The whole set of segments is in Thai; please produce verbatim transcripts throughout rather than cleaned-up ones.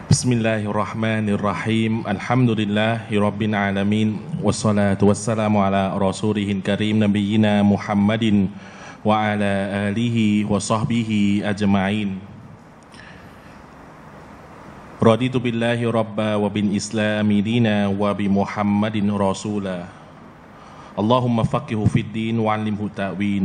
بسم الله الرحمن الرحيم الحمد لله رب العالمين والصلاة والسلام على رسوله الكريم نبينا محمد وعلى آله وصحبه أجمعين رضيت بالله ربا وبالإسلام دينا وبمحمد رسولا اللهم فقهه في الدين وعلمه التأويل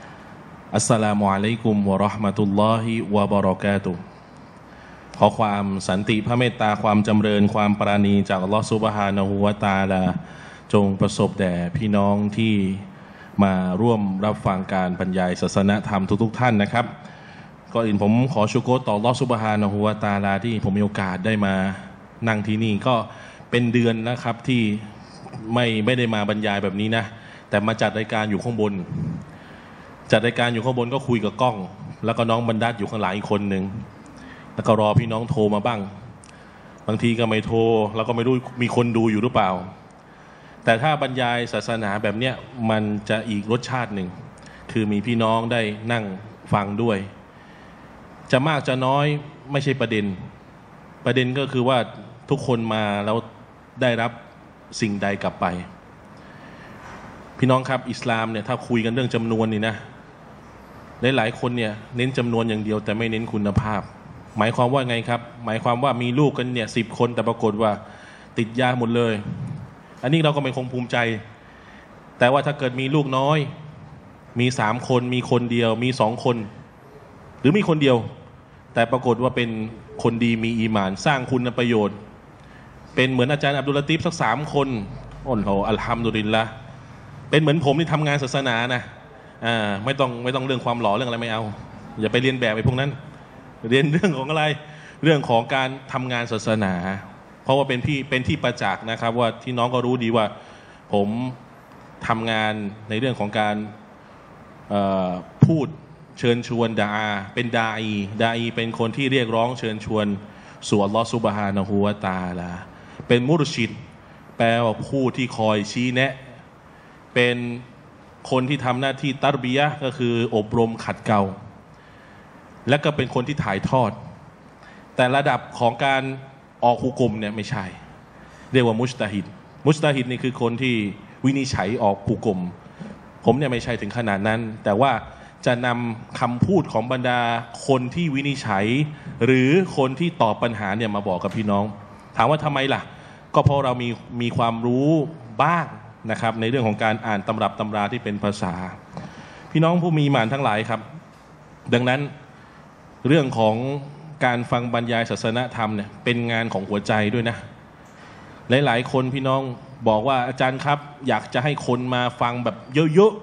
السلام عليكم ورحمة الله وبركاتهขอความสันติพระเมตตาความจำเริญความปราณีจากอัลลอฮฺซุบฮานะฮูวะตะอาลาจงประสบแด่พี่น้องที่มาร่วมรับฟังการบรรยายศาสนธรรมทุกๆท่านนะครับก่อนอื่นผมขอชูโกรต่ออัลลอฮฺซุบฮานะฮูวะตะอาลาที่ผมมีโอกาสได้มานั่งที่นี่ก็เป็นเดือนนะครับที่ไม่ไม่ได้มาบรรยายแบบนี้นะแต่มาจัดรายการอยู่ข้างบนจัดรายการอยู่ข้างบนก็คุยกับกล้องแล้วก็น้องบรรดัดอยู่ข้างหลังอีกคนหนึ่งแล้วก็รอพี่น้องโทรมาบ้างบางทีก็ไม่โทรแล้วก็ไม่รู้มีคนดูอยู่หรือเปล่าแต่ถ้าบรรยายศาสนาแบบเนี้ยมันจะอีกรสชาติหนึ่งคือมีพี่น้องได้นั่งฟังด้วยจะมากจะน้อยไม่ใช่ประเด็นประเด็นก็คือว่าทุกคนมาแล้วได้รับสิ่งใดกลับไปพี่น้องครับอิสลามเนี่ยถ้าคุยกันเรื่องจำนวนนี่นะหลายๆคนเนี่ยเน้นจำนวนอย่างเดียวแต่ไม่เน้นคุณภาพหมายความว่าไงครับหมายความว่ามีลูกกันเนี่ยสิบคนแต่ปรากฏว่าติดยาหมดเลยอันนี้เราก็ไม่คงภูมิใจแต่ว่าถ้าเกิดมีลูกน้อยมีสามคนมีคนเดียวมีสองคนหรือมีคนเดียวแต่ปรากฏว่าเป็นคนดีมีอีหม่านสร้างคุณประโยชน์เป็นเหมือนอาจารย์อับดุลลาติฟสักสามคนโอ้โหอัลฮัมดุลิลละเป็นเหมือนผมที่ทำงานศาสนานะอ่าไม่ต้องไม่ต้องเรื่องความหล่อเรื่องอะไรไม่เอาอย่าไปเรียนแบบไอ้พวกนั้นเรียนเรื่องของอะไรเรื่องของการทำงานศาสนาเพราะว่าเป็นพี่เป็นที่ประจักษ์นะครับว่าที่น้องก็รู้ดีว่าผมทำงานในเรื่องของการพูดเชิญชวนดาอาเป็นดาอีดาอีเป็นคนที่เรียกร้องเชิญชวนสู่อัลลอฮฺซุบฮานะฮูวะตะอาลาเป็นมุรชิดแปลว่าผู้ที่คอยชี้แนะเป็นคนที่ทำหน้าที่ตัรบียะห์ก็คืออบรมขัดเกลาและก็เป็นคนที่ถ่ายทอดแต่ระดับของการออกฮุกุมเนี่ยไม่ใช่เรียกว่ามุจตะฮิดมุจตะฮิดนี่คือคนที่วินิจฉัยออกฮุกุมผมเนี่ยไม่ใช่ถึงขนาดนั้นแต่ว่าจะนำคำพูดของบรรดาคนที่วินิจฉัยหรือคนที่ตอบปัญหาเนี่ยมาบอกกับพี่น้องถามว่าทำไมล่ะก็เพราะเรามีมีความรู้บ้างนะครับในเรื่องของการอ่านตำรับตำราที่เป็นภาษาพี่น้องผู้มีหมานทั้งหลายครับดังนั้นเรื่องของการฟังบรรยายศาสนธรรมเนี่ยเป็นงานของหัวใจด้วยนะหลายๆคนพี่น้องบอกว่าอาจารย์ครับอยากจะให้คนมาฟังแบบเยอะ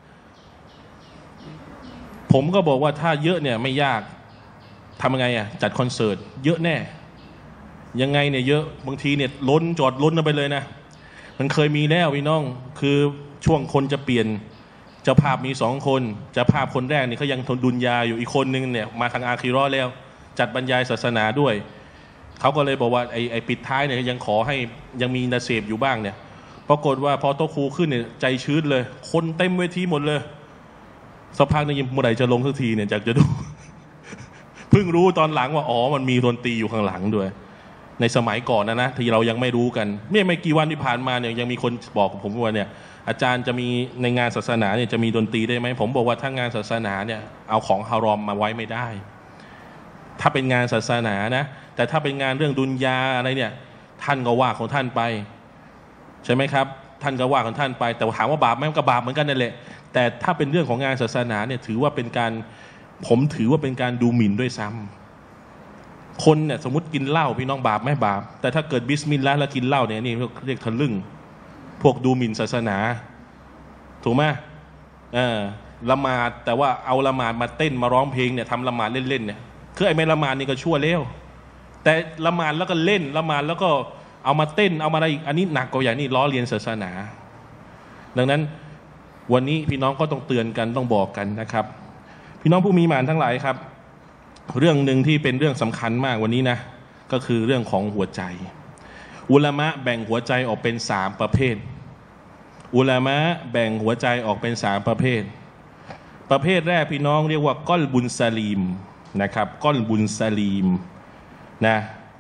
ๆผมก็บอกว่าถ้าเยอะเนี่ยไม่ยากทำยังไงอ่ะจัดคอนเสิร์ตเยอะแน่ยังไงเนี่ยเยอะบางทีเนี่ยล้นจอดล้นไปเลยนะมันเคยมีแล้วพี่น้องคือช่วงคนจะเปลี่ยนเจ้าภาพมีสองคนเจ้าภาพคนแรกนี่เขายังทนดุนยาอยู่อีกคนนึงเนี่ยมาทางอาคีเราะห์แล้วจัดบรรยายศาสนาด้วยเขาก็เลยบอกว่าไอ้ไอ้ปิดท้ายเนี่ยยังขอให้ยังมีนาเสพอยู่บ้างเนี่ยปรากฏว่าพอโต๊ะครูขึ้นเนี่ยใจชื้นเลยคนเต็มเวทีหมดเลยสักพักนึงเมื่อไหร่จะลงสักทีเนี่ยอยากจะดู เพิ่งรู้ตอนหลังว่าอ๋อมันมีดนตรีอยู่ข้างหลังด้วยในสมัยก่อนนะนะที่เรายังไม่รู้กันไม่ไม่กี่วันที่ผ่านมาเนี่ยยังมีคนบอกผมว่าเนี่ยอาจารย์จะมีในงานศาสนาเนี่ยจะมีดนตรีได้ไหมผมบอกว่าถ้างานศาสนาเนี่ยเอาของฮารอมมาไว้ไม่ได้ถ้าเป็นงานศาสนานะแต่ถ้าเป็นงานเรื่องดุนยาอะไรเนี่ยท่านก็ว่าของท่านไปใช่ไหมครับท่านก็ว่าของท่านไปแต่ถามว่าบาปไหมก็บาปเหมือนกันนั่นแหละแต่ถ้าเป็นเรื่องของงานศาสนาเนี่ยถือว่าเป็นการผมถือว่าเป็นการดูหมิ่นด้วยซ้ำคนเนี่ยสมมติกินเหล้าพี่น้องบาปไหมบาปแต่ถ้าเกิดบิสมิลลาห์แล้วกินเหล้าเนี่ยนี่เรียกทะลึ่งพวกดูหมิ่นศาสนาถูกไหมเออละหมาดแต่ว่าเอาละหมาดมาเต้นมาร้องเพลงเนี่ยทำละหมาดเล่นๆเนี่ยคือไอ้ไม่ละหมาดนี่ก็ชั่วแล้วแต่ละหมาดแล้วก็เล่นละหมาดแล้วก็เอามาเต้นเอามาอะไรอีกอันนี้หนักกว่าอย่างนี้ล้อเลียนศาสนาดังนั้นวันนี้พี่น้องก็ต้องเตือนกันต้องบอกกันนะครับพี่น้องผู้มีหมานทั้งหลายครับเรื่องหนึ่งที่เป็นเรื่องสำคัญมากวันนี้นะก็คือเรื่องของหัวใจอุลามะแบ่งหัวใจออกเป็นสามประเภทอุลามะแบ่งหัวใจออกเป็นสามประเภทประเภทแรกพี่น้องเรียกว่าก้อนบุญซาลีมนะครับก้อนบุญซาลีมนะ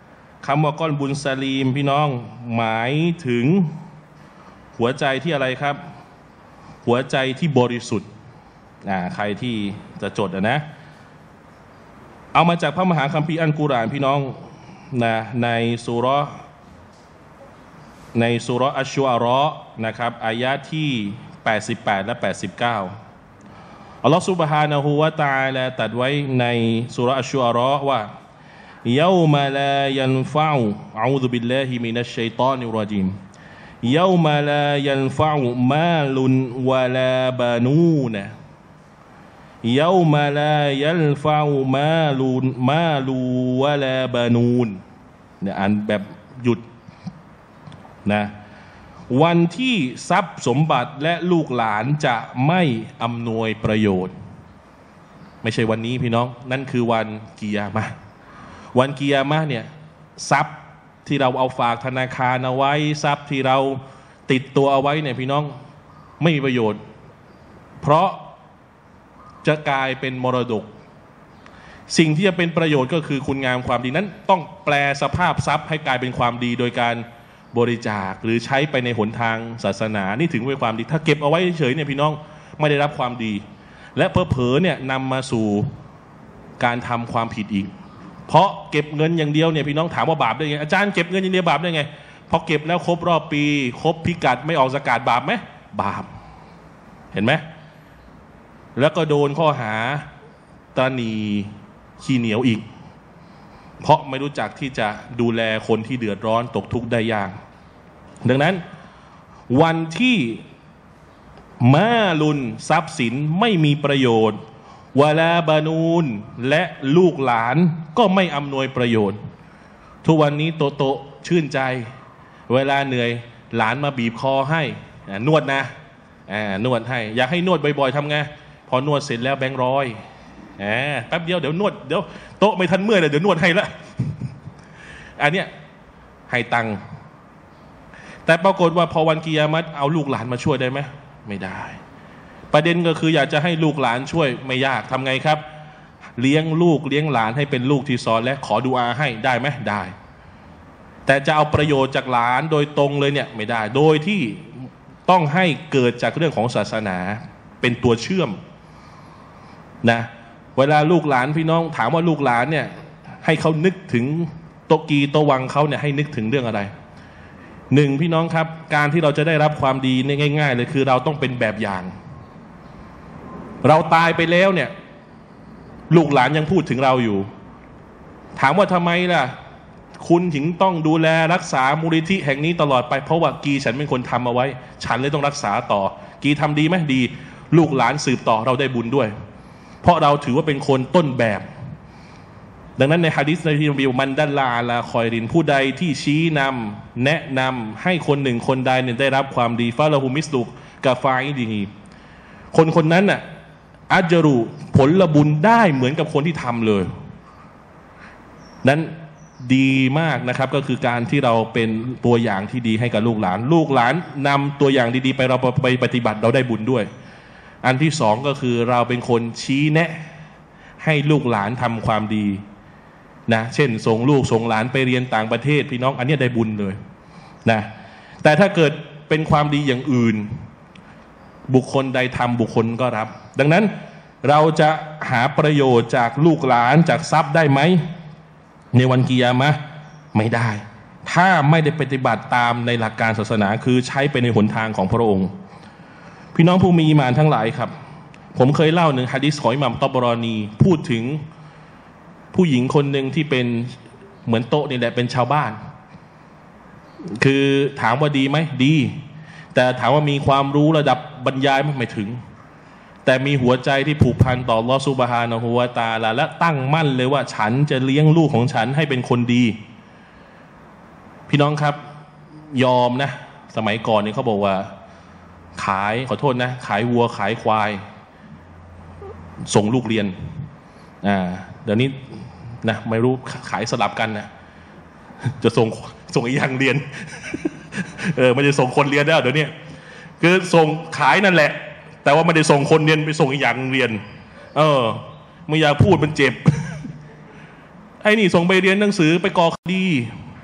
คำว่าก้อนบุญซาลีมพี่น้องหมายถึงหัวใจที่อะไรครับ หัวใจที่บริสุทธิ์อ่าใครที่จะจดนะเอามาจากพระมหาคัมภีร์อัลกุรอานพี่น้องนะในซูเราะห์ในซูเราะห์อัชชุอาเราะห์นะครับอายะห์ที่แปดสิบแปดและแปดสิบเก้าอัลลอฮฺซุบฮานะฮูวะตะอาลาตรัสไว้ในซูเราะห์อัชชุอาเราะห์ว่าเยามาลายันฟะอูอะอูซุบิลลาฮิมินัชชัยฏอนิรเราะญีมเยามาลายันฟะอูมาลุนวะลาบานูนะเยามาลายันฟะอูมาลุนมาลูวะลาบานูนเนี่ยอ่านแบบหยุดนะวันที่ทรัพย์สมบัติและลูกหลานจะไม่อำนวยประโยชน์ไม่ใช่วันนี้พี่น้องนั่นคือวันกิยามะห์วันกิยามะห์เนี่ยทรัพย์ที่เราเอาฝากธนาคารเอาไว้ทรัพย์ที่เราติดตัวเอาไว้เนี่ยพี่น้องไม่มีประโยชน์เพราะจะกลายเป็นมรดกสิ่งที่จะเป็นประโยชน์ก็คือคุณงามความดีนั้นต้องแปลสภาพทรัพย์ให้กลายเป็นความดีโดยการบริจาคหรือใช้ไปในหนทางศาสนานี่ถึงเป็นความดีถ้าเก็บเอาไว้เฉยเนี่ยพี่น้องไม่ได้รับความดีและเผลอๆเนี่ยนำมาสู่การทำความผิดอีกเพราะเก็บเงินอย่างเดียวเนี่ยพี่น้องถามว่าบาปได้ไงอาจารย์เก็บเงินอย่างเดียวบาปได้ไงพอเก็บแล้วครบรอบปีครบพิกัดไม่ออกซะกาตบาปไหมบาปเห็นไหมแล้วก็โดนข้อหาตระหนี่ขี้เหนียวอีกเพราะไม่รู้จักที่จะดูแลคนที่เดือดร้อนตกทุกข์ได้ยากดังนั้นวันที่มาลุนทรัพย์สินไม่มีประโยชน์วะลาบานูนและลูกหลานก็ไม่อำนวยประโยชน์ทุกวันนี้โตโตชื่นใจเวลาเหนื่อยหลานมาบีบคอให้นวดนะนวดให้อยากให้นวดบ่อยๆทำไงพอนวดเสร็จแล้วแบงค์ร้อยแป๊บเดียวเดี๋ยวนวดเดี๋ยวโต๊ะไม่ทันเมื่อยเลยเดี๋ยวนวดให้ละอันเนี้ยให้ตังค์แต่ปรากฏว่าพอวันกิยามะห์เอาลูกหลานมาช่วยได้ไหมไม่ได้ประเด็นก็คืออยากจะให้ลูกหลานช่วยไม่ยากทำไงครับเลี้ยงลูกเลี้ยงหลานให้เป็นลูกที่ซอลิห์และขอดุอาให้ได้ไหมได้แต่จะเอาประโยชน์จากหลานโดยตรงเลยเนี่ยไม่ได้โดยที่ต้องให้เกิดจากเรื่องของศาสนาเป็นตัวเชื่อมนะเวลาลูกหลานพี่น้องถามว่าลูกหลานเนี่ยให้เขานึกถึงโตกีโตวังเขาเนี่ยให้นึกถึงเรื่องอะไรหนึ่งพี่น้องครับการที่เราจะได้รับความดีเนี่ยง่ายๆเลยคือเราต้องเป็นแบบอย่างเราตายไปแล้วเนี่ยลูกหลานยังพูดถึงเราอยู่ถามว่าทำไมล่ะคุณถึงต้องดูแลรักษามูลนิธิแห่งนี้ตลอดไปเพราะว่ากีฉันเป็นคนทำเอาไว้ฉันเลยต้องรักษาต่อกีทำดีไหมดีลูกหลานสืบต่อเราได้บุญด้วยเพราะเราถือว่าเป็นคนต้นแบบดังนั้นในหะดีษในที่บิวมันดัลลาลาคอยรินผู้ใดที่ชี้นำแนะนำให้คนหนึ่งคนใดเนี่ยได้รับความดีฟาละฮูมิสลุกกาฟาอิดีฮีคนคนนั้นน่ะอัจรุผลบุญได้เหมือนกับคนที่ทำเลยนั้นดีมากนะครับก็คือการที่เราเป็นตัวอย่างที่ดีให้กับลูกหลานลูกหลานนำตัวอย่างดีๆไปเราไปปฏิบัติเราได้บุญด้วยอันที่สองก็คือเราเป็นคนชี้แนะให้ลูกหลานทำความดีนะเช่นส่งลูกส่งหลานไปเรียนต่างประเทศพี่น้องอันนี้ได้บุญเลยนะแต่ถ้าเกิดเป็นความดีอย่างอื่นบุคคลใดทำบุคคลก็รับดังนั้นเราจะหาประโยชน์จากลูกหลานจากทรัพย์ได้ไหมในวันกิยามะห์ไม่ได้ถ้าไม่ได้ปฏิบัติตามในหลักการศาสนาคือใช้ไปในหนทางของพระองค์พี่น้องผู้มีอีหม่านทั้งหลายครับผมเคยเล่าหนึ่งหะดีษของอิหม่ามตอบรอนีพูดถึงผู้หญิงคนหนึ่งที่เป็นเหมือนโต๊ะนี่แหละเป็นชาวบ้านคือถามว่าดีไหมดีแต่ถามว่ามีความรู้ระดับบรรยายไม่ถึงแต่มีหัวใจที่ผูกพันต่ออัลเลาะห์ซุบฮานะฮูวะตะอาลาและตั้งมั่นเลยว่าฉันจะเลี้ยงลูกของฉันให้เป็นคนดีพี่น้องครับยอมนะสมัยก่อนเนี่ยเขาบอกว่าขายขอโทษนะขายวัวขายควายส่งลูกเรียนอ่าเดี๋ยวนี้นะไม่รู้ขายสลับกันนะจะส่งส่งอีกอย่างเรียนเออไม่ได้ส่งคนเรียนแล้วเดี๋ยวนี้คือส่งขายนั่นแหละแต่ว่าไม่ได้ส่งคนเรียนไปส่งอีกอย่างเรียนเออไม่อยากพูดมันเจ็บไอ้นี่ส่งไปเรียนหนังสือไปก่อคดี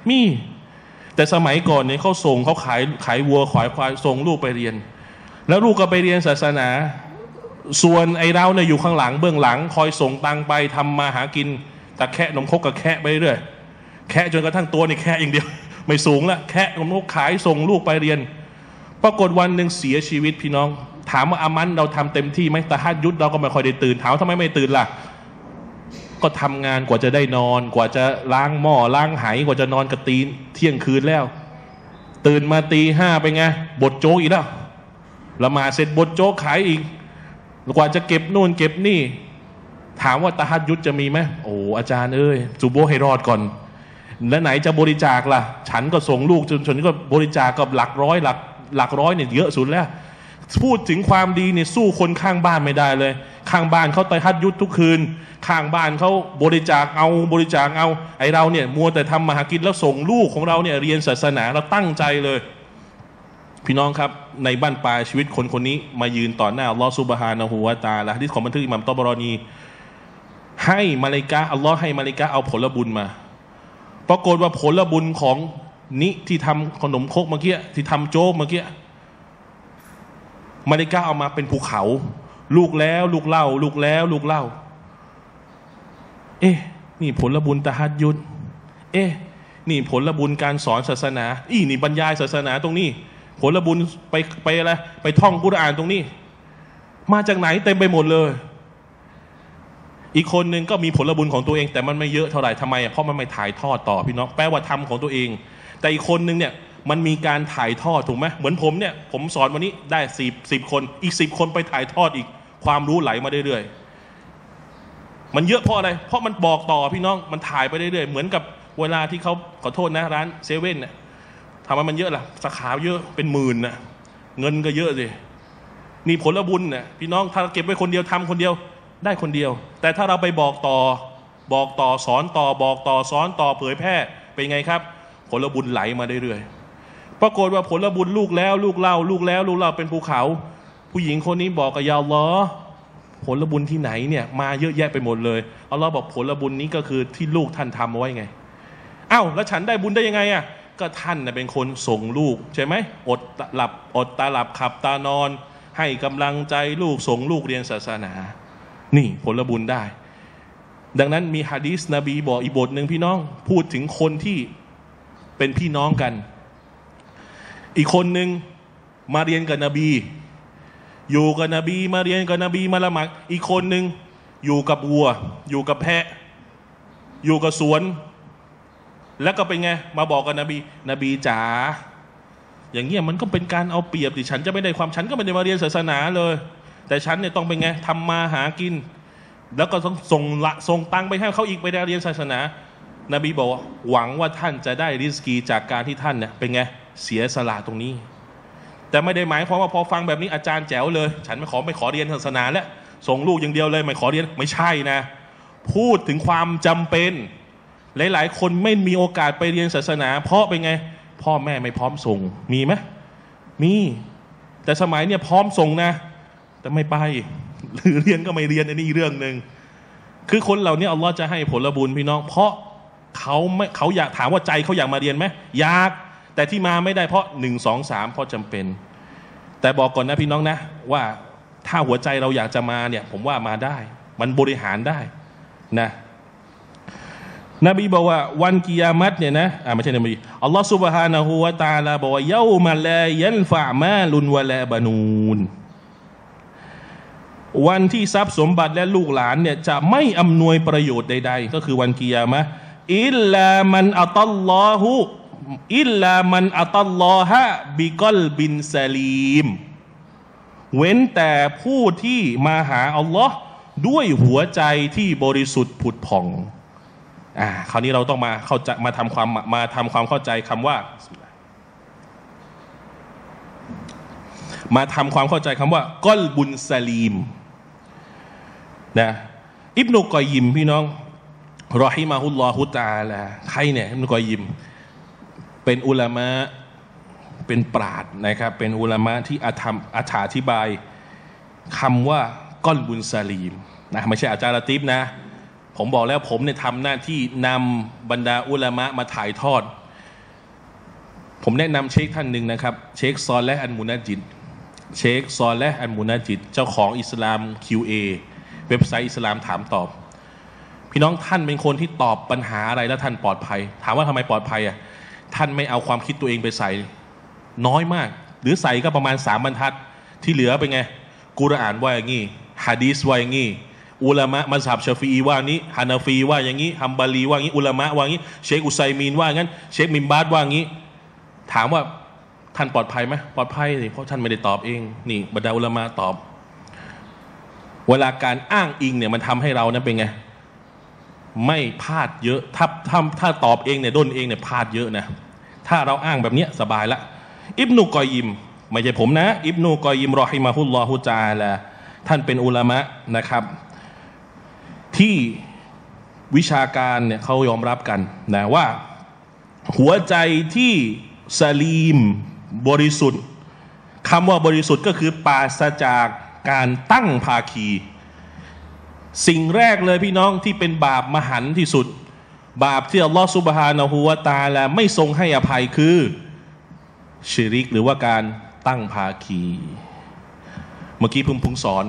มีแต่สมัยก่อนเนี่ยเขาส่งเขาขายขายวัวขายควายส่งลูกไปเรียนแล้วลูกก็ไปเรียนศาสนาส่วนไอ้เราเนี่ยอยู่ข้างหลังเบื้องหลังคอยส่งตังไปทำมาหากินแต่แค่นมคกกับแค่ไปเรื่อยแค่จนกระทั่งตัวนี่แค่อย่างเดียวไม่สูงละแค่นมคกขายส่งลูกไปเรียนปรากฏวันหนึ่งเสียชีวิตพี่น้องถามว่าอามันเราทำเต็มที่ไหมตะฮัดยุดเราก็ไม่ค่อยได้ตื่นถามทำไมไม่ตื่นล่ะก็ทำงานกว่าจะได้นอนกว่าจะล้างหม้อล้างไหกว่าจะนอนกระตีเที่ยงคืนแล้วตื่นมาตีห้าไปไงบดโจ๊กอีกแล้วละหมาดเสร็จบดโจ๊กขายอีกกว่าจะเก็บนู่นเก็บนี่ถามว่าตะฮัดยุดจะมีไหมโอ้อาจารย์เอ้ยจูโบให้รอดก่อนแล้วไหนจะบริจาคล่ะฉันก็ส่งลูกจนฉันก็บริจาคกับหลักร้อยหลักหลักร้อยเนี่ยเยอะสุดแล้วพูดถึงความดีเนี่ยสู้คนข้างบ้านไม่ได้เลยข้างบ้านเขาตะฮัดยุดทุกคืนข้างบ้านเขาบริจาคเอาบริจาคเอาไอเราเนี่ยมัวแต่ทำมาหากินแล้วส่งลูกของเราเนี่ยเรียนศาสนาเราตั้งใจเลยพี่น้องครับในบ้านปลายชีวิตคนคนนี้มายืนต่อหน้าอัลลอฮฺซุบฮานะฮูวะตะอาลาที่ของบันทึกอิหม่ามตอบรอนีให้มาลาอิกะฮ์อัลลอฮ์ให้มาลาอิกะฮ์เอาผลบุญมาปรากฏว่าผลบุญของนิที่ทำขนมครกเมื่อกี้ที่ทำโจ๊กเมื่อกี้มาลาอิกะฮ์เอามาเป็นภูเขาลูกแล้วลูกเล่าลูกแล้วลูกเล่าเอ๊ะนี่ผลบุญตะฮัดยุดเอ๊ะนี่ผลบุญการสอนศาสนาอีนี่บรรยายศาสนาตรงนี้ผลบุญไปไปอะไรไปท่องกุรอานตรงนี้มาจากไหนเต็มไปหมดเลยอีกคนนึงก็มีผลบุญของตัวเองแต่มันไม่เยอะเท่าไหร่ทำไมเพราะมันไม่ถ่ายทอดต่อพี่น้องแปลว่าทำของตัวเองแต่อีกคนนึงเนี่ยมันมีการถ่ายทอดถูกไหมเหมือนผมเนี่ยผมสอนวันนี้ได้สิบสิบคนอีกสิบคนไปถ่ายทอดอีกความรู้ไหลมาเรื่อยๆมันเยอะเพราะอะไรเพราะมันบอกต่อพี่น้องมันถ่ายไปเรื่อยๆเหมือนกับเวลาที่เขาขอโทษนะร้านเซเว่นเนี่ยทำไมมันเยอะล่ะสาขาเยอะเป็นหมื่นนะเงินก็เยอะสินี่ผลบุญเนี่ยพี่น้องถ้าเก็บไว้คนเดียวทำคนเดียวได้คนเดียวแต่ถ้าเราไปบอกต่อบอกต่อสอนต่อบอกต่อสอนต่อเผยแพร่เป็นไงครับผลบุญไหลมาเรื่อยๆปรากฏว่าผลบุญลูกแล้วลูกเล่าลูกแล้วลูกเล่าเป็นภูเขาผู้หญิงคนนี้บอกกับยาอัลลอฮ์ผลบุญที่ไหนเนี่ยมาเยอะแยะไปหมดเลยอัลลอฮ์บอกผลบุญนี้ก็คือที่ลูกท่านทำเอาไว้ไงเอ้าแล้วฉันได้บุญได้ยังไงอ่ะก็ท่านน่ะเป็นคนส่งลูกใช่ไหมอดหลับอดตาหลับขับตานอนให้กำลังใจลูกส่งลูกเรียนศาสนานี่ผลบุญได้ดังนั้นมีหะดีษนบีบอกอีกบทหนึ่งพี่น้องพูดถึงคนที่เป็นพี่น้องกันอีกคนหนึ่งมาเรียนกับนบีอยู่กับนบีมาเรียนกับนบีมาละหมาดอีกคนหนึ่งอยู่กับวัวอยู่กับแพะอยู่กับสวนแล้วก็เป็นไงมาบอกกับนบีนบีจ๋าอย่างเงี้ยมันก็เป็นการเอาเปรียบดิฉันจะไม่ได้ความฉันก็ไม่ได้มาเรียนศาสนาเลยแต่ฉันเนี่ยต้องเป็นไงทำมาหากินแล้วก็ต้องส่งละส่งตังไปให้เขาอีกไปเรียนศาสนานบีบอกว่าหวังว่าท่านจะได้ริสกีจากการที่ท่านเนี่ยเป็นไงเสียสละตรงนี้แต่ไม่ได้หมายความว่าพอฟังแบบนี้อาจารย์แจ๋วเลยฉันไม่ขอไม่ขอเรียนศาสนาแล้วส่งลูกอย่างเดียวเลยไม่ขอเรียนไม่ใช่นะพูดถึงความจำเป็นหลายๆคนไม่มีโอกาสไปเรียนศาสนาเพราะเป็นไงพ่อแม่ไม่พร้อมส่งมีไหมมีแต่สมัยเนี่ยพร้อมส่งนะแต่ไม่ไปหรือเรียนก็ไม่เรียนอันนี้เรื่องหนึ่งคือคนเหล่านี้อัลลอฮ์จะให้ผลบุญพี่น้องเพราะเขาไม่เขาอยากถามว่าใจเขาอยากมาเรียนไหมอยากแต่ที่มาไม่ได้เพราะหนึ่งสองสามเพราะจำเป็นแต่บอกก่อนนะพี่น้องนะว่าถ้าหัวใจเราอยากจะมาเนี่ยผมว่ามาได้มันบริหารได้นะนบีบอกว่าวันกิยามัตเนี่ยนะอ่าไม่ใช่นบีอัลลอฮฺซุบฮานะฮูวะตะอาลาบอกว่าเยามาลายันฟะมาลุนวะลาบานูนวันที่ทรัพย์สมบัติและลูกหลานเนี่ยจะไม่อำนวยประโยชน์ใดๆก็คือวันกิยามะห์อิลลามันอัตัลลอฮุอิลลามันอัตัลลอฮะบิกอลบินซาลีมเว้นแต่ผู้ที่มาหาอัลลอฮ์ด้วยหัวใจที่บริสุทธิ์ผุดผ่องอ่าคราวนี้เราต้องมาเข้าใจมาทำความมาทำความเข้าใจคำว่ามาทำความเข้าใจคำว่ากอลบุนซาลีมนะอิบนุกอยยิมพี่น้องรอฮิมาฮุลลอฮุตะอาลาใครเนี่ยอิบนุกอยยิมเป็นอุลามะเป็นปราชญ์นะครับเป็นอุลามะที่อธรรมอธิบายคำว่ากอลบุนซาลีมนะไม่ใช่อาจารย์ละติฟนะผมบอกแล้วผมเนี่ยทำหน้าที่นำบรรดาอุลามะมาถ่ายทอดผมแนะนำเชคท่านหนึ่งนะครับเชคซอลและอันมุนาจิดเชคซอลและอันมุนาจิดเจ้าของอิสลาม คิว เอ เว็บไซต์อิสลามถามตอบพี่น้องท่านเป็นคนที่ตอบปัญหาอะไรแล้วท่านปลอดภัยถามว่าทำไมปลอดภัยอ่ะท่านไม่เอาความคิดตัวเองไปใส่น้อยมากหรือใส่ก็ประมาณสามบรรทัดที่เหลือเป็นไงกุรอานว่าอย่างงี้หะดีษว่าอย่างงี้อุลามะมัซฮับชาฟีอีว่านี้ฮานาฟีว่าอย่างนี้ฮัมบารีว่าอย่างนี้อุลามะว่าอย่างนี้เชคอุไซมีนว่างั้นเชคมิมบาดว่าอย่างนี้ถามว่าท่านปลอดภัยไหมปลอดภัยสิเพราะท่านไม่ได้ตอบเองนี่บรรดาอุลามะตอบเวลาการอ้างอิงเนี่ยมันทำให้เรานั้นเป็นไงไม่พลาดเยอะถ้าถ้าถ้าตอบเองเนี่ยด้นเองเนี่ยพลาดเยอะนะถ้าเราอ้างแบบนี้สบายละอิบนุกอยยิมไม่ใช่ผมนะอิบนุกอยยิมรอฮิมะฮุลลอฮุตะอาลาท่านเป็นอุลามะนะครับที่วิชาการเนี่ยเขายอมรับกันนะว่าหัวใจที่สลีมบริสุทธิ์คำว่าบริสุทธิ์ก็คือปราศจากการตั้งภาคีสิ่งแรกเลยพี่น้องที่เป็นบาปมหันต์ที่สุดบาปที่อัลลอฮฺซุบฮานะฮูวะตะอาลาไม่ทรงให้อภัยคือชิริกหรือว่าการตั้งภาคีเมื่อกี้พึ่งพุงสอน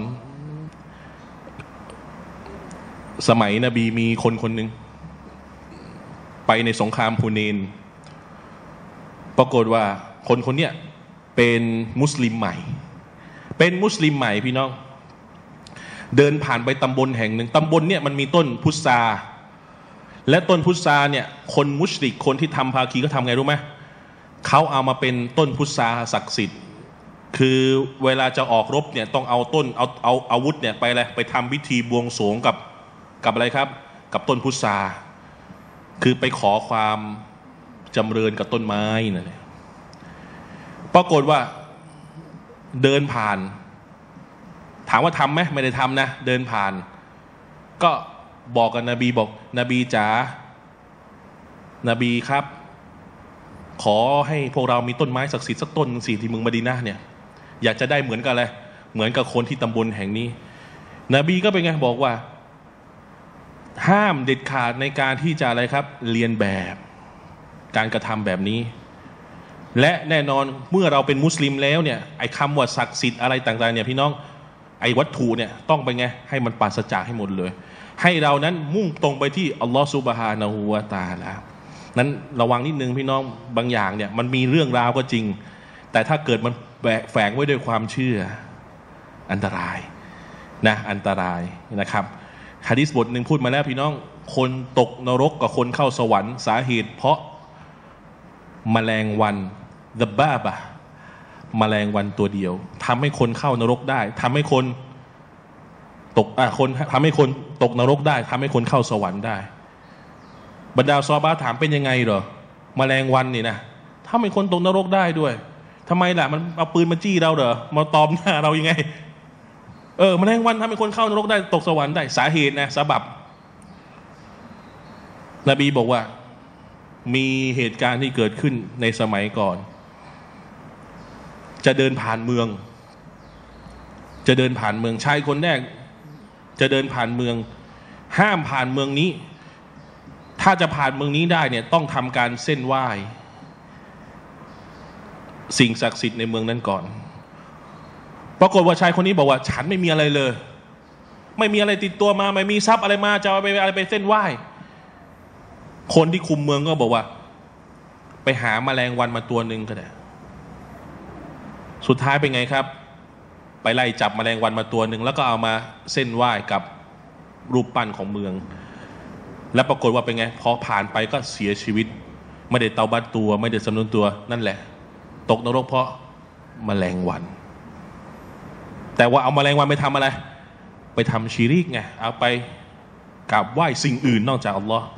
สมัยนบีมีคนคนหนึ่งไปในสงครามฮูเนนปรากฏว่าคนคนเนี้ยเป็นมุสลิมใหม่เป็นมุสลิมใหม่พี่น้องเดินผ่านไปตำบลแห่งหนึ่งตำบลเนี่ยมันมีต้นพุทราและต้นพุทราเนี่ยคนมุชริกคนที่ทำภาคีก็ทำไงรู้ไหมเขาเอามาเป็นต้นพุทราศักดิ์สิทธิ์คือเวลาจะออกรบเนี่ยต้องเอาต้นเอาเอาอาวุธเนี่ยไปอะไรไปทำพิธีบวงสรวงกับกับอะไรครับกับต้นพุทราคือไปขอความจำเริญกับต้นไม้นั่นแหละปรากฏว่าเดินผ่านถามว่าทำไหมไม่ได้ทำนะเดินผ่านก็บอกกับนบีบอกนบีจ๋านบีครับขอให้พวกเรามีต้นไม้ศักดิ์สิทธิ์สักต้นสิที่เมืองมะดีนะห์เนี่ยอยากจะได้เหมือนกันเลยเหมือนกับคนที่ตำบลแห่งนี้นบีก็เป็นไงบอกว่าห้ามเด็ดขาดในการที่จะอะไรครับเรียนแบบการกระทำแบบนี้และแน่นอนเมื่อเราเป็นมุสลิมแล้วเนี่ยไอ้คำว่าศักดิ์สิทธิ์อะไรต่างๆเนี่ยพี่น้องไอ้วัตถุเนี่ยต้องไปไงให้มันปราศจากให้หมดเลยให้เรานั้นมุ่งตรงไปที่อัลลอฮฺซุบฮานะฮูวะตะอาลานั้นระวังนิดนึงพี่น้องบางอย่างเนี่ยมันมีเรื่องราวก็จริงแต่ถ้าเกิดมันแฝงไว้ด้วยความเชื่ออันตรายนะอันตรายนะครับหะดีษบทหนึ่งพูดมาแล้วพี่น้องคนตกนรกกับคนเข้าสวรรค์สาเหตุเพราะแมลงวัน the baba แมลงวันตัวเดียวทำให้คนเข้านรกได้ทำให้คนตกอ่ะคนทำให้คนตกนรกได้ทำให้คนเข้าสวรรค์ได้บรรดาซอฮาบะห์ถามเป็นยังไงเหรอแมลงวันนี่นะทำให้คนตกนรกได้ด้วยทำไมล่ะมันเอาปืนมาจี้เราเหรอมาตอมหน้าเรายังไงเออแมลงวันทำให้คนเข้านรกได้ตกสวรรค์ได้สาเหตุนะสาบับนบีบอกว่ามีเหตุการณ์ที่เกิดขึ้นในสมัยก่อนจะเดินผ่านเมืองจะเดินผ่านเมืองชายคนแรกจะเดินผ่านเมืองห้ามผ่านเมืองนี้ถ้าจะผ่านเมืองนี้ได้เนี่ยต้องทำการเส้นไหว้สิ่งศักดิ์สิทธิ์ในเมืองนั้นก่อนปรากฏว่าชายคนนี้บอกว่าฉันไม่มีอะไรเลยไม่มีอะไรติดตัวมาไม่มีทรัพย์อะไรมาจะเอาไปอะไรไปเส้นไหว้คนที่คุมเมืองก็บอกว่าไปหาแมลงวันมาตัวหนึ่งก็ได้สุดท้ายเป็นไงครับไปไล่จับแมลงวันมาตัวหนึ่งแล้วก็เอามาเส้นไหว้กับรูปปั้นของเมืองแล้วปรากฏว่าเป็นไงพอผ่านไปก็เสียชีวิตไม่ได้เตาบัตตัวไม่ได้สำนึกตัวนั่นแหละตกนรกเพราะแมลงวันแต่ว่าเอาแมลงวันไปทำอะไรไปทำชิริกไงเอาไปกราบไหว้สิ่งอื่นนอกจากอัลลอฮ์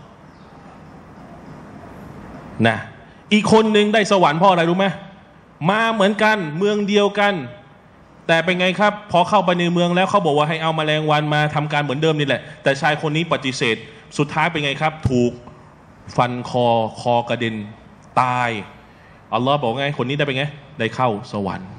นะอีกคนหนึ่งได้สวรรค์เพราะอะไรรู้ไหมมาเหมือนกันเมืองเดียวกันแต่เป็นไงครับพอเข้าไปในเมืองแล้วเขาบอกว่าให้เอาแมลงวันมาทำการเหมือนเดิมนี่แหละแต่ชายคนนี้ปฏิเสธสุดท้ายเป็นไงครับถูกฟันคอคอกระเด็นตายอัลลอฮ์บอกไงคนนี้ได้เป็นไงได้เข้าสวรรค์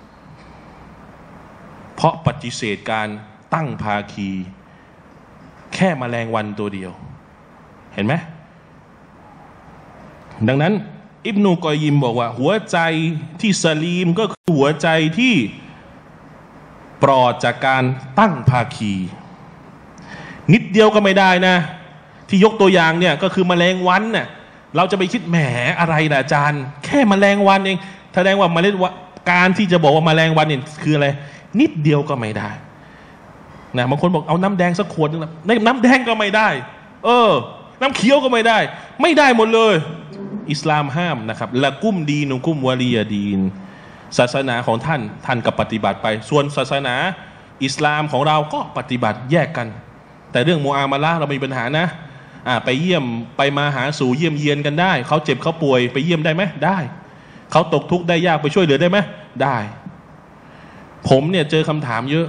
เพราะปฏิเสธการตั้งภาคีแค่แมลงวันตัวเดียวเห็นไหมดังนั้นอิบนุกอยยิมบอกว่าหัวใจที่สลีมก็คือหัวใจที่ปลอดจากการตั้งภาคีนิดเดียวก็ไม่ได้นะที่ยกตัวอย่างเนี่ยก็คือแมลงวันน่ะเราจะไปคิดแหมอะไรนะอาจารย์แค่แมลงวันเองแสดงว่าเมล็ดการที่จะบอกว่าแมลงวันเนี่ยคืออะไรนิดเดียวก็ไม่ได้นะบางคนบอกเอาน้ำแดงสักขวดนึงนะน้ำแดงก็ไม่ได้เออน้ำเขียวก็ไม่ได้ไม่ได้หมดเลยอิสลามห้ามนะครับละกุมดีนุกุมวะลียดีนศาสนาของท่านท่านก็ปฏิบัติไปส่วนศาสนาอิสลามของเราก็ปฏิบัติแยกกันแต่เรื่องมุอามาละห์เราไม่มีปัญหานะอ่าไปเยี่ยมไปมาหาสู่เยี่ยมเยียนกันได้เขาเจ็บเขาป่วยไปเยี่ยมได้ไหมได้เขาตกทุกข์ได้ยากไปช่วยเหลือได้ไหมได้ผมเนี่ยเจอคำถามเยอะ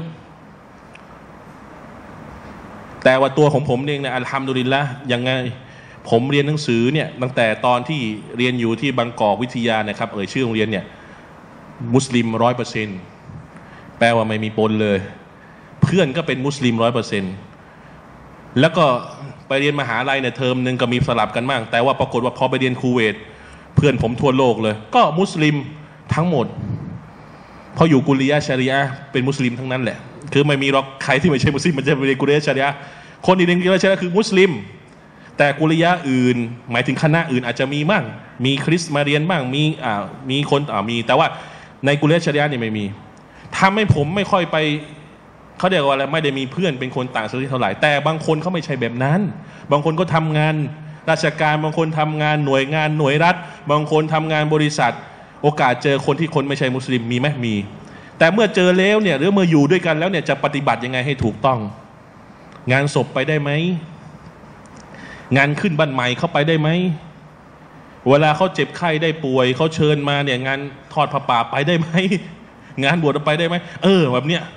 แต่ว่าตัวของผมเองเนี่ยอัลฮัมดุลิลละห์ยังไงผมเรียนหนังสือเนี่ยตั้งแต่ตอนที่เรียนอยู่ที่บางกอกวิทยานะครับเอ่ยชื่อโรงเรียนเนี่ยมุสลิมร้อยเปอร์เซ็นต์แปลว่าไม่มีปนเลยเพื่อนก็เป็นมุสลิมร้อยเปอร์เซ็นต์แล้วก็ไปเรียนมหาลัยเนี่ยเทอมหนึ่งก็มีสลับกันบ้างแต่ว่าปรากฏว่าพอไปเรียนคูเวตเพื่อนผมทั่วโลกเลยก็มุสลิมทั้งหมดพออยู่กุลียะชะรีอะห์เป็นมุสลิมทั้งนั้นแหละคือไม่มีหรอกใครที่ไม่ใช่มุสลิมมันจะไปเรียนกุลียะชะรีอะห์คนที่เรียนกุลียะชะรีอะห์คือมุสลิมแต่กุลียะห์อื่นหมายถึงคณะอื่นอาจจะมีบ้างมีคริสต์มาเรียนบ้างมีอ่ามีคนอ่ามีแต่ว่าในกุลียะชะรีอะห์นี่ไม่มีทำให้ผมไม่ค่อยไปเขาเรียกว่าอะไรไม่ได้มีเพื่อนเป็นคนต่างศาสนาเท่าไหร่แต่บางคนเขาไม่ใช่แบบนั้นบางคนก็ทำงานราชการบางคนทำงานหน่วยงานหน่วยรัฐบางคนทำงานบริษัทโอกาสเจอคนที่คนไม่ใช่มุสลิมมีไหมมีแต่เมื่อเจอแล้วเนี่ยหรือเมื่ออยู่ด้วยกันแล้วเนี่ยจะปฏิบัติยังไงให้ถูกต้องงานศพไปได้ไหมงานขึ้นบ้านใหม่เข้าไปได้ไหมเวลาเขาเจ็บไข้ได้ป่วยเขาเชิญมาเนี่ยงานทอดผ้าป่าไปได้ไหมงานบวชไปได้ไหมเออแบบเนี้ย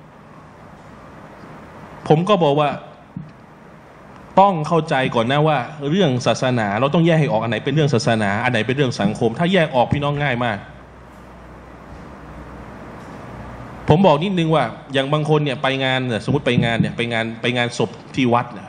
ผมก็บอกว่าต้องเข้าใจก่อนนะว่าเรื่องศาสนาเราต้องแยกให้ออกอันไหนเป็นเรื่องศาสนาอันไหนเป็นเรื่องสังคมถ้าแยกออกพี่น้องง่ายมากผมบอกนิดนึงว่าอย่างบางคนเนี่ยไปงานเนี่ยสมมติไปงานเนี่ยไปงานไปงานศพที่วัดเนี่ย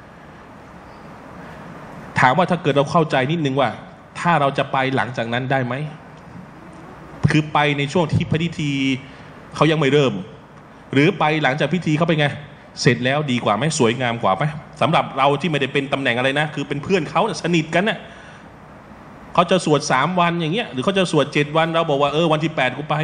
ถามว่าถ้าเกิดเราเข้าใจนิดนึงว่าถ้าเราจะไปหลังจากนั้นได้ไหมคือไปในช่วงที่พิธีเขายังไม่เริ่มหรือไปหลังจากพิธีเขาไปไงเสร็จแล้วดีกว่าไหมสวยงามกว่าไหมสำหรับเราที่ไม่ได้เป็นตำแหน่งอะไรนะคือเป็นเพื่อนเขาสนิทกันน่ะเขาจะสวดสามวันอย่างเงี้ยหรือเขาจะสวดเจ็ดวันเราบอกว่าเออวันที่แปดกูไป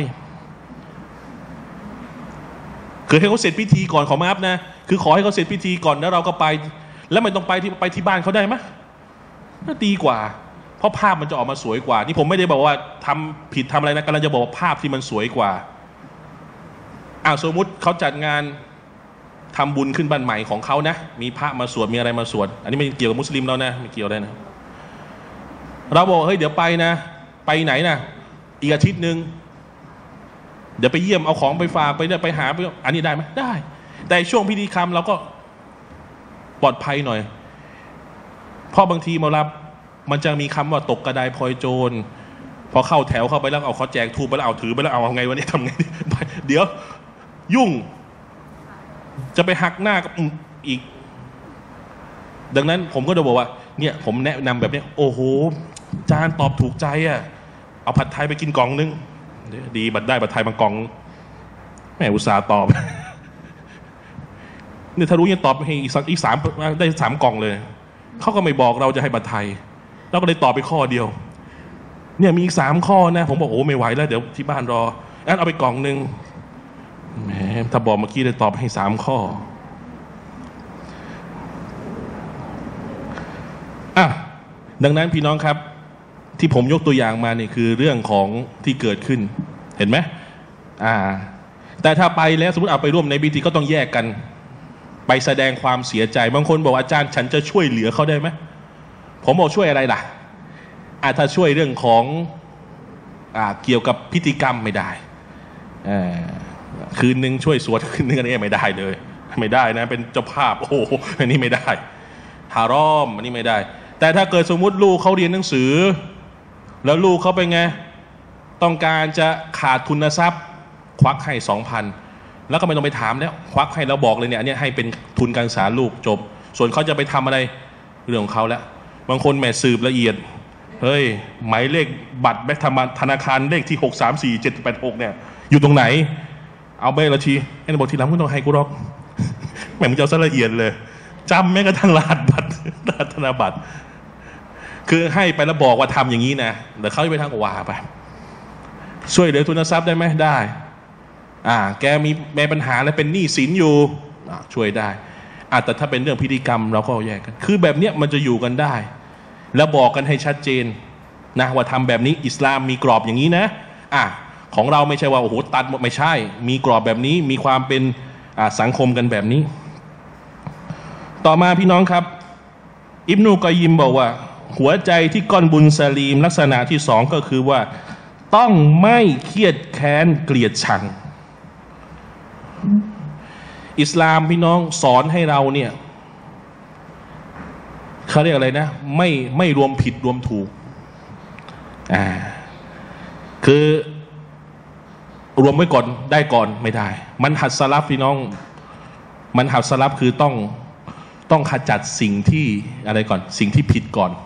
คือให้เขาเสร็จพิธีก่อนขอมาอัพนะคือขอให้เขาเสร็จพิธีก่อนแล้วเราก็ไปแล้วไม่ต้องไปที่ไปที่บ้านเขาได้ไหมน่าดีกว่าเพราะภาพมันจะออกมาสวยกว่านี่ผมไม่ได้บอกว่าทำผิดทำอะไรนะกำลังจะบอกว่าภาพที่มันสวยกว่าอ่าสมมุติเขาจัดงานทำบุญขึ้นบ้านใหม่ของเขานะมีพระมาสวดมีอะไรมาสวดอันนี้ไม่เกี่ยวกับมุสลิมเรานะไม่เกี่ยวได้นะเราบอกเฮ้ยเดี๋ยวไปนะไปไหนนะอีกอาทิตย์หนึ่งเดี๋ยวไปเยี่ยมเอาของไปฝากไปเนี่ยไปหาไปอันนี้ได้ไหมได้แต่ช่วงพิธีกรรมเราก็ปลอดภัยหน่อยเพราะบางทีมารับมันจะมีคำว่าตกกระไดพลอยโจรพอเข้าแถวเข้าไปแล้วเอาเขาแจกทูบไปแล้วเอาถือไปแล้วเอาไงวะเนี่ยทำไงเดี๋ยวยุ่งจะไปหักหน้ากับอีกดังนั้นผมก็จะบอกว่าเนี่ยผมแนะนำแบบนี้โอ้โหจานตอบถูกใจอ่ะเอาผัดไทยไปกินกล่องนึงดีบัดได้ผัดไทยบางกล่องแม่อุตส่าห์ตอบเนี่ยถ้ารู้ยังตอบให้อีกสักอีกสามได้สามกล่องเลยเขาก็ไม่บอกเราจะให้ผัดไทยเราก็เลยตอบไปข้อเดียวเนี่ยมีอีกสามข้อนะผมบอกโอ้ไม่ไหวแล้วเดี๋ยวที่บ้านรองั้นเอาไปกล่องนึงแหมถ้าบอกเมื่อกี้เลยตอบให้สามข้ออ่ะดังนั้นพี่น้องครับที่ผมยกตัวอย่างมาเนี่ยคือเรื่องของที่เกิดขึ้นเห็นไหมอ่าแต่ถ้าไปแล้วสมมติเอาไปร่วมในพิธีก็ต้องแยกกันไปแสดงความเสียใจบางคนบอกอาจารย์ฉันจะช่วยเหลือเขาได้ไหมผมบอกช่วยอะไรล่ะอาถ้าช่วยเรื่องของอ่าเกี่ยวกับพิธีกรรมไม่ได้อ่าคืนนึงช่วยสวดคืนนึงอันนี้ไม่ได้เลยไม่ได้นะเป็นเจ้าภาพโอ้โหอันนี้ไม่ได้ฮารอมอันนี้ไม่ได้แต่ถ้าเกิดสมมุติลูกเขาเรียนหนังสือแล้วลูกเขาเป็นไงต้องการจะขาดทุนทรัพย์ควักให้สองพันแล้วก็ไม่ต้องไปถามแล้วควักให้เราบอกเลยเนี่ยอันนี้ให้เป็นทุนการศึกษาลูกจบส่วนเขาจะไปทำอะไรเรื่องของเขาแล้วบางคนแหมสืบละเอียดเฮ้ยหมายเลขบัตรแบงค์ธนาคารเลขที่หกสามสี่เจ็ดแปดหกเนี่ยอยู่ตรงไหนเอาใบบัญชีไอ้บอกทีหลังไม่ต้องให้กูหรอกแม่งมึงจะเอาซะละเอียดเลยจำแม้กระทั่งรหัสบัตรรหัสธนบัตรคือให้ไปแล้วบอกว่าทำอย่างนี้นะเดี๋ยวเขาจะไปทางว่าไปช่วยเหลือทุนทรัพย์ได้ไหมได้อ่าแกมีแม่ปัญหาแล้วเป็นหนี้สินอยู่ช่วยได้อ่าแต่ถ้าเป็นเรื่องพิธีกรรมเราก็แยกกันคือแบบเนี้ยมันจะอยู่กันได้แล้วบอกกันให้ชัดเจนนะว่าทำแบบนี้อิสลามมีกรอบอย่างนี้นะอ่ะของเราไม่ใช่ว่าโอ้โหตัดหมดไม่ใช่มีกรอบแบบนี้มีความเป็นสังคมกันแบบนี้ต่อมาพี่น้องครับอิบนุกอยยิมบอกว่าหัวใจที่ก้อนบุญสลีมลักษณะที่สองก็คือว่าต้องไม่เครียดแค้นเกลียดชังอิสลามพี่น้องสอนให้เราเนี่ยเขาเรียกอะไรนะไม่ไม่รวมผิดรวมถูกอ่าคือรวมไว้ก่อนได้ก่อนไม่ได้มันหัดสลับพี่น้องมันหัดสลับคือต้องต้องขจัดสิ่งที่อะไรก่อนสิ่งที่ผิดก่อน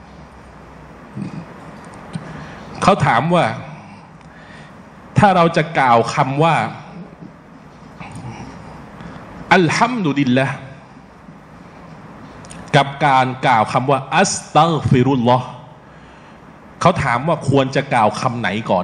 เขาถามว่าถ้าเราจะกล่าวคำว่าอัลฮัมดุลิลละห์กับการกล่าวคำว่าอัสตัฆฟิรุลลอฮ์เขาถามว่าควรจะกล่าวคำไหนก่อน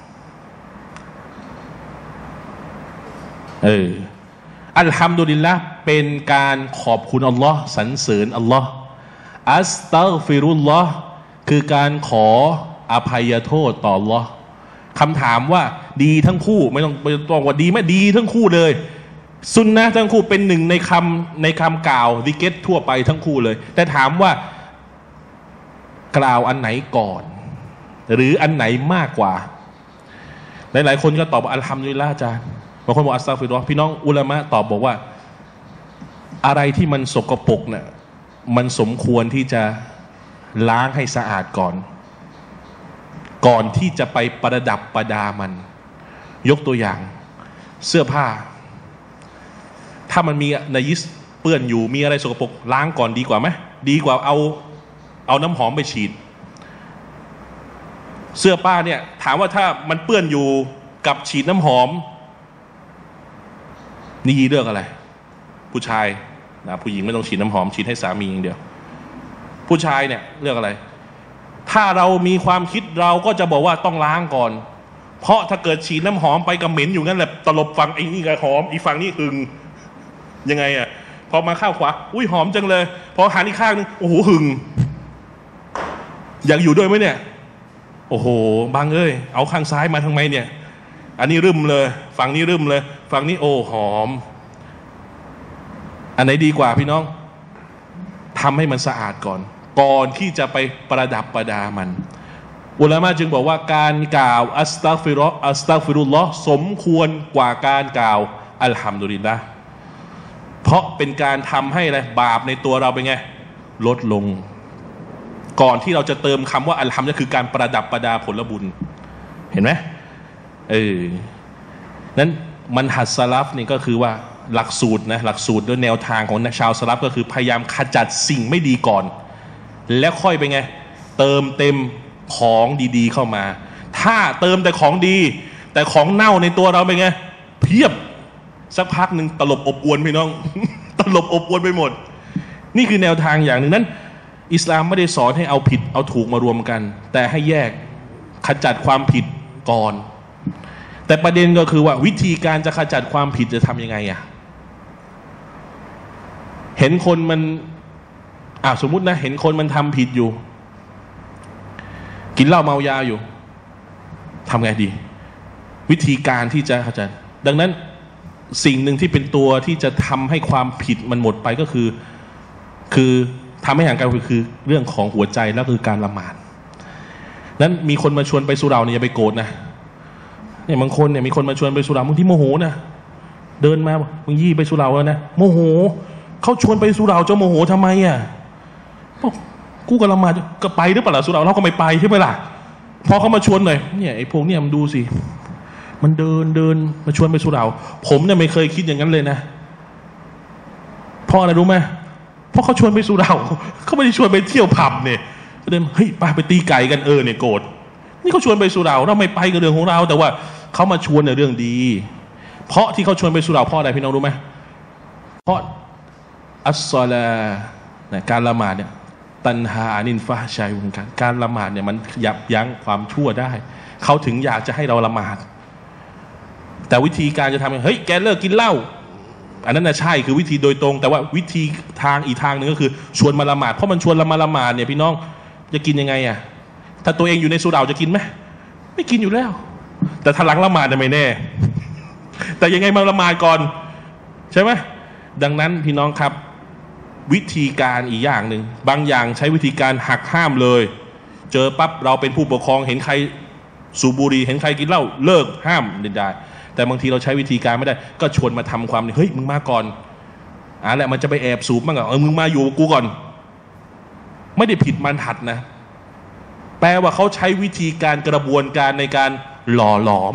เอออัลฮัมดุลิลละห์เป็นการขอบคุณอัลลอฮ์สรรเสริญอัลลอฮ์อัสตัฆฟิรุลลอฮ์คือการขออภัยโทษต่ออัลลอฮ์คำถามว่าดีทั้งคู่ไม่ต้องไม่ต้องว่าดีไม่ดีทั้งคู่เลยซุนนะทั้งคู่เป็นหนึ่งในคำในคำกล่าวดิเกตทั่วไปทั้งคู่เลยแต่ถามว่ากล่าวอันไหนก่อนหรืออันไหนมากกว่าหลายๆคนก็ตอบอัลฮัมดุลิลละห์อาจารย์บางคนบอกอัสตัฆฟิรุลลอฮ์พี่น้องอุลามะตอบบอกว่าอะไรที่มันสกปรกเนี่ยมันสมควรที่จะล้างให้สะอาดก่อนก่อนที่จะไปประดับประดามันยกตัวอย่างเสื้อผ้าถ้ามันมีนายิสเปื้อนอยู่มีอะไรสกปรกล้างก่อนดีกว่าไหมดีกว่าเอาเอาน้ำหอมไปฉีดเสื้อผ้าเนี่ยถามว่าถ้ามันเปื้อนอยู่กับฉีดน้ำหอมนี่เลือกอะไรผู้ชายนะผู้หญิงไม่ต้องฉีดน้ำหอมฉีดให้สามีอย่างเดียวผู้ชายเนี่ยเลือกอะไรถ้าเรามีความคิดเราก็จะบอกว่าต้องล้างก่อนเพราะถ้าเกิดฉีดน้ำหอมไปกับเหม็นอยู่งั้นแหละตลบฝั่งไอ้นี่ก็หอมอีกฝั่งนี่หึงยังไงอ่ะพอมาข้าวขวาอุ้ยหอมจังเลยพอหันอีกข้างนึงโอ้โหหึงอยากอยู่ด้วยไหมเนี่ยโอ้โหบางเอ้ยเอาข้างซ้ายมาทางไหนเนี่ยอันนี้รึมเลยฝั่งนี้รึมเลยฝั่งนี้โอ้หอมอันไหนดีกว่าพี่น้องทำให้มันสะอาดก่อนก่อนที่จะไปประดับประดามันอุลามะจึงบอกว่าการกล่าวอัสตัฆฟิรุอัสตัฆฟิรุลลอฮ์สมควรกว่าการกล่าวอัลฮัมดุลิลละห์เพราะเป็นการทำให้อะไรบาปในตัวเราเป็นไงลดลงก่อนที่เราจะเติมคำว่าอัลฮัมดุลิลละห์คือการประดับประดาผลบุญเห็นไหมเออนั้นมันหัดสลับนี่ก็คือว่าหลักสูตรนะหลักสูตรด้วยแนวทางของชาวสลับก็คือพยายามขจัดสิ่งไม่ดีก่อนแล้วค่อยไปไงเติมเต็มของดีๆเข้ามาถ้าเติมแต่ของดีแต่ของเน่าในตัวเราเป็นไงเพียบสักพักหนึ่งตลบอบอวนพี่น้อง ตลบอบอวนไปหมดนี่คือแนวทางอย่างหนึ่งนั้นอิสลามไม่ได้สอนให้เอาผิดเอาถูกมารวมกันแต่ให้แยกขจัดความผิดก่อนแต่ประเด็นก็คือว่าวิธีการจะขจัดความผิดจะทำยังไงอะเห็นคนมันอ่าสมมุตินะเห็นคนมันทำผิดอยู่กินเหล้าเมายาอยู่ทำไงดีวิธีการที่จะขจัดดังนั้นสิ่งหนึ่งที่เป็นตัวที่จะทำให้ความผิดมันหมดไปก็คือคือทำให้ห่างกันคือเรื่องของหัวใจแล้วคือการละหมาดนั้นมีคนมาชวนไปสุเหร่าเนี่ยอย่าไปโกรธนะเนี่ยบางคนเนี่ยมีคนมาชวนไปสุเหร่าบางที่โมโหนะเดินมามึงยี่ไปสุเหร่าแล้วนะโมโหเขาชวนไปสุเหร่าจะโมโหทำไมอ่ะกูกำลังมาก็ไปหรือเปล่าสุเหร่าเราก็ไม่ไปใช่ไหมล่ะพอเขามาชวนหน่อยเนี่ยไอ้พวกเนี่ยมันดูสิมันเดินเดินมาชวนไปสุเหร่าผมเนี่ยไม่เคยคิดอย่างนั้นเลยนะเพราะอะไรรู้ไหมเพราะเขาชวนไปสุเหร่าเขาไม่ได้ชวนไปเที่ยวผับเนี่ยเดินเฮ้ยไปไปตีไก่กันเออเนี่ยโกรธนี่เขาชวนไปสุเหร่าเราไม่ไปก็เรื่องของเราแต่ว่าเขามาชวนในเรื่องดีเพราะที่เขาชวนไปสุเหร่าเพราะอะไรพี่น้องรู้ไหมเพราะอัสซอลาเนี่ยการละหมาดเนี่ยตันหาอานินฟาชัยเหมือนกันการละหมาดเนี่ยมันยับยั้งความชั่วได้เขาถึงอยากจะให้เราละหมาดแต่วิธีการจะทำเฮ้ยแกเลิกกินเหล้าอันนั้นน่ะใช่คือวิธีโดยตรงแต่ว่าวิธีทางอีกทางหนึ่งก็คือชวนมาละหมาดเพราะมันชวนเรามาละหมาดเนี่ยพี่น้องจะกินยังไงอ่ะถ้าตัวเองอยู่ในสุเหร่าจะกินไหมไม่กินอยู่แล้วแต่ถ้าหลังละหมาดจะไม่แน่แต่ยังไงมาละหมาดก่อนใช่ไหมดังนั้นพี่น้องครับวิธีการอีกอย่างหนึ่งบางอย่างใช้วิธีการหักห้ามเลยเจอปั๊บเราเป็นผู้ปกครองเห็นใครสูบบุหรี่เห็นใครกินเหล้าเลิกห้ามได้แต่บางทีเราใช้วิธีการไม่ได้ก็ชวนมาทำความเฮ้ยมึงมาก่อนอ่ะแหละมันจะไปแอบสูบมั่งอ่ะเออมึงมาอยู่กูก่อนไม่ได้ผิดมันหัดนะแปลว่าเขาใช้วิธีการกระบวนการในการหล่อหลอม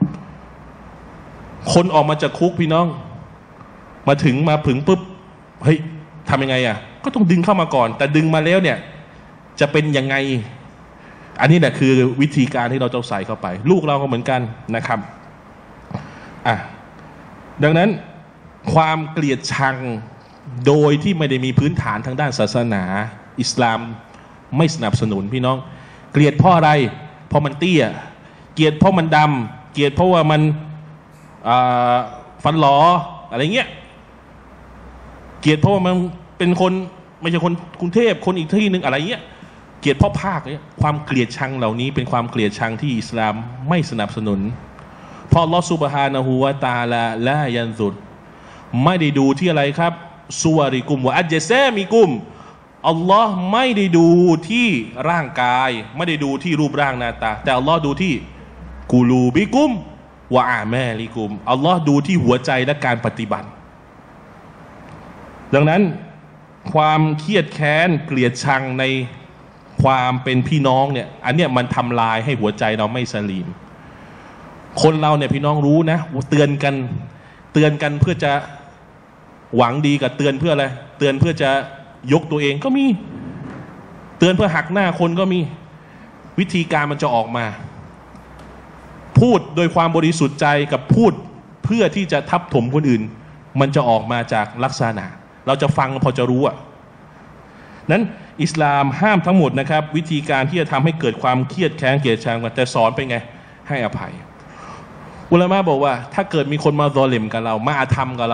คนออกมาจากคุกพี่น้องมาถึงมาถึงปุ๊บเฮ้ยทำยังไงอ่ะก็ต้องดึงเข้ามาก่อนแต่ดึงมาแล้วเนี่ยจะเป็นยังไงอันนี้แหละคือวิธีการที่เราจะใส่เข้าไปลูกเราก็เหมือนกันนะครับอ่ะดังนั้นความเกลียดชังโดยที่ไม่ได้มีพื้นฐานทางด้านศาสนาอิสลามไม่สนับสนุนพี่น้องเกลียดเพราะอะไรเพราะมันเตี้ยเกลียดเพราะมันดำเกลียดเพราะว่ามันฟันหลออะไรเงี้ยเกลียดเพราะว่ามันเป็นคนไม่ใช่คนกรุงเทพคนอีกที่หนึ่งอะไรเงี้ยเกลียดเพราะภาคเนี่ยความเกลียดชังเหล่านี้เป็นความเกลียดชังที่อิสลามไม่สนับสนุนเพราะอัลลอฮฺซุบฮานะฮูวะตะอาลาลายันซุรไม่ได้ดูที่อะไรครับซุวาริกุมวะอัจซามิกุมอัลลอฮ์ไม่ได้ดูที่ร่างกายไม่ได้ดูที่รูปร่างหน้าตาแต่อัลลอฮ์ดูที่กูลูบิกุมวะอามาลิกุมอัลลอฮ์ดูที่หัวใจและการปฏิบัติดังนั้นความเครียดแค้นเกลียดชังในความเป็นพี่น้องเนี่ยอันเนี้ยมันทำลายให้หัวใจเราไม่สลีมคนเราเนี่ยพี่น้องรู้นะเตือนกันเตือนกันเพื่อจะหวังดีกับเตือนเพื่ออะไรเตือนเพื่อจะยกตัวเองก็มีเตือนเพื่อหักหน้าคนก็มีวิธีการมันจะออกมาพูดโดยความบริสุทธิ์ใจกับพูดเพื่อที่จะทับถมคนอื่นมันจะออกมาจากลักษณะเราจะฟังพอจะรู้อ่ะนั้นอิสลามห้ามทั้งหมดนะครับวิธีการที่จะทำให้เกิดความเครียดแค้นเกลียดชังกันแต่สอนเป็นไงให้อภัยอุลามะบอกว่าถ้าเกิดมีคนมาซอลิมกับเรามาอาธรรมกับเรา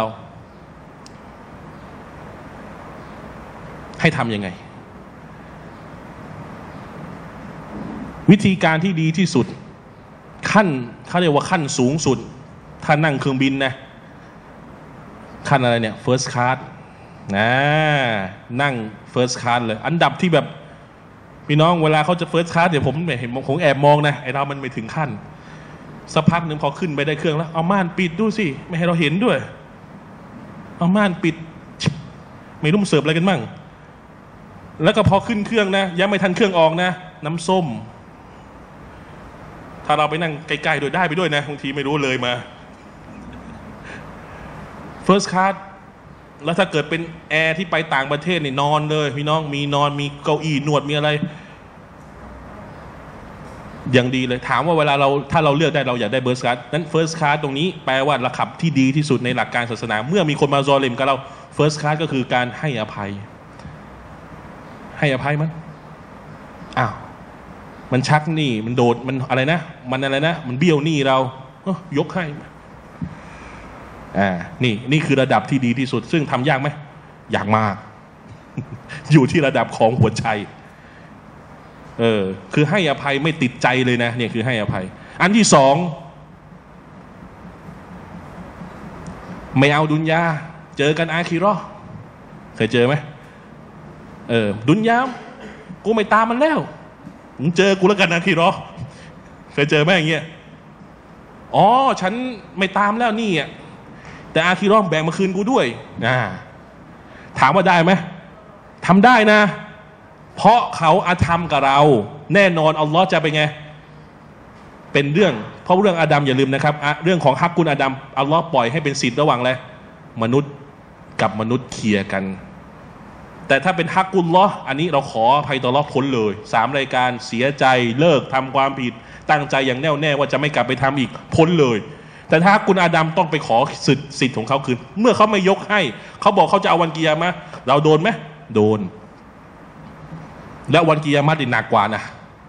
ให้ทำยังไงวิธีการที่ดีที่สุดขั้นเขาเรียกว่าขั้นสูงสุดถ้านั่งเครื่องบินนะขั้นอะไรเนี่ย first class นะนั่ง first class เลยอันดับที่แบบพี่น้องเวลาเขาจะ first class เดี๋ยวผมเห็นผมแอบมองนะไอเรามันไม่ถึงขั้นสักพักหนึ่งพอขึ้นไปได้เครื่องแล้วเอาม่านปิดดูสิไม่ให้เราเห็นด้วยเอาม่านปิดไม่รู้มันเสิร์ฟอะไรกันมั่งแล้วก็พอขึ้นเครื่องนะยังไม่ทันเครื่องออกนะน้ำส้มถ้าเราไปนั่งใกล้ๆโดยได้ไปด้วยนะบางทีไม่รู้เลยมา first class แล้วถ้าเกิดเป็นแอร์ที่ไปต่างประเทศนี่นอนเลยพี่น้องมีนอนมีเก้าอี้นวดมีอะไรอย่างดีเลยถามว่าเวลาเราถ้าเราเลือกได้เราอยากได้ first class นั้น first class ตรงนี้แปลว่าระดับที่ดีที่สุดในหลักการศาสนาเมื่อมีคนมาซอลิมกับเรา first class ก็คือการให้อภัยให้อภัยมันอ้าวมันชักหนี้มันโดดมันอะไรนะมันอะไรนะมันเบี้ยวหนี้เรายกให้อ่านี่นี่คือระดับที่ดีที่สุดซึ่งทำยากไหมยากมาก อยู่ที่ระดับของหัวใจเออคือให้อภัยไม่ติดใจเลยนะเนี่ยคือให้อภัยอันที่สองไม่เอาดุนยาเจอกันอาคิเราะห์เคยเจอไหมเออดุนยากูไม่ตามมันแล้วมึงเจอกูแล้วกันอาคิเราะห์เคยเจอไหมอย่างเงี้ยอ๋อฉันไม่ตามแล้วนี่อ่ะแต่อาคิเราะห์แบ่งมาคืนกูด้วยอ่าถามว่าได้ไหมทำได้นะเพราะเขาอาธรรมกับเราแน่นอนอัลลอฮ์จะเป็นไงเป็นเรื่องเพราะเรื่องอาดัมอย่าลืมนะครับเรื่องของฮักกุลอาดัมอัลลอฮ์ปล่อยให้เป็นสิทธิ์ระหว่างอะไรมนุษย์กับมนุษย์เคลียร์กันแต่ถ้าเป็นฮักกุลลอฮ์อันนี้เราขออภัยต่ออัลเลาะห์พ้นเลยสามรายการเสียใจเลิกทำความผิดตั้งใจอย่างแน่วแน่ว่าจะไม่กลับไปทำอีกพ้นเลยแต่ถ้าคุณอาดัมต้องไปขอสิทธิ์สิทธิ์ของเขาคืนเมื่อเขาไม่ยกให้เขาบอกเขาจะเอาวันกิยามะห์เราโดนไหมโดนและวันกิยามะห์นี่หนักกว่านะ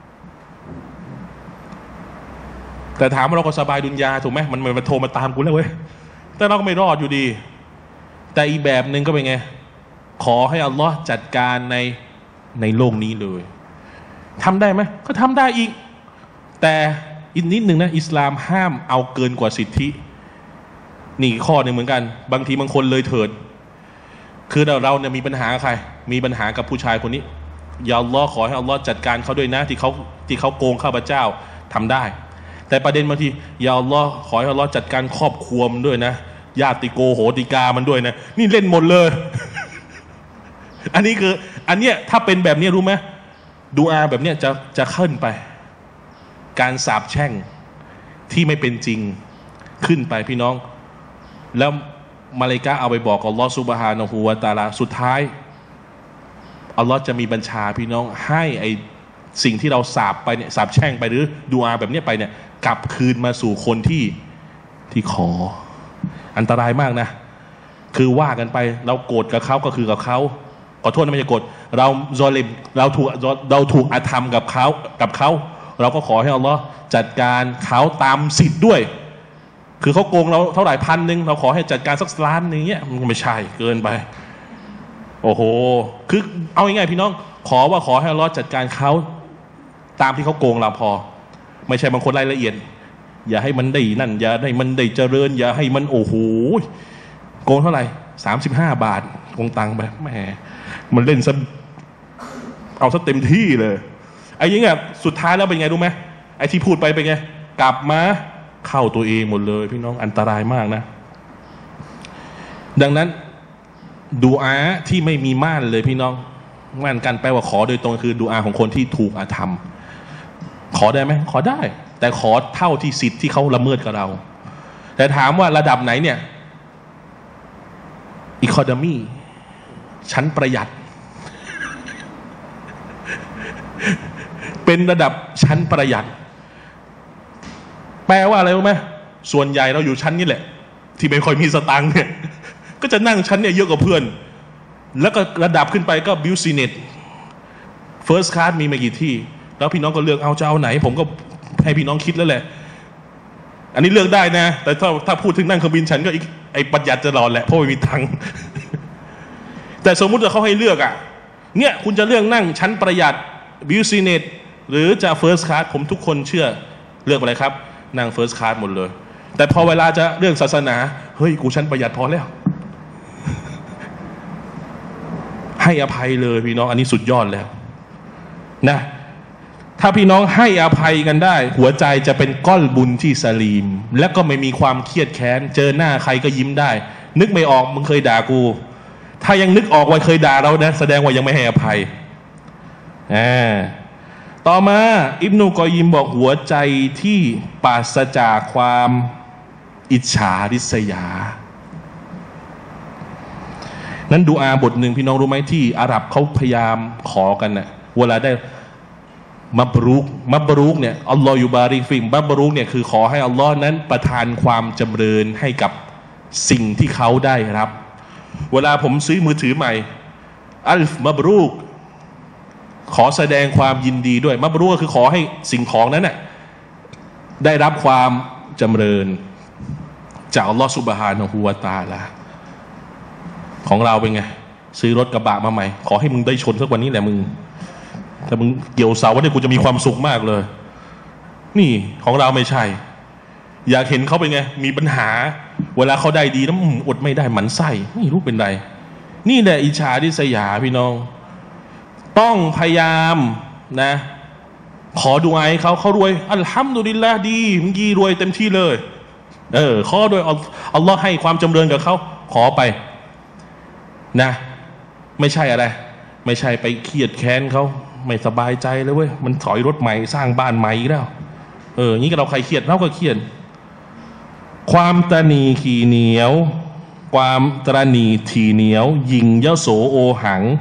แต่ถามว่าเราก็สบายดุนยาถูกไหมมันมันโทรมาตามกูแล้วเว้ยแต่เราก็ไม่รอดอยู่ดีแต่อีกแบบหนึ่งก็เป็นไงขอให้อัลลอฮ์จัดการในในโลกนี้เลยทำได้ไหมก็ทำได้อีกแต่อีกนิดหนึ่งนะอิสลามห้ามเอาเกินกว่าสิทธินี่ข้อหนึ่งเหมือนกันบางทีบางคนเลยเถิดคือเราเราเนี่ยมีปัญหาใครมีปัญหากับผู้ชายคนนี้อย่าอัลลอฮ์ขอให้อัลลอฮ์จัดการเขาด้วยนะที่เขาที่เขาโกงข้าพเจ้าทำได้แต่ประเด็นบางทีอย่าอัลลอฮ์ขอให้อัลลอฮ์จัดการครอบครัวมันด้วยนะญาติโกโหติกามันด้วยนะนี่เล่นหมดเลย อันนี้คืออันเนี้ยถ้าเป็นแบบนี้รู้ไหมดูอาแบบเนี้ยจะจะขึ้นไปการสาปแช่งที่ไม่เป็นจริงขึ้นไปพี่น้องแล้วมาเลกาเอาไปบอกอัลลอฮ์ซุบฮานะฮูวะตะอาลาสุดท้ายอัลลอฮ์จะมีบัญชาพี่น้องให้ไอสิ่งที่เราสาปไปเนี่ยสาปแช่งไปหรือดูอาแบบนี้ไปเนี่ยกลับคืนมาสู่คนที่ที่ขออันตรายมากนะคือว่ากันไปเราโกรธกับเขาก็คือกับเขาขอโทษนะไม่ใช่โกรธเราซอลิมเราถูกเราถูกอาธรรมกับเขากับเขาเราก็ขอให้อัลลอฮ์จัดการเขาตามสิทธิ์ด้วยคือเขาโกงเราเท่าไหร่พันหนึ่งเราขอให้จัดการสักล้านนึงเงี้ยมันไม่ใช่เกินไปโอ้โหคือเอาง่ายๆพี่น้องขอว่าขอให้อัลลอฮ์จัดการเขาตามที่เขาโกงเราพอไม่ใช่บางคนรายละเอียดอย่าให้มันได้นั่นอย่าให้มันได้เจริญอย่าให้มันโอ้โหโกงเท่าไหร่สามสิบห้าบาทโกงตังค์ไปแหมมันเล่นซะเอาซะเต็มที่เลยไอ้ยังไงสุดท้ายแล้วเป็นไงรู้ไหมไอ้ที่พูดไปเป็นไงกลับมาเข้าตัวเองหมดเลยพี่น้องอันตรายมากนะดังนั้นดูอาที่ไม่มีม่านเลยพี่น้องม่านกันแปลว่าขอโดยตรงคือดูอาของคนที่ถูกอาธรรมขอได้ไหมขอได้แต่ขอเท่าที่สิทธิ์ที่เขาละเมิดกับเราแต่ถามว่าระดับไหนเนี่ยอีโคโนมีชั้นประหยัดเป็นระดับชั้นประหยัดแปลว่าอะไรรู้ไหมส่วนใหญ่เราอยู่ชั้นนี้แหละที่ไม่ค่อยมีสตังค์เนี่ยก็จะนั่งชั้นเนี่ยเยอะกว่าเพื่อนแล้วก็ระดับขึ้นไปก็บิวซีเน็ตเฟิร์สคลาสมีไม่กี่ที่แล้วพี่น้องก็เลือกเอาจะเอาไหนผมก็ให้พี่น้องคิดแล้วแหละอันนี้เลือกได้นะแต่ถ้าถ้าพูดถึงนั่งเครื่องบินฉันก็อีกไอ้ประหยัดจะรอแหละเพราะไม่มีตังค์แต่สมมุติว่าเขาให้เลือกอ่ะเนี่ยคุณจะเลือกนั่งชั้นประหยัดบิวซีเน็ตหรือจะเฟิร์สคลาสผมทุกคนเชื่อเลือกอะไรครับนั่งเฟิร์สคลาสหมดเลยแต่พอเวลาจะเรื่องศาสนาเฮ้ยกูชั้นประหยัดพอแล้วให้อภัยเลยพี่น้องอันนี้สุดยอดแล้วนะถ้าพี่น้องให้อภัยกันได้หัวใจจะเป็นก้อนบุญที่สลีมและก็ไม่มีความเครียดแค้นเจอหน้าใครก็ยิ้มได้นึกไม่ออกมึงเคยด่ากูถ้ายังนึกออกว่าเคยด่าเรานะแสดงว่ายังไม่ให้อภัยอ่าต่อมาอิบนุกอยยิมบอกหัวใจที่ปราศจากความอิจฉาริษยานั้นดูอาบทหนึ่งพี่น้องรู้ไหมที่อาหรับเขาพยายามขอกันนะ่ะเวลาได้มับรุกมับรุกเนี่ยอัลลอฮฺยูบาริกฟิมมับรุกเนี่ยคือขอให้อัลลอฮ์นั้นประทานความจำเริญให้กับสิ่งที่เขาได้รับเวลาผมซื้อมือถือใหม่อัลฟมับรุกขอแสดงความยินดีด้วยมับรุกก็คือขอให้สิ่งของนั้นน่ะได้รับความจำเริญจากอัลลอฮฺซุบฮานะฮูวะตะอาลาของเราเป็นไงซื้อรถกระบะมาใหม่ขอให้มึงได้ชนสักวันนี้แหละมึงถ้ามึงเกี่ยวเสาวันนี้กูจะมีความสุขมากเลยนี่ของเราไม่ใช่อยากเห็นเขาเป็นไงมีปัญหาเวลาเขาได้ดีแล้วอดไม่ได้หมันไส้ไม่รู้เป็นไรนี่แหละอิจฉาริษยาพี่น้องต้องพยายามนะขอดูอาให้เขาเขารวยอัลฮัมดุลิลลาห์ดีมึงยีรวยเต็มที่เลยเออขอโดยอัลลอฮ์ให้ความจำเริญกับเขาขอไปนะไม่ใช่อะไรไม่ใช่ไปเครียดแค้นเขาไม่สบายใจเลยเว้ยมันถอยรถใหม่สร้างบ้านใหม่อีกแล้วเอองี้ก็เราใครเครียดเราก็เครียดความตระหนี่ขี่เหนียวความตระหนี่ทีเหนียวยิงยโสโอหัง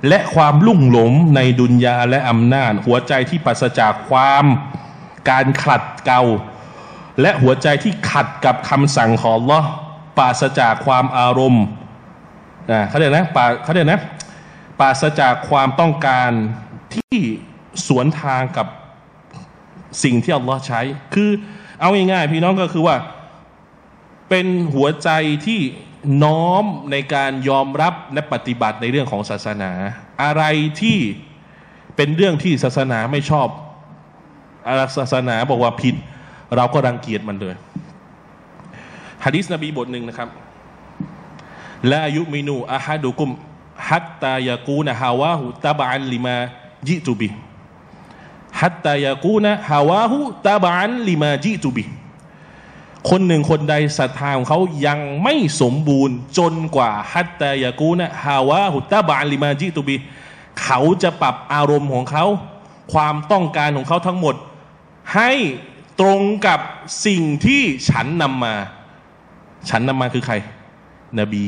และความลุ่งหลงในดุนยาและอำนาจหัวใจที่ปราศจากความการขัดเกลาและหัวใจที่ขัดกับคำสั่งของอัลเลาะห์ปราศจากความอารมณ์นะเขาเรียกนะปราเขาเรียกนะปราศจากความต้องการที่สวนทางกับสิ่งที่อัลเลาะห์ใช้คือเอาง่ายๆพี่น้องก็คือว่าเป็นหัวใจที่น้อมในการยอมรับและปฏิบัติในเรื่องของศาสนาอะไรที่เป็นเรื่องที่ศาสนาไม่ชอบศาสนาบอกว่าผิดเราก็รังเกียจมันเลยหะดีษนบีบทหนึ่งนะครับลายุมินูอะฮัดุกุมฮัตตายะกูนะฮาวาหุตะบะอันลิมาญิตุบิฮัตตายะกูนะฮาวาหุตะบะอันลิมาญิตุบิคนหนึ่งคนใดศรัทธาของเขายังไม่สมบูรณ์จนกว่าฮัตตายะกูนะฮาวาหุตะบะอันลิมาญิตุบิเขาจะปรับอารมณ์ของเขาความต้องการของเขาทั้งหมดให้ตรงกับสิ่งที่ฉันนำมาฉันนำมาคือใครนบี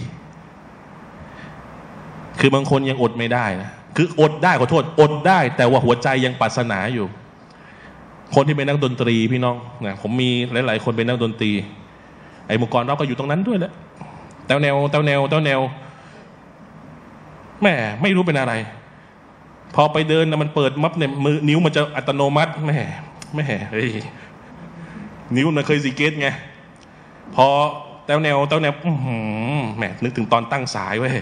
คือบางคนยังอดไม่ได้นะคืออดได้ขอโทษอดได้แต่ว่าหัวใจยังปรารถนาอยู่คนที่เป็นนักดนตรีพี่น้องนะผมมีหลายๆคนเป็นนักดนตรีไอ้มุกรเราก็อยู่ตรงนั้นด้วยแหละแต้วแนวแต้วแนวแต้วแนวแม่ไม่รู้เป็นอะไรพอไปเดินนะมันเปิดมับเนี่ยมือนิ้วมันจะอัตโนมัติแม่แม่เฮ้ยนิ้วมันเคยสีเกตไงพอแต้วแนวแต้วแนวแม่นึกถึงตอนตั้งสายไว้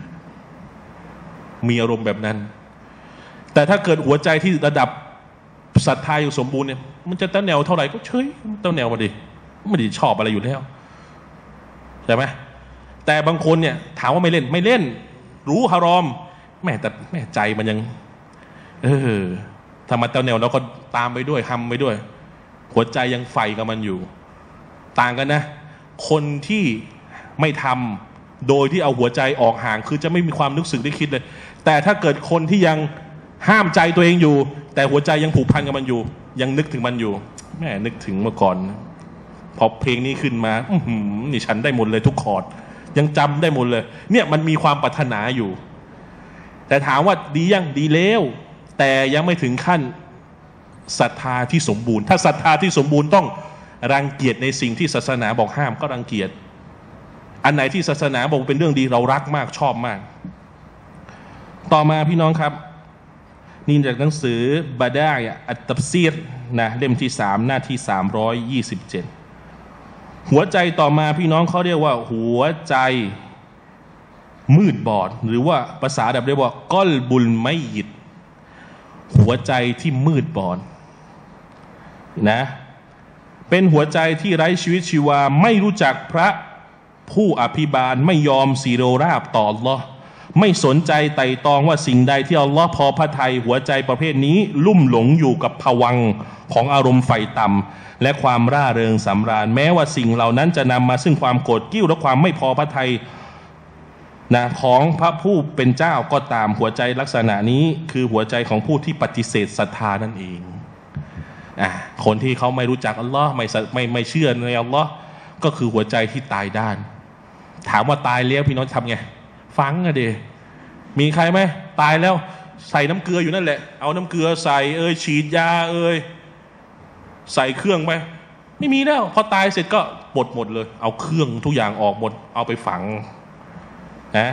มีอารมณ์แบบนั้นแต่ถ้าเกิดหัวใจที่ระดับศรัทธาอยู่สมบูรณ์เนี่ยมันจะแต้วแนวเท่าไหร่ก็เฉยแต้วแนวมาดิไม่ได้ชอบอะไรอยู่แล้วใช่ไหมแต่บางคนเนี่ยถามว่าไม่เล่นไม่เล่นรู้ฮารอมแม่แต่แม่ใจมันยังเออถ้ามาแต้วแนวเราก็ตามไปด้วยทำไปด้วยหัวใจยังใฝ่กับมันอยู่ต่างกันนะคนที่ไม่ทำโดยที่เอาหัวใจออกห่างคือจะไม่มีความนึกสึกได้คิดเลยแต่ถ้าเกิดคนที่ยังห้ามใจตัวเองอยู่แต่หัวใจยังผูกพันกับมันอยู่ยังนึกถึงมันอยู่แม่นึกถึงเมื่อก่อนพอเพลงนี้ขึ้นมาอื้อหือนี่ฉันได้หมดเลยทุกคอร์ดยังจำได้หมดเลยเนี่ยมันมีความปรารถนาอยู่แต่ถามว่าดียังดีแล้วแต่ยังไม่ถึงขั้นศรัทธาที่สมบูรณ์ถ้าศรัทธาที่สมบูรณ์ต้องรังเกียจในสิ่งที่ศาสนาบอกห้ามก็รังเกียจอันไหนที่ศาสนาบอกเป็นเรื่องดีเรารักมากชอบมากต่อมาพี่น้องครับนี่จากหนังสือบาดาอะอัตตัฟซีรนะเล่มที่สามหน้าที่สามร้อยยี่สิบเจ็ดหัวใจต่อมาพี่น้องเขาเรียกว่าหัวใจมืดบอดหรือว่าภาษาแบบเรียกว่าก้อลบุลไม่หยิดหัวใจที่มืดบอดนะเป็นหัวใจที่ไร้ชีวิตชีวาไม่รู้จักพระผู้อภิบาลไม่ยอมสีโรราบต่ออัลเลาะห์ไม่สนใจไต่ตองว่าสิ่งใดที่อัลเลาะห์พอพระทัยหัวใจประเภทนี้ลุ่มหลงอยู่กับภวังค์ของอารมณ์ไฟต่ำและความร่าเริงสำราญแม้ว่าสิ่งเหล่านั้นจะนำมาซึ่งความโกรธกิ้วและความไม่พอพระทัยนะของพระผู้เป็นเจ้าก็ตามหัวใจลักษณะนี้คือหัวใจของผู้ที่ปฏิเสธศรัทธานั่นเองอ่ะคนที่เขาไม่รู้จักอัลลอฮ์ไม่ไม่ไม่เชื่อในอัลลอฮ์ก็คือหัวใจที่ตายด้านถามว่าตายแล้วพี่น้องทำไงฟังอะเดมีใครไหมตายแล้วใส่น้ำเกลืออยู่นั่นแหละเอาน้ำเกลือใส่เอ่ยฉีดยาเอ่ยใส่เครื่องไปไม่มีแล้วพอตายเสร็จก็ปลดหมดเลยเอาเครื่องทุกอย่างออกหมดเอาไปฝังนะ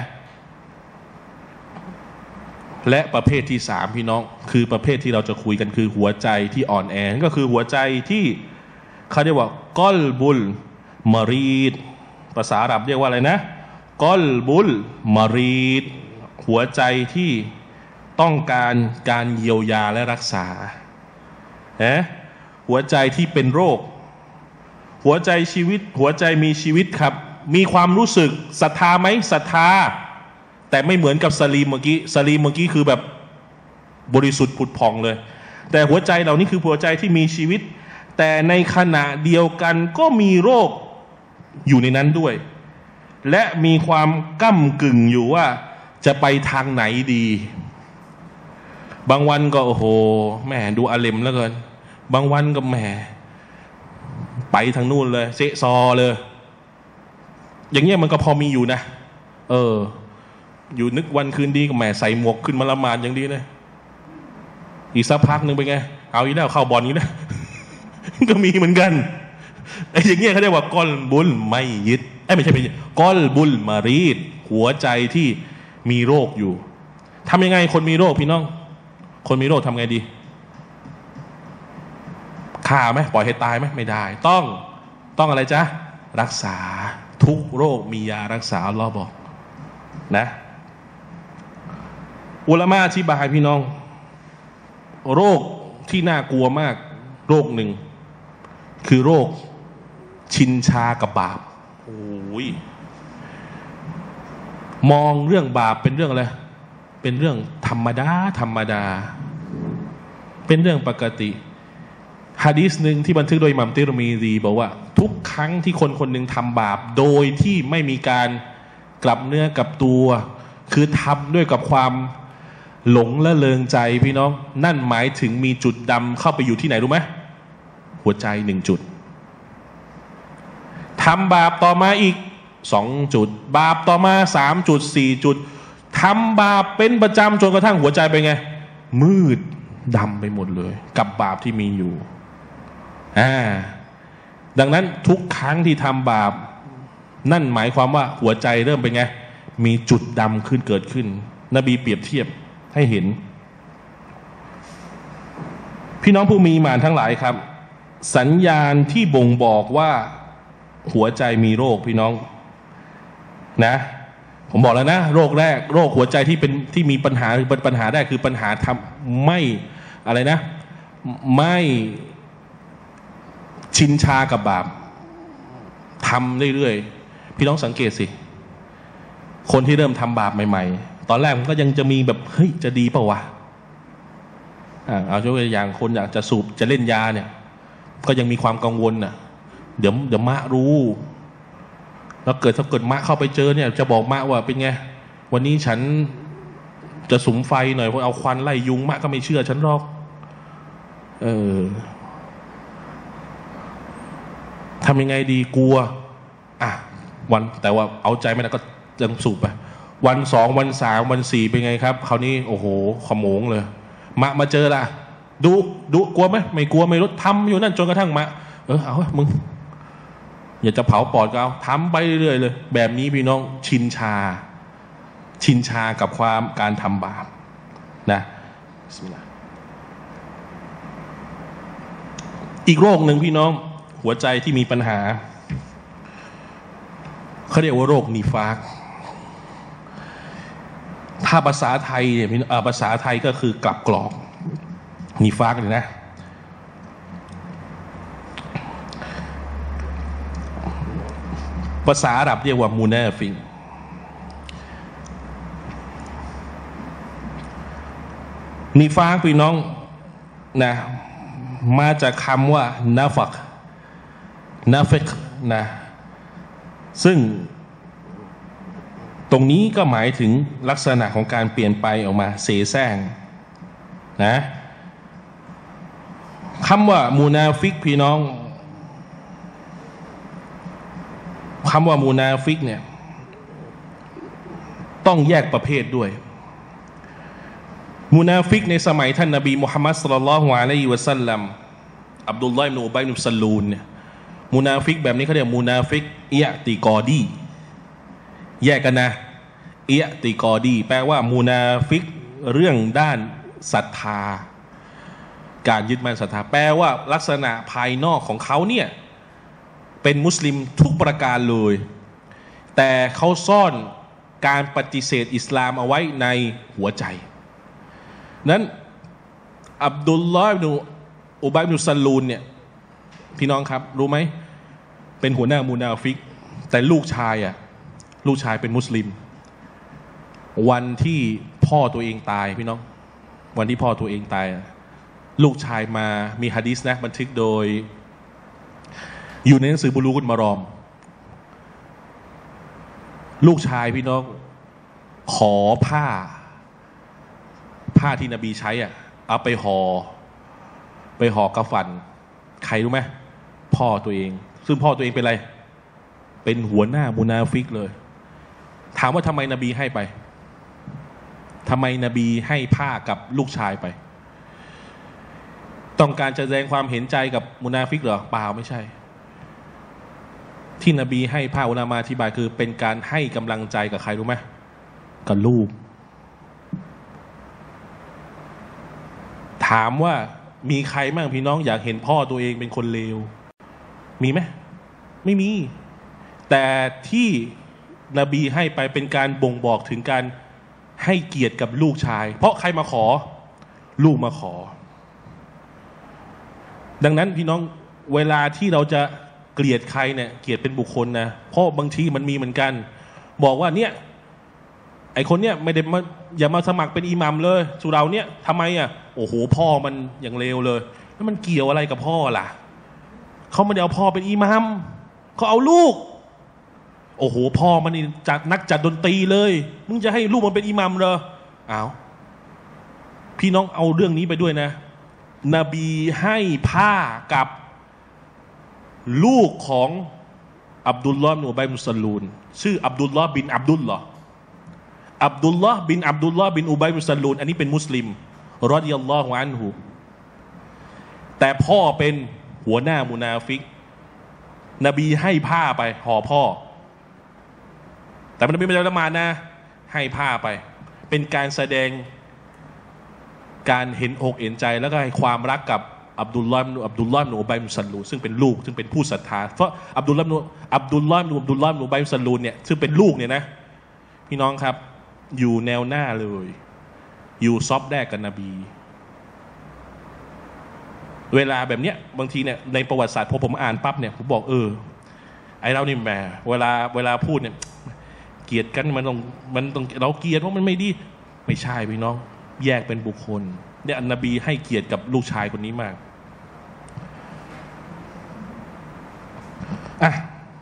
และประเภทที่สามพี่น้องคือประเภทที่เราจะคุยกันคือหัวใจที่อ่อนแอก็คือหัวใจที่เขาเรียกว่าก้อลบุลมารีดภาษาอาหรับเรียกว่าอะไรนะก้อลบุลมารีดหัวใจที่ต้องการการเยียวยาและรักษานะหัวใจที่เป็นโรคหัวใจชีวิตหัวใจมีชีวิตครับมีความรู้สึกศรัทธาไหมศรัทธาแต่ไม่เหมือนกับสลีมเมื่อกี้สลีมเมื่อกี้คือแบบบริสุทธิ์ผุดผ่องเลยแต่หัวใจเหล่านี้คือหัวใจที่มีชีวิตแต่ในขณะเดียวกันก็มีโรคอยู่ในนั้นด้วยและมีความก้ำกึ่งอยู่ว่าจะไปทางไหนดีบางวันก็โอ้โหแม่ดูอาเลมแล้วเกินบางวันก็แม่ไปทางนู่นเลยเซะซอเลยอย่างเงี้ยมันก็พอมีอยู่นะเอออยู่นึกวันคืนดีก็แหมใส่หมวกขึ้นมาละหมาดอย่างดีเลยอีกสักพักหนึ่งเป็นไงเอาอีกแล้วเข้าบอลนี้นะ ก็มีเหมือนกันไอ้อย่างเงี้ยเขาเรียกว่ากอลบุลไม่ยึดไอ้ไม่ใช่ไม่ใช่กอลบุลมารีดหัวใจที่มีโรคอยู่ทำยังไงคนมีโรคพี่น้องคนมีโรคทำไงดีฆ่าไหมปล่อยให้ตายไหมไม่ได้ต้องต้องอะไรจ๊ะรักษาทุกโรคมียารักษาอัลเลาะห์บอกนะอุลามะอธิบายพี่น้องโรคที่น่ากลัวมากโรคหนึ่งคือโรคชินชากับบาปโอ้ยมองเรื่องบาปเป็นเรื่องอะไรเป็นเรื่องธรรมดาธรรมดาเป็นเรื่องปกติหะดีษหนึ่งที่บันทึกโดยอิหม่ามติรมีซีบอกว่าทุกครั้งที่คนคนหนึ่งทำบาปโดยที่ไม่มีการกลับเนื้อกลับตัวคือทำด้วยกับความหลงละเลงใจพี่น้องนั่นหมายถึงมีจุดดำเข้าไปอยู่ที่ไหนรู้ไหมหัวใจหนึ่งจุดทำบาปต่อมาอีกสองจุดบาปต่อมาสามจุดสี่จุดทำบาปเป็นประจำจนกระทั่งหัวใจไปไงมืดดำไปหมดเลยกับบาปที่มีอยู่อ่าดังนั้นทุกครั้งที่ทำบาปนั่นหมายความว่าหัวใจเริ่มเป็นไงมีจุดดำขึ้นเกิดขึ้นนบีเปรียบเทียบให้เห็นพี่น้องผู้มีอีหม่านทั้งหลายครับสัญญาณที่บ่งบอกว่าหัวใจมีโรคพี่น้องนะผมบอกแล้วนะโรคแรกโรคหัวใจที่เป็นที่มีปัญหาปัญหาได้คือปัญหาทำไม่อะไรนะไม่ชินชากับบาปทำเรื่อยๆพี่น้องสังเกตสิคนที่เริ่มทำบาปใหม่ๆตอนแรกมันก็ยังจะมีแบบเฮ้ยจะดีเปล่าวะอ่าเอายกตัวอย่างคนอยากจะสูบจะเล่นยาเนี่ยก็ยังมีความกังวลน่ะเดี๋ยวเดี๋ยวมะรู้แล้วเกิดถ้าเกิดมะเข้าไปเจอเนี่ยจะบอกมะว่าเป็นไงวันนี้ฉันจะสุมไฟหน่อยเพราะเอาควันไล่ยุงมะก็ไม่เชื่อฉันหรอกเออทำยังไงดีกลัวอ่ะวันแต่ว่าเอาใจไม่ได้ก็ยังสูบไปวันสองวันสามวันสี่เป็นไงครับคราวนี้โอ้โหขโมงเลยมะมาเจอละดูดูกลัวไหมไม่กลัวไม่รู้ทำอยู่นั่นจนกระทั่งมะเออเอามึงอยากจะเผาปอดก็เอาทำไปเรื่อยๆเลยแบบนี้พี่น้องชินชาชินชากับความการทำบาปนะอีกโรคหนึ่งพี่น้องหัวใจที่มีปัญหาเขาเรียกว่าโรคนิฟากถ้าภาษาไทยเนี่ยภาษาไทยก็คือกลับกรอกนิฟากเลยนะภาษาอาหรับเรียกว่ามูนาฟิกนิฟากพี่น้องนะมาจากคำว่านาฟักนาฟิกนะซึ่งตรงนี้ก็หมายถึงลักษณะของการเปลี่ยนไปออกมาเสแสร้งนะคำว่ามูนาฟิกพี่น้องคำว่ามูนาฟิกเนี่ยต้องแยกประเภทด้วยมูนาฟิกในสมัยท่านนบีมุฮัมมัดศ็อลลัลลอฮุอะลัยฮิวะซัลลัมอับดุลลอฮ์อิบนุอุบัยอิบนุซัลลูนเนี่ยมูนาฟิกแบบนี้เขาเรียกมูนาฟิกอิยะติกอดีแยกกันนะอิยะติกอดีแปลว่ามูนาฟิกเรื่องด้านศรัทธาการยึดมั่นศรัทธาแปลว่าลักษณะภายนอกของเขาเนี่ยเป็นมุสลิมทุกประการเลยแต่เขาซ่อนการปฏิเสธอิสลามเอาไว้ในหัวใจนั้นอับดุลลอฮ์อิบนุอุบัยอิบนุซัลลูนเนี่ยพี่น้องครับรู้ไหมเป็นหัวหน้ามูนาฟิกแต่ลูกชายอ่ะลูกชายเป็นมุสลิมวันที่พ่อตัวเองตายพี่น้องวันที่พ่อตัวเองตายลูกชายมามีหะดีษนะบันทึกโดยอยู่ในหนังสือบุลูกุลมารอมลูกชายพี่น้องขอผ้าผ้าที่นบีใช้อ่ะเอาไปห่อไปห่อกะฟันใครรู้ไหมพ่อตัวเองซึ่งพ่อตัวเองเป็นอะไรเป็นหัวหน้ามุนาฟิกเลยถามว่าทำไมนบีให้ไปทำไมนบีให้ผ้ากับลูกชายไปต้องการจะแสดงความเห็นใจกับมุนาฟิกเหรอเปล่าไม่ใช่ที่นบีให้ผ้าอุลามาอธิบายคือเป็นการให้กำลังใจกับใครรู้ไหมกับลูกถามว่ามีใครบ้างพี่น้องอยากเห็นพ่อตัวเองเป็นคนเลวมีไหมไม่มีแต่ที่นบีให้ไปเป็นการบ่งบอกถึงการให้เกียรติกับลูกชายเพราะใครมาขอลูกมาขอดังนั้นพี่น้องเวลาที่เราจะเกลียดใครเนี่ยเกลียดเป็นบุคคลนะเพราะบางทีมันมีเหมือนกันบอกว่าเนี่ยไอคนเนี่ยไม่ได้มาอย่ามาสมัครเป็นอิหมัมเลยสุเราเนี่ยทำไมอ่ะโอ้โหพ่อมันอย่างเลวเลยแล้วมันเกี่ยวอะไรกับพ่อล่ะเขาไม่ได้เอาพ่อเป็นอิหมัมเขาเอาลูกโอ้โหพ่อมันนี่จัดนักจัดดนตรีเลยมึงจะให้ลูกมันเป็นอิหมัมเหรออ้าวพี่น้องเอาเรื่องนี้ไปด้วยนะนบีให้ผ้ากับลูกของอับดุลลอฮ์บินอุบัยมุสลูนชื่ออับดุลลอฮ์บินอับดุลลอฮ์อับดุลลอฮ์บินอับดุลลอฮ์บินอุบัยมุสลูนอันนี้เป็นมุสลิมรอฎิยัลลอฮุอันฮุแต่พ่อเป็นหัวหน้ามุนาฟิกนบีให้ผ้าไปห่อพ่อแต่มันไม่เป็นละหมาดนะให้ผ้าไปเป็นการแสดงการเห็นอกเห็นใจแล้วก็ให้ความรักกับอับดุลลอฮ์อับดุลลอฮ์อุบัยมุสลูนซึ่งเป็นลูกซึ่งเป็นผู้ศรัทธาเพราะอับดุลลอฮ์อับดุลลอฮ์อับดุลลอฮ์อุบัยมุสลูนเนี่ยซึ่งเป็นลูกเนี่ยนะพี่น้องครับอยู่แนวหน้าเลยอยู่ซอฟแรกกับนบีเวลาแบบเนี้ยบางทีเนี่ยในประวัติศาสตร์พอผมอ่านปั๊บเนี่ยผมบอกเออไอเรานี่แหมเวลาเวลาพูดเนี่ยเกลียดกันมันต้องมันต้องเราเกลียดเพราะมันไม่ดีไม่ใช่พี่น้องแยกเป็นบุคคลเนี่ยนบีให้เกียรติกับลูกชายคนนี้มากอ่ะ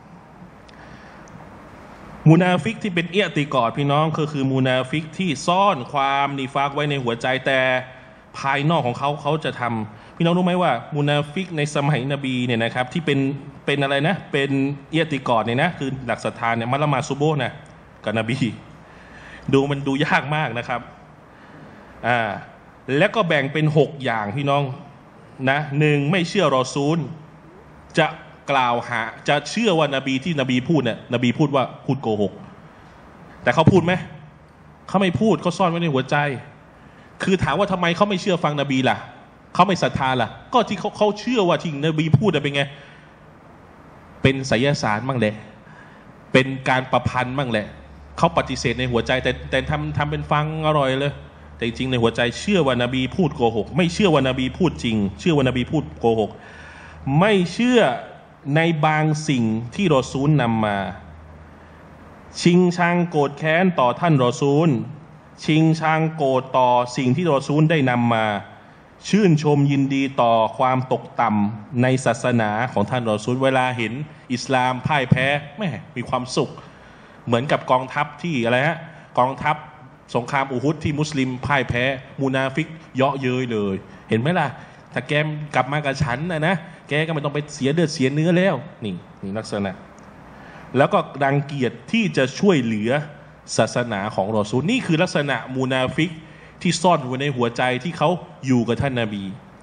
มูนาฟิกที่เป็นเอียติกอดพี่น้องก็คือมูนาฟิกที่ซ่อนความนิฟากไว้ในหัวใจแต่ภายนอกของเขาเขาจะทำพี่น้องรู้ไหมว่ามูนาฟิกในสมัยนบีเนี่ยนะครับที่เป็นเป็นอะไรนะเป็นเอียติกอดเนี่ยนะคือหลักศรัทธาเนี่ยมัละมาซุโบนะกับนบีดูมันดูยากมากนะครับอ่าแล้วก็แบ่งเป็นหกอย่างพี่น้องนะหนึ่งไม่เชื่อรอซูลจะกล่าวหาจะเชื่อว่านบีที่นบีพูดเนี่ยนบีพูดว่าพูดโกหกแต่เขาพูดไหมเขาไม่พูดเขาซ่อนไว้ในหัวใจคือถามว่าทำไมเขาไม่เชื่อฟังนบีล่ะเขาไม่ศรัทธาล่ะก็ที่เขาเขาเชื่อว่าที่นบีพูดเป็นไงเป็นไสยศาสตร์มั่งแหละเป็นการประพันธ์มั่งแหละเขาปฏิเสธในหัวใจแต่แต่ทำทำเป็นฟังอร่อยเลยแต่จริงในหัวใจเชื่อว่านบีพูดโกหกไม่เชื่อว่านบีพูดจริงเชื่อว่านบีพูดโกหกไม่เชื่อในบางสิ่งที่รอซูลนำมาชิงชังโกรธแค้นต่อท่านรอซูลชิงชังโกรธต่อสิ่งที่รอซูลได้นำมาชื่นชมยินดีต่อความตกต่ำในศาสนาของท่านรอซูลเวลาเห็นอิสลามพ่ายแพ้แม่มีความสุขเหมือนกับกองทัพที่อะไรฮะกองทัพสงครามอูฮุดที่มุสลิมพ่ายแพ้มูนาฟิกเยาะเย้ยเลยเห็นไหมล่ะถ้าแกกลับมากับฉันนะนะแกก็ไม่ต้องไปเสียเลือดเสียเนื้อแล้วนี่นี่ลักษณะแล้วก็รังเกียจที่จะช่วยเหลือศาสนาของรอซูลนี่คือลักษณะมูนาฟิกที่ซ่อนอยู่ในหัวใจที่เขาอยู่กับท่านนบี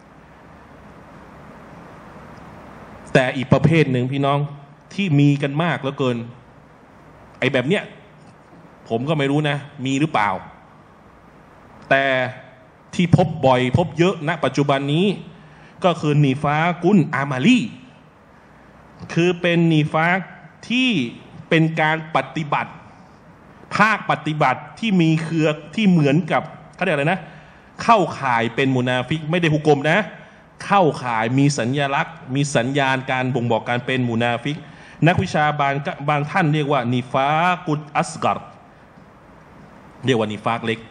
แต่อีกประเภทหนึ่งพี่น้องที่มีกันมากเหลือเกินไอ้แบบเนี้ยผมก็ไม่รู้นะมีหรือเปล่าแต่ที่พบบ่อยพบเยอะณปัจจุบันนี้ก็คือนีฟากุนอามาลีคือเป็นนีฟาที่เป็นการปฏิบัติภาคปฏิบัติที่มีเครือที่เหมือนกับเขาเรียกอะไรนะเข้าข่ายเป็นมุนาฟิกไม่ได้หุกมนะเข้าข่ายมีสัญญลักษณ์มีสัญญาณการบ่งบอกการเป็นมุนาฟิกนักวิชาบางบางท่านเรียกว่านีฟากุนอัสกัรเรียกว่านีฟากเล็ก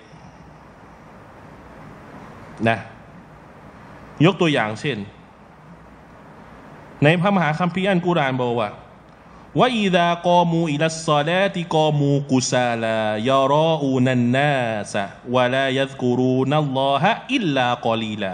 นะยกตัวอย่างเช่นในพระมหาคัมภีร์อัลกุรอานบอกว่า ว่าอิดากอมูอิลัสซอลาติกอมูกุซาลายารออูนันนาสะวะลายัซกุรูนัลลอฮะอิลลากอลีลา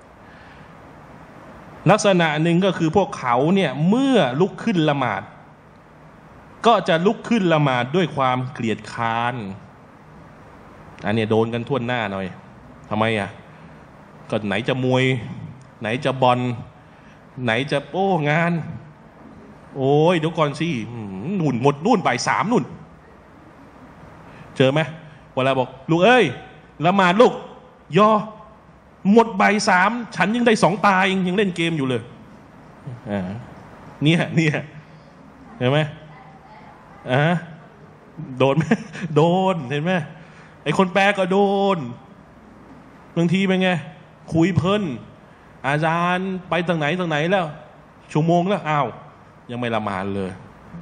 ลักษณะหนึ่งก็คือพวกเขาเนี่ยเมื่อลุกขึ้นละหมาดก็จะลุกขึ้นละหมาดด้วยความเกลียดค้านอันนี้โดนกันทั่วหน้าหน่อยทำไมอ่ะก็ไหนจะมวยไหนจะบอลไหนจะโอ้งานโอ้ยเดี๋ยวก่อนสินุ่นหมดนุ่นบ่ายสามนุ่นเจอไหมเวลาบอกลูกเอ้ยละหมาดลูกย่อหมดบ่ายสามฉันยังได้สองตายังยังเล่นเกมอยู่เลยอ่าเนี่ยเนี่ยเห็นไหมอ่าโดนไหมโดนเห็นไหมไอคนแปลก็โดนบางทีเป็นไงคุยเพลินอาจารย์ไปทางไหนทางไหนแล้วชั่วโมงแล้วอ้าวยังไม่ละหมาดเลย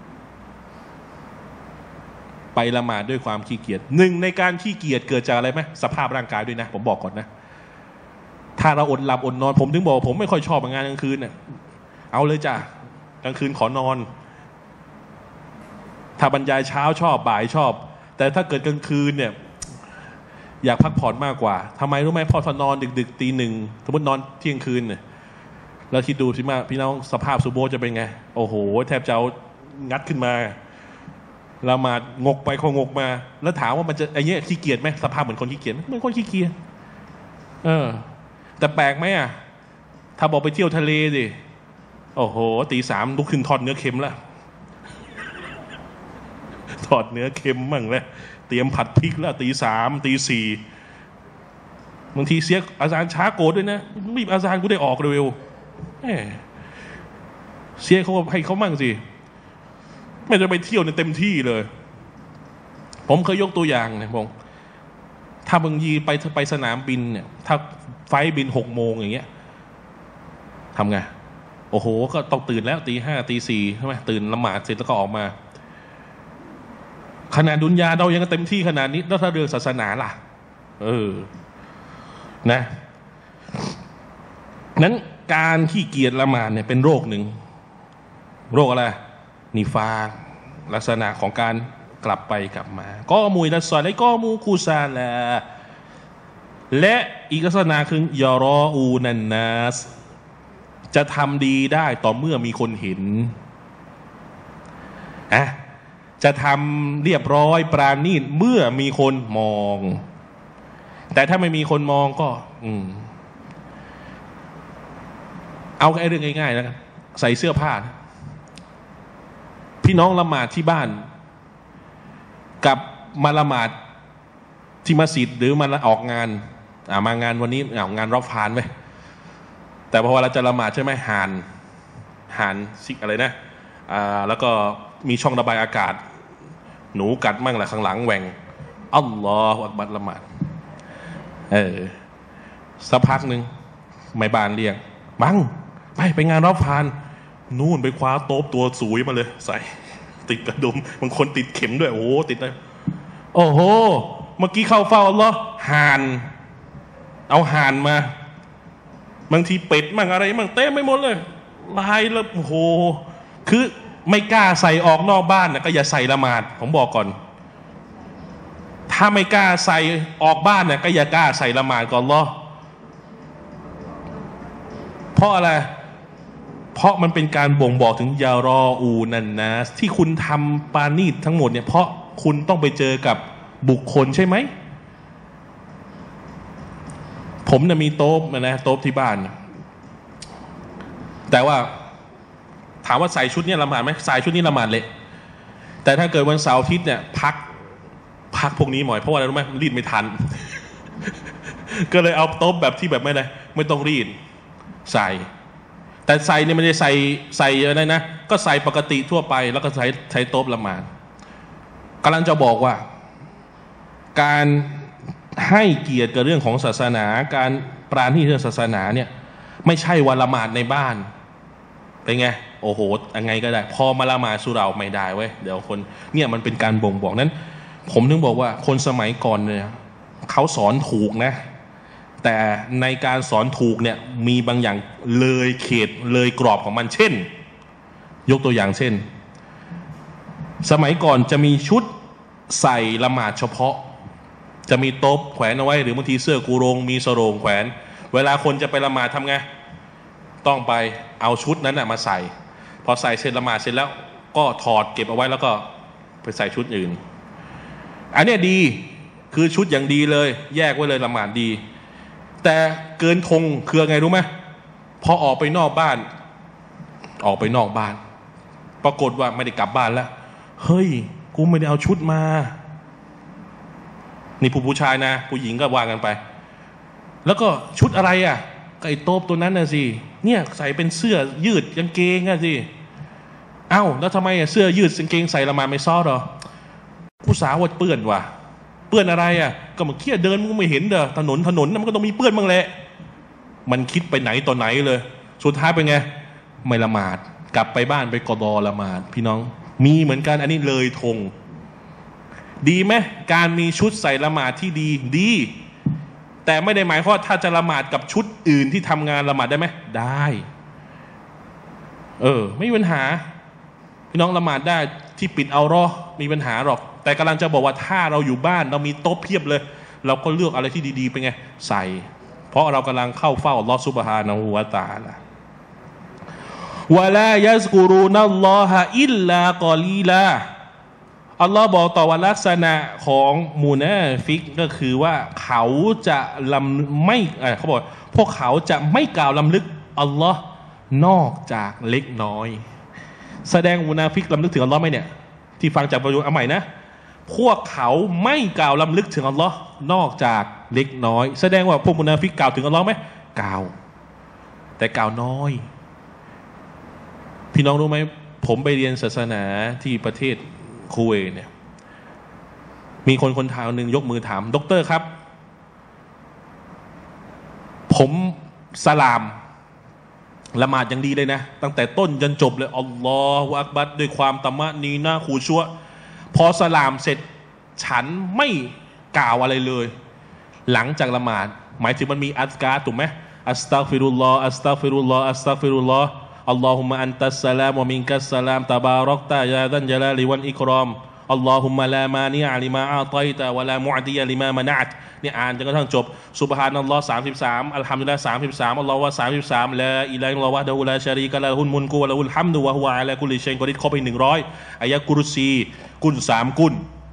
ไปละหมาดด้วยความขี้เกียจหนึ่งในการขี้เกียจเกิดจากอะไรไหมสภาพร่างกายด้วยนะผมบอกก่อนนะถ้าเราอดหลับอดนอนผมถึงบอกผมไม่ค่อยชอบงานกลางคืนเนี่ยเอาเลยจ้ะกลางคืนขอนอนถ้าบรรยายเช้าชอบบ่ายชอบแต่ถ้าเกิดกลางคืนเนี่ยอยากพักผ่อนมากกว่าทำไมรู้ไหมพอทนอนดึกๆตีหนึ่งสมมตินอนเที่ยงคืนเนี่ยแล้วคิดดูสิมาพี่น้องสภาพซูโบจะเป็นไงโอ้โหแทบจะเอางัดขึ้นมาละหมาดงกไปคงงกมาแล้วถามว่ามันจะไอ้เนี้ยขี้เกียจไหมสภาพเหมือนคนขี้เกียจเหมือนคนขี้เกียจเออแต่แปลกไหมอ่ะถ้าบอกไปเที่ยวทะเลดิโอ้โหตีสามลุกขึ้นทอดเนื้อเค็มแล้วทอดเนื้อเค็มมั่งแล้วเตรียมผัดพริกแล้วตีสามตีสี่บางทีเสียอาจารย์ช้าโกรธด้วยนะรีบอาจารย์กูได้ออกเร็วเสียเขาให้เขามั่งสิไม่จะไปเที่ยวในเต็มที่เลยผมเคยยกตัวอย่างเนี่ยผมถ้าบางทีไปไปสนามบินเนี่ยถ้าไฟบินหกโมงอย่างเงี้ยทำไงโอ้โหก็ต้องตื่นแล้วตีห้าตีสี่ใช่ไหมตื่นละหมาดเสร็จแล้วก็ออกมาขนาดดุนยาเรายังเต็มที่ขนาดนี้แล้วถ้าเรื่องศาสนาล่ะเออนะนั้นการขี้เกียจละหมาดเนี่ยเป็นโรคหนึ่งโรคอะไรนิฟาคลักษณะของการกลับไปกลับมาก็มุยละซอและก็มูคูซาละและอีกลักษณะคือยารออูนันนัสจะทำดีได้ต่อเมื่อมีคนเห็นอะจะทำเรียบร้อยปราณีตเมื่อมีคนมองแต่ถ้าไม่มีคนมองก็อืมเอาแค่เรื่องง่ายๆนะครับใส่เสื้อผ้าพี่น้องละหมาดที่บ้านกับมาละหมาดที่มัสยิดหรือมาออกงานอ่ามางานวันนี้เอางานรอบฟานไว้แต่พอเราจะละหมาดใช่ไหมหานหานซิกอะไรนะอ่าแล้วก็มีช่องระบายอากาศหนูกัดมั่งแหละข้างหลังแหว่งอัลลอฮฺอักบัรละหมาดเออสักพักหนึ่งไม่บานเรียกบังไปไปงานรอบฟานนู่นไปคว้าโต๊ะตัวสวยมาเลยใส่ติดกระดุมบางคนติดเข็มด้วยโอ้โหติดเลยโอ้โหเมื่อกี้เข้าเฝ้าอัลลอฮ์ห่านเอาห่านมาบางทีเป็ดมั่งอะไรมั่งเต็มไม่หมดเลยลายแล้วโอ้โหคือไม่กล้าใส่ออกนอกบ้านนะก็อย่าใส่ละหมาดผมบอกก่อนถ้าไม่กล้าใส่ออกบ้านเนี่ยก็อย่ากล้าใส่ละหมาดก่อนอัลลอฮ์เพราะอะไรเพราะมันเป็นการบ่งบอกถึงยารออูนันนัสที่คุณทำปานีตทั้งหมดเนี่ยเพราะคุณต้องไปเจอกับบุคคลใช่ไหมผมน่ะมีโต๊ะนะโต๊ะที่บ้านแต่ว่าถามว่าใส่ชุดนี้ละหมาดไหมใส่ชุดนี้ละหมาดเลยแต่ถ้าเกิดวันเสาร์อาทิตย์เนี่ยพักพักพวกนี้หน่อยเพราะอะไรรู้ไหมรีดไม่ทัน ก็เลยเอาโต๊ะแบบที่แบบไม่ได้ไม่ต้องรีดใส่แต่ใส่เนี่ยไม่ได้ใส่ใส่อะไรนะก็ใส่ปกติทั่วไปแล้วก็ใช้ใช้โต๊ะละหมาดกำลังจะบอกว่าการให้เกียรติกับเรื่องของศาสนาการปราณีตเรื่องศาสนาเนี่ยไม่ใช่วันละหมาดในบ้านเป็นไงโอ้โหยังไงก็ได้พอมาละหมาดสุเราไม่ได้เว้ยเดี๋ยวคนเนี่ยมันเป็นการบ่งบอกนั้นผมถึงบอกว่าคนสมัยก่อนเนี่ยเขาสอนถูกนะแต่ในการสอนถูกเนี่ยมีบางอย่างเลยเขตเลยกรอบของมันเช่นยกตัวอย่างเช่นสมัยก่อนจะมีชุดใส่ละหมาดเฉพาะจะมีโต๊ะแขวนเอาไว้หรือบางทีเสื้อกูรงมีสโรงแขวนเวลาคนจะไปละหมาดทำไงต้องไปเอาชุดนั้นนะมาใส่พอใส่เสร็จละหมาดเสร็จแล้วก็ถอดเก็บเอาไว้แล้วก็ไปใส่ชุดอื่นอันนี้ดีคือชุดอย่างดีเลยแยกไว้เลยละหมาดดีแต่เกินธงคือไงรู้ไหมพอออกไปนอกบ้านออกไปนอกบ้านปรากฏว่าไม่ได้กลับบ้านแล้วเฮ้ยกูไม่ได้เอาชุดมานี่ผู้ผู้ชายนะผู้หญิงก็ว่ากันไปแล้วก็ชุดอะไรอ่ะก็ไอ้โต๊ะตัวนั้นน่ะสิเนี่ยใส่เป็นเสื้อยืดกางเกงอ่ะสิเอ้าแล้วทำไมอ่ะเสื้อยืดกางเกงใส่ละมาไม่ซ้อหรอผู้สาวว่าเปื้อนว่ะเปื้อนอะไรอ่ะก็มันเคี้ยเดินมันก็ไม่เห็นเด้อถนนถนนมันก็ต้องมีเปื้อนบ้างแหละมันคิดไปไหนต่อไหนเลยสุดท้ายเป็นไงไม่ละหมาดกลับไปบ้านไปกอดอละหมาดพี่น้องมีเหมือนกันอันนี้เลยธงดีไหมการมีชุดใส่ละหมาดที่ดีดีแต่ไม่ได้หมายความว่าถ้าจะละหมาดกับชุดอื่นที่ทำงานละหมาดได้ไหมได้เออไม่มีปัญหาพี่น้องละหมาดได้ที่ปิดเอารอมีปัญหาหรอกแต่กำลังจะบอกว่าถ้าเราอยู่บ้านเรามีโต๊ะเพียบเลยเราก็เลือกอะไรที่ดีๆเป็นไงใส่เพราะเรากำลังเข้าเฝ้าอัลลอฮฺซุบฮานะฮูวะตะอาลาวะลายัซกุรูนัลลอฮะอิลลากอลีลาอัลลอฮ์บอกต่อว่าลักษณะของมุนาฟิกก็คือว่าเขาจะลำไม่เขาบอกพวกเขาจะไม่กล่าวลำลึกอัลลอฮ์นอกจากเล็กน้อยแสดงมุนาฟิกลำลึกถึงอัลลอฮ์ไหมเนี่ยที่ฟังจากประโยคเอาใหม่นะพวกเขาไม่กล่าวลำลึกถึงอัลลอฮ์นอกจากเล็กน้อยแสดงว่าพวกมุนาฟิกกล่าวถึงอัลลอฮ์ไหมกล่าวแต่กล่าวน้อยพี่น้องรู้ไหมผมไปเรียนศาสนาที่ประเทศคูเวตเนี่ยมีคนคนถามหนึ่งยกมือถามด็อกเตอร์ครับผมสลามละหมาดอย่างดีเลยนะตั้งแต่ต้นจนจบเลยอัลลอฮฺอักบัรด้วยความตะมะนีนะคูชัวพอสลามเสร็จฉันไม่กล่าวอะไรเลยหลังจากละหมาดหมายถึงมันมีอัสการ์ถูกไหมอัสตัฆฟิรุลลอฮ์อัสตัฆฟิรุลลอฮ์อัสตัฆฟิรุลลอฮ์อัลลอฮุมะอันตัสสลามวะมินกัสสลามตะบารักตะยาซัลญะลาลิวัลอิกรามอัลลอฮุมะลามานิอะลิมาอาฏอยตะวะลามุอติยะลิมามะนะอะตนี่อ่านจนกระทั่งจบซุบฮานัลลอฮ์สามสิบสามอัลฮัมดุลิลลาห์สามสิบสามอัลลอฮฺวะสามสิบสามลาอิลาฮะอิลลัลลอฮ์วะฮ์ดะฮูลาชะรีกะละฮุลมุลกุวะละฮุลฮัมดุวะฮุวะอะลากุลิชัยอินกอดีรครบไปหนึ่งร้อยอายะกุรซีกุลสามกุล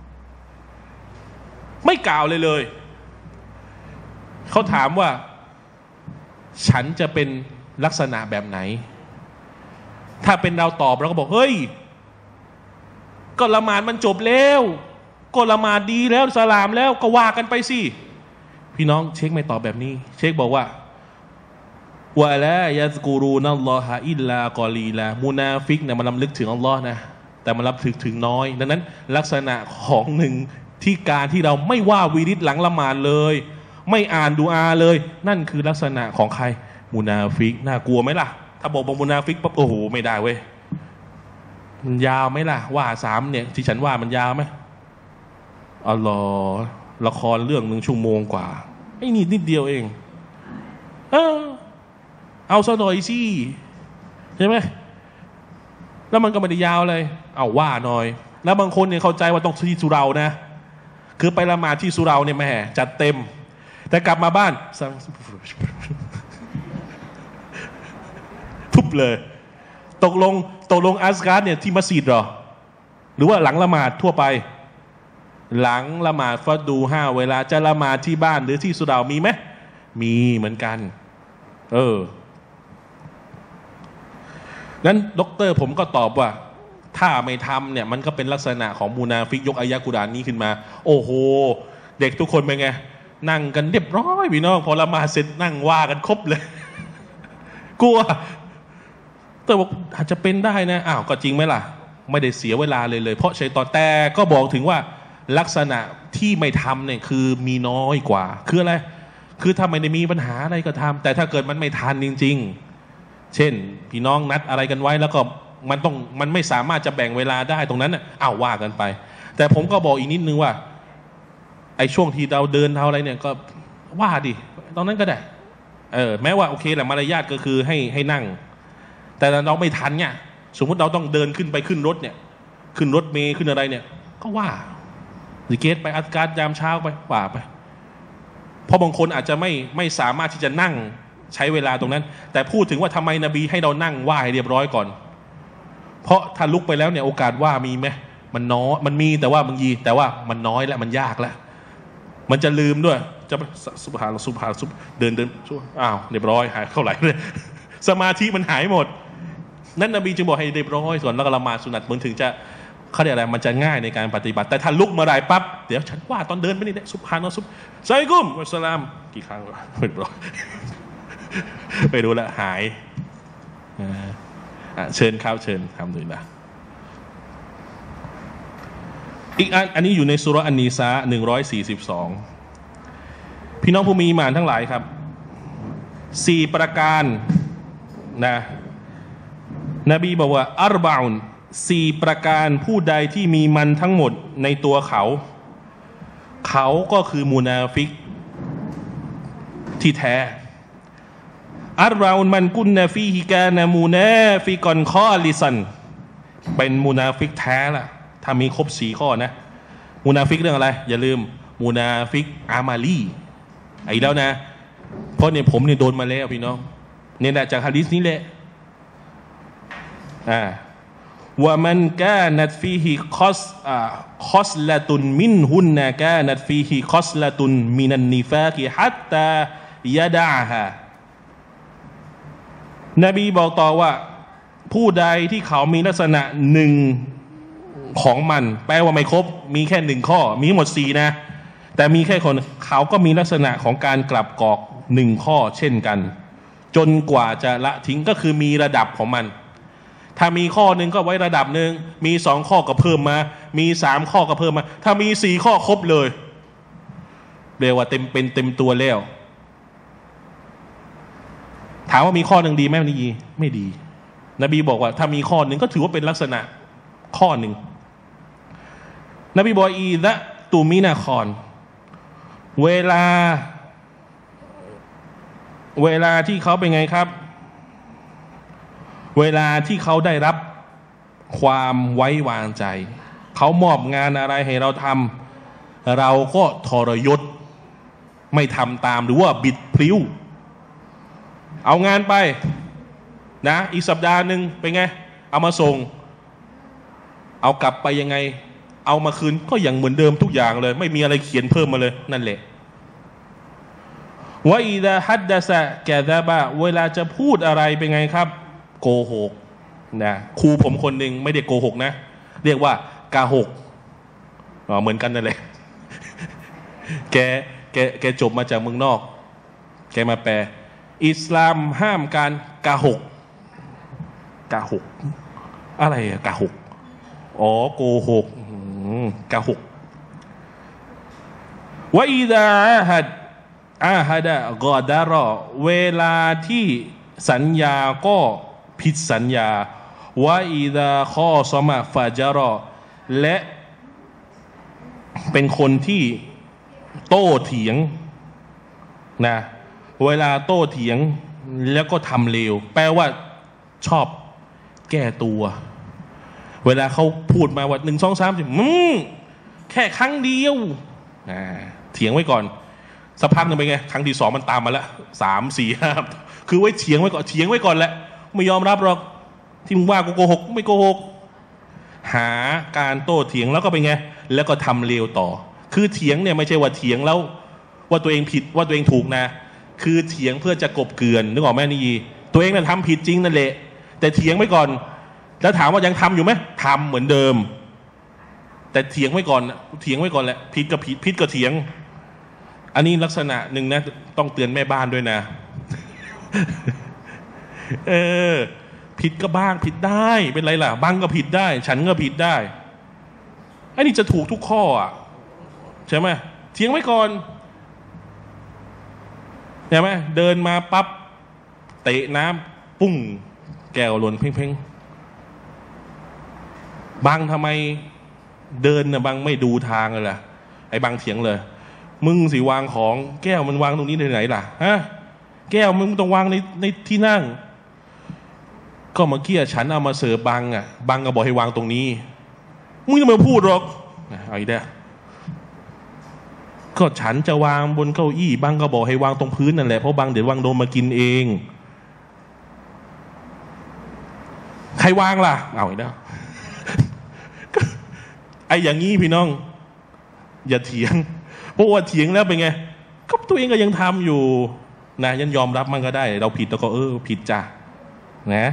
ไม่กล่าวเลยเลยเขาถามว่าฉันจะเป็นลักษณะแบบไหนถ้าเป็นเราตอบเราก็บอกเฮ้ยก็ละหมาดมันจบแล้วก็ละหมาดดีแล้วสลามแล้วก็ว่ากันไปสิพี่น้องเช็คไม่ตอบแบบนี้เช็คบอกว่าวะลายัซกุรูนัลลอฮะอิลลากอลีลามุนาฟิกเนี่ยมันรำลึกถึงอัลลอฮ์นะแต่มันรำลึกถึงน้อยดังนั้นลักษณะของหนึ่งที่การที่เราไม่ว่าวีริดหลังละหมาดเลยไม่อ่านดูอาเลยนั่นคือลักษณะของใครมุนาฟิกน่ากลัวไหมล่ะถ้าบอกบอกมุนาฟิกปั๊บโอ้โหไม่ได้เว้ยมันยาวไหมล่ะว่าสามเนี่ยที่ฉันว่ามันยาวไหมอัลลอฮ์ละครเรื่องหนึ่งชั่วโมงกว่าไอ้นี่นิดเดียวเองเออเอาซะหน่อยสิใช่ไหมแล้วมันก็ไม่ได้ยาวเลยเอาว่าหน่อยแล้วบางคนเนี่ยเข้าใจว่าต้องที่สุเรานะคือไปละหมาดที่สุเราเนี่ยแม่จัดเต็มแต่กลับมาบ้านทุบเลยตกลงตกลงอัสการ์เนี่ยที่มัสยิดหรอหรือว่าหลังละหมาดทั่วไปหลังละหมาดฟัดดูห้าเวลาจะละหมาดที่บ้านหรือที่สุเรามีไหมมีเหมือนกันเออนั้นด็อกเตอร์ผมก็ตอบว่าถ้าไม่ทำเนี่ยมันก็เป็นลักษณะของมุนาฟิกยกอายะกุรอานนี้ขึ้นมาโอ้โหเด็กทุกคนเป็นไงนั่งกันเรียบร้อยพี่น้องพอละหมาดเสร็จนั่งว่ากันครบเลยกลัวแต่บอกอาจจะเป็นได้นะอ้าวก็จริงไหมล่ะไม่ได้เสียเวลาเลยเลยเพราะชัยฏอนแต่ก็บอกถึงว่าลักษณะที่ไม่ทำเนี่ยคือมีน้อยกว่าคืออะไรคือถ้าไม่ได้มีปัญหาอะไรก็ทำแต่ถ้าเกิดมันไม่ทันจริงๆเช่นพี่น้องนัดอะไรกันไว้แล้วก็มันต้องมันไม่สามารถจะแบ่งเวลาได้ตรงนั้นน่ะอ้าวว่ากันไปแต่ผมก็บอกอีกนิดนึงว่าไอ้ช่วงที่เราเดินเท่าอะไรเนี่ยก็ว่าดิตอนนั้นก็ได้เออแม้ว่าโอเคแหละมารยาทก็คือให้ให้นั่งแต่เราไม่ทันเนี่ยสมมติเราต้องเดินขึ้นไปขึ้นรถเนี่ยขึ้นรถเมล์ขึ้นอะไรเนี่ยก็ว่าสิเกตไปอัดการยามเช้าไปว่าไปเพราะบางคนอาจจะไม่ไม่สามารถที่จะนั่งใช้เวลาตรงนั้นแต่พูดถึงว่าทำไมนบีให้เรานั่งไหว้เรียบร้อยก่อนเพราะถ้าลุกไปแล้วเนี่ยโอกาสว่ามีไหมมันน้อยมันมีแต่ว่าบางทีแต่ว่ามันน้อยและมันยากแล้วมันจะลืมด้วยจะสุภาสุภาสุเดินเดินอ้าวเรียบร้อยหายเข้าไหลเลยสมาธิมันหายหมดนั่นนบีจึงบอกให้เรียบร้อยส่วนแล้วก็ละหมาดสุนัตมันถึงจะเขาเรียกอะไรมันจะง่ายในการปฏิบัติแต่ถ้าลุกเมื่อไรปั๊บเดี๋ยวฉันว่าตอนเดินไปนี่แหละสุภานะสุภไซกุมอัสสลามกี่ครั้งเรียบร้อยไปดูแลหายเชิญครับเชิญทำด้วยนะอีกอันอันนี้อยู่ในสุเราะห์อันนีซาหนึ่งร้อยสี่สิบสองพี่น้องผู้มีอีหม่านทั้งหลายครับสี่ประการนะนบีบอกว่าอัรบะอุนสี่ประการผู้ใดที่มีมันทั้งหมดในตัวเขาเขาก็คือมุนาฟิกที่แท้อัรบะอุนมันกุนนาฟีฮิกานามูนาฟิกอนคอลิซันเป็นมุนาฟิกแท้ล่ะถ้ามีครบสี่ข้อนะมุนาฟิกเรื่องอะไรอย่าลืมมุนาฟิกอามาลีไอ้แล้วนะเพราะเนี่ยผมเนี่ยโดนมาแล้วพี่น้องเนี่ยแหละจากฮะดีษนี้แหละอ่าว่ามันกานัดฟีฮิคอสอ่าคอสละตุนมินฮุนนะกานัดฟีฮิคอสละตุนมินันนิฟากิฮัตตายะดะฮะนบีบอกต่อว่าผู้ใดที่เขามีลักษณะหนึ่งของมันแปลว่าไม่ครบมีแค่หนึ่งข้อมีหมดสี่นะแต่มีแค่คนเขาก็มีลักษณะของการกลับกอกหนึ่งข้อเช่นกันจนกว่าจะละทิ้งก็คือมีระดับของมันถ้ามีข้อหนึ่งก็ไว้ระดับหนึ่งมีสองข้อก็เพิ่มมามีสามข้อก็เพิ่มมาถ้ามีสี่ข้อครบเลยเรียกว่าเต็มเป็นเต็มตัวแล้วถามว่ามีข้อหนึ่งดีไหมไม่ดีไม่ดีนบีบอกว่าถ้ามีข้อหนึ่งก็ถือว่าเป็นลักษณะข้อหนึ่งนบีบอกอีดะตูมินาคอนเวลาเวลาที่เขาเป็นไงครับเวลาที่เขาได้รับความไว้วางใจเขามอบงานอะไรให้เราทำเราก็ทรยศไม่ทำตามหรือว่าบิดพลิ้วเอางานไปนะอีกสัปดาห์หนึ่งเป็นไงเอามาส่งเอากลับไปยังไงเอามาคืนก็อย่างเหมือนเดิมทุกอย่างเลยไม่มีอะไรเขียนเพิ่มมาเลยนั่นแหละว่าอิดะฮัดดะซะกะซะบะเวลาจะพูดอะไรเป็นไงครับโกหกนะครูผมคนหนึ่งไม่ได้โกหกนะเรียกว่ากาหกอ๋อเหมือนกันนั่นแหละแกแกแกจบมาจากเมืองนอกแกมาแปลอิสลามห้ามการกาหกกาหกอะไรอะกาหกอ๋อโกหกกาหกว่าอิดะฮัดอาฮัดะกอดารอเวลาที่สัญญาก็ผิดสัญญาว่าอิดะคอซอมะฟาจารอและเป็นคนที่โต้เถียงนะเวลาโต้เถียงแล้วก็ทำเลวแปลว่าชอบแก้ตัวเวลาเขาพูดมาว่าหนึ่งสองสามสี่อืมแค่ครั้งเดียวนะเถียงไว้ก่อนสักพักหนึ่งไปไงครั้งที่สองมันตามมาแล้วสามสี่ห้าคือไว้เถียงไว้ก่อนเถียงไว้ก่อนแหละไม่ยอมรับหรอกที่มึงว่ากูโกหกไม่โกหกหาการโต้เถียงแล้วก็ไปไงแล้วก็ทำเลวต่อคือเถียงเนี่ยไม่ใช่ว่าเถียงแล้วว่าตัวเองผิดว่าตัวเองถูกนะคือเถียงเพื่อจะกบเกลื่อนนึกออกไหมนี่ตัวเองน่ะทำผิดจริงนั่นแหละแต่เถียงไว้ก่อนแล้วถามว่ายังทำอยู่ไหมทำเหมือนเดิมแต่เถียงไว้ก่อนเถียงไว้ก่อนแหละผิดก็ผิดผิดก็เถียงอันนี้ลักษณะหนึ่งนะต้องเตือนแม่บ้านด้วยนะเออผิดก็บ้างผิดได้เป็นไรล่ะบ้างก็ผิดได้ฉันก็ผิดได้อันนี้จะถูกทุกข้ออ่ะใช่ไหมเถียงไว้ก่อนใช่ไหมเดินมาปั๊บเตะน้ำปุ้งแก้วหล่นเพ่งๆบางทำไมเดินน่ะบางไม่ดูทางเลยล่ะไอ้บางเถียงเลยมึงสิวางของแก้วมันวางตรงนี้ไหนล่ะฮะแก้วมึงต้องวางในในที่นั่งก็เมื่อกี้ฉันเอามาเสิร์ฟบางอ่ะบางก็บอกให้วางตรงนี้มึงจะมาพูดหรอกไอ้เด้อก็ฉันจะวางบนเก้าอี้บางก็บอกให้วางตรงพื้นนั่นแหละเพราะบางเดี๋ยววางโดนมากินเองใครวางล่ะเอาอีกแล้วไอ้อย่างงี้พี่น้องอย่าเถียงเพราะว่าเถียงแล้วเป็นไงก็ตัวเองก็ยังทำอยู่นะยันยอมรับมันก็ได้เราผิดแล้วก็เออผิดจ้ะนะ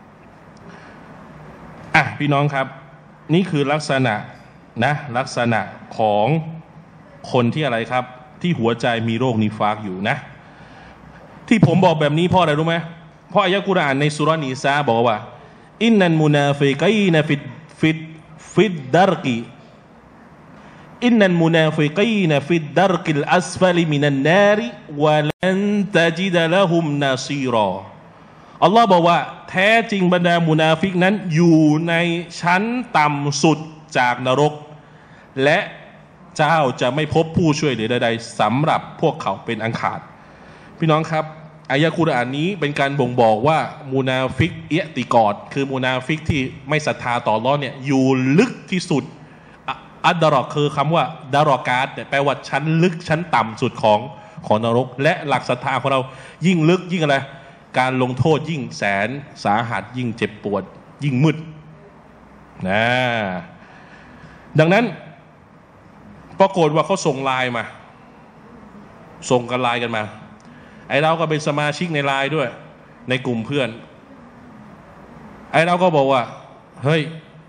อ่ะพี่น้องครับนี่คือลักษณะนะลักษณะของคนที่อะไรครับที่หัวใจมีโรคนิฟากอยู่นะที่ผมบอกแบบนี้เพราะอะไรรู้ไหมเพราะอายะกุรอานในสุรานีซาบอกว่าอินนันมุนาฟิกีนฟิดฟิดฟิดดารกีอินนันมุนาฟิกีนฟิดดารกิลอัสฟลิมินันนาริวะลันตะจิดะละฮุมนาซีรออัลลอฮ์บอกว่าแท้จริงบรรดามุนาฟิกนั้นอยู่ในชั้นต่ำสุดจากนรกและเจ้าจะไม่พบผู้ช่วยเหลือใดๆสำหรับพวกเขาเป็นอันขาดพี่น้องครับอายะกุรอานนี้เป็นการบ่งบอกว่ามุนาฟิกเอะติกอดคือมุนาฟิกที่ไม่ศรัทธาต่ออัลเลาะห์เนี่ยอยู่ลึกที่สุดอัดดารอคือคำว่าดารอกาตแปลว่าชั้นลึกชั้นต่ำสุดของของนรกและหลักศรัทธาของเรายิ่งลึกยิ่งอะไรการลงโทษยิ่งแสนสาหัสยิ่งเจ็บปวดยิ่งมืดนะดังนั้นปรากฏว่าเขาส่งไลน์มาส่งกันไลน์กันมาไอเราก็เป็นสมาชิกในไลน์ด้วยในกลุ่มเพื่อนไอเราก็บอกว่าเฮ้ย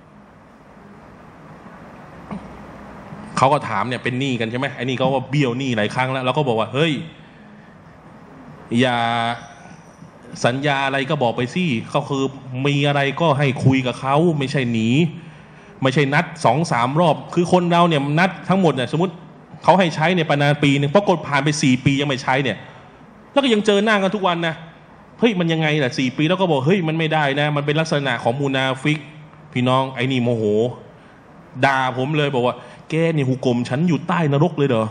เขาก็ถามเนี่ยเป็นหนี้กันใช่ไหมไอ้นี่เขาก็เบี้ยวหนี้หลายครั้งแล้วเราก็บอกว่าเฮ้ยอย่าสัญญาอะไรก็บอกไปสิเขาคือมีอะไรก็ให้คุยกับเขาไม่ใช่หนีไม่ใช่นัดสองสามรอบคือคนเราเนี่ยนัดทั้งหมดเนี่ยสมมติเขาให้ใช้เนี่ยประมาณปีหนึ่งปรากฏผ่านไปสี่ปียังไม่ใช้เนี่ยแล้วก็ยังเจอหน้ากันทุกวันนะเฮ้ยมันยังไงล่ะสี่ปีแล้วก็บอกเฮ้ยมันไม่ได้นะมันเป็นลักษณะของมุนาฟิกพี่น้องไอ้นี่โมโหด่าผมเลยบอกว่าแกนี่หุกมฉันอยู่ใต้นรกเลยเหรอ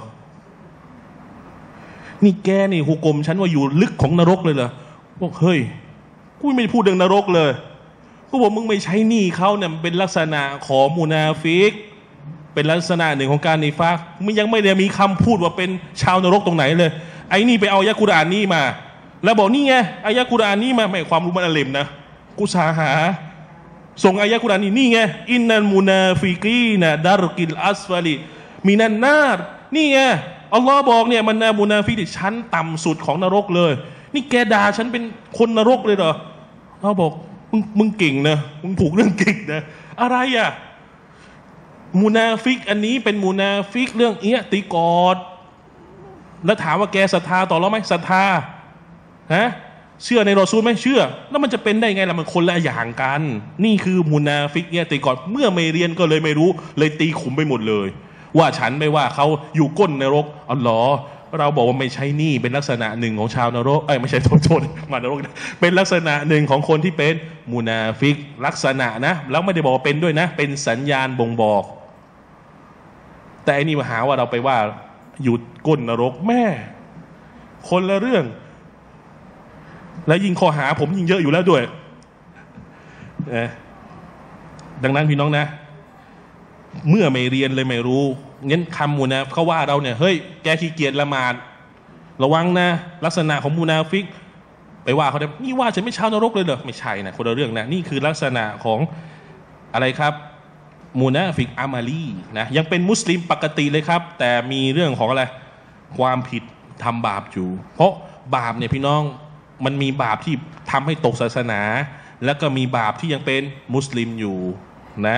นี่แกนี่หุกมฉันว่าอยู่ลึกของนรกเลยเหรอบอกเฮ้ยกูไม่พูดเรื่องนรกเลยกูบอกมึงไม่ใช้หนี้เขาเนี่ยเป็นลักษณะของมุนาฟิกเป็นลักษณะหนึ่งของการนิฟากมึงยังไม่ได้มีคำพูดว่าเป็นชาวนรกตรงไหนเลยไอ้นี่ไปเอาอายะกุรอานนี่มาแล้วบอกนี่ไงอายะกุรอานนี่มาไม่ความรู้มันอเลมนะกูสาหาส่งอายะกุรอานนี่นี่ไงอินนัลมุนาฟิกีนะดารกิลอัสฟาลิมินันนาร์นี่ไงอัลลอฮ์บอกเนี่ยมันนามุนาฟิกที่ชั้นต่ำสุดของนรกเลยนี่แกด่าฉันเป็นคนนรกเลยเหรอเราบอกมึงมึงเก่งนะมึงผูกเรื่องเก่งนะอะไรอ่ะมุนาฟิกอันนี้เป็นมุนาฟิกเรื่องเอียติกอดแล้วถามว่าแกศรัทธาต่อเราไหมศรัทธาฮะเชื่อในรอซูลไหมเชื่อแล้วมันจะเป็นได้ไงล่ะมันคนละอย่างกันนี่คือมุนาฟิกเอียติกอดเมื่อไม่เรียนก็เลยไม่รู้เลยตีขุมไปหมดเลยว่าฉันไม่ว่าเขาอยู่ก้นนรกอัลลอฮ์เราบอกว่าไม่ใช่นี่เป็นลักษณะหนึ่งของชาวนรกเอ้ยไม่ใช่โทษโทษมานรกเป็นลักษณะหนึ่งของคนที่เป็นมุนาฟิกลักษณะนะแล้วไม่ได้บอกว่าเป็นด้วยนะเป็นสัญญาณบ่งบอกแต่อันนี้มาหาว่าเราไปว่าอยู่ก้นนรกแม่คนละเรื่องและยิ่งข้อหาผมยิ่งเยอะอยู่แล้วด้วยนะดังนั้นพี่น้องนะเมื่อไม่เรียนเลยไม่รู้งั้นคำมุนาเขาว่าเราเนี่ยเฮ้ยแกขี้เกียจละหมาดระวังนะลักษณะของมุนาฟิกไปว่าเขาได้นี่ว่าฉันไม่ชาวนรกเลยเหรอไม่ใช่นะคนละเรื่องนะนี่คือลักษณะของอะไรครับมุนาฟิกอามาลีนะยังเป็นมุสลิมปกติเลยครับแต่มีเรื่องของอะไรความผิดทำบาปอยู่เพราะบาปเนี่ยพี่น้องมันมีบาปที่ทำให้ตกศาสนาแล้วก็มีบาปที่ยังเป็นมุสลิมอยู่นะ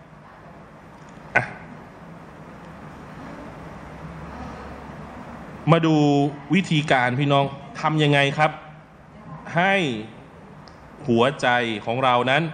มาดูวิธีการพี่น้องทำยังไงครับให้หัวใจของเรานั้น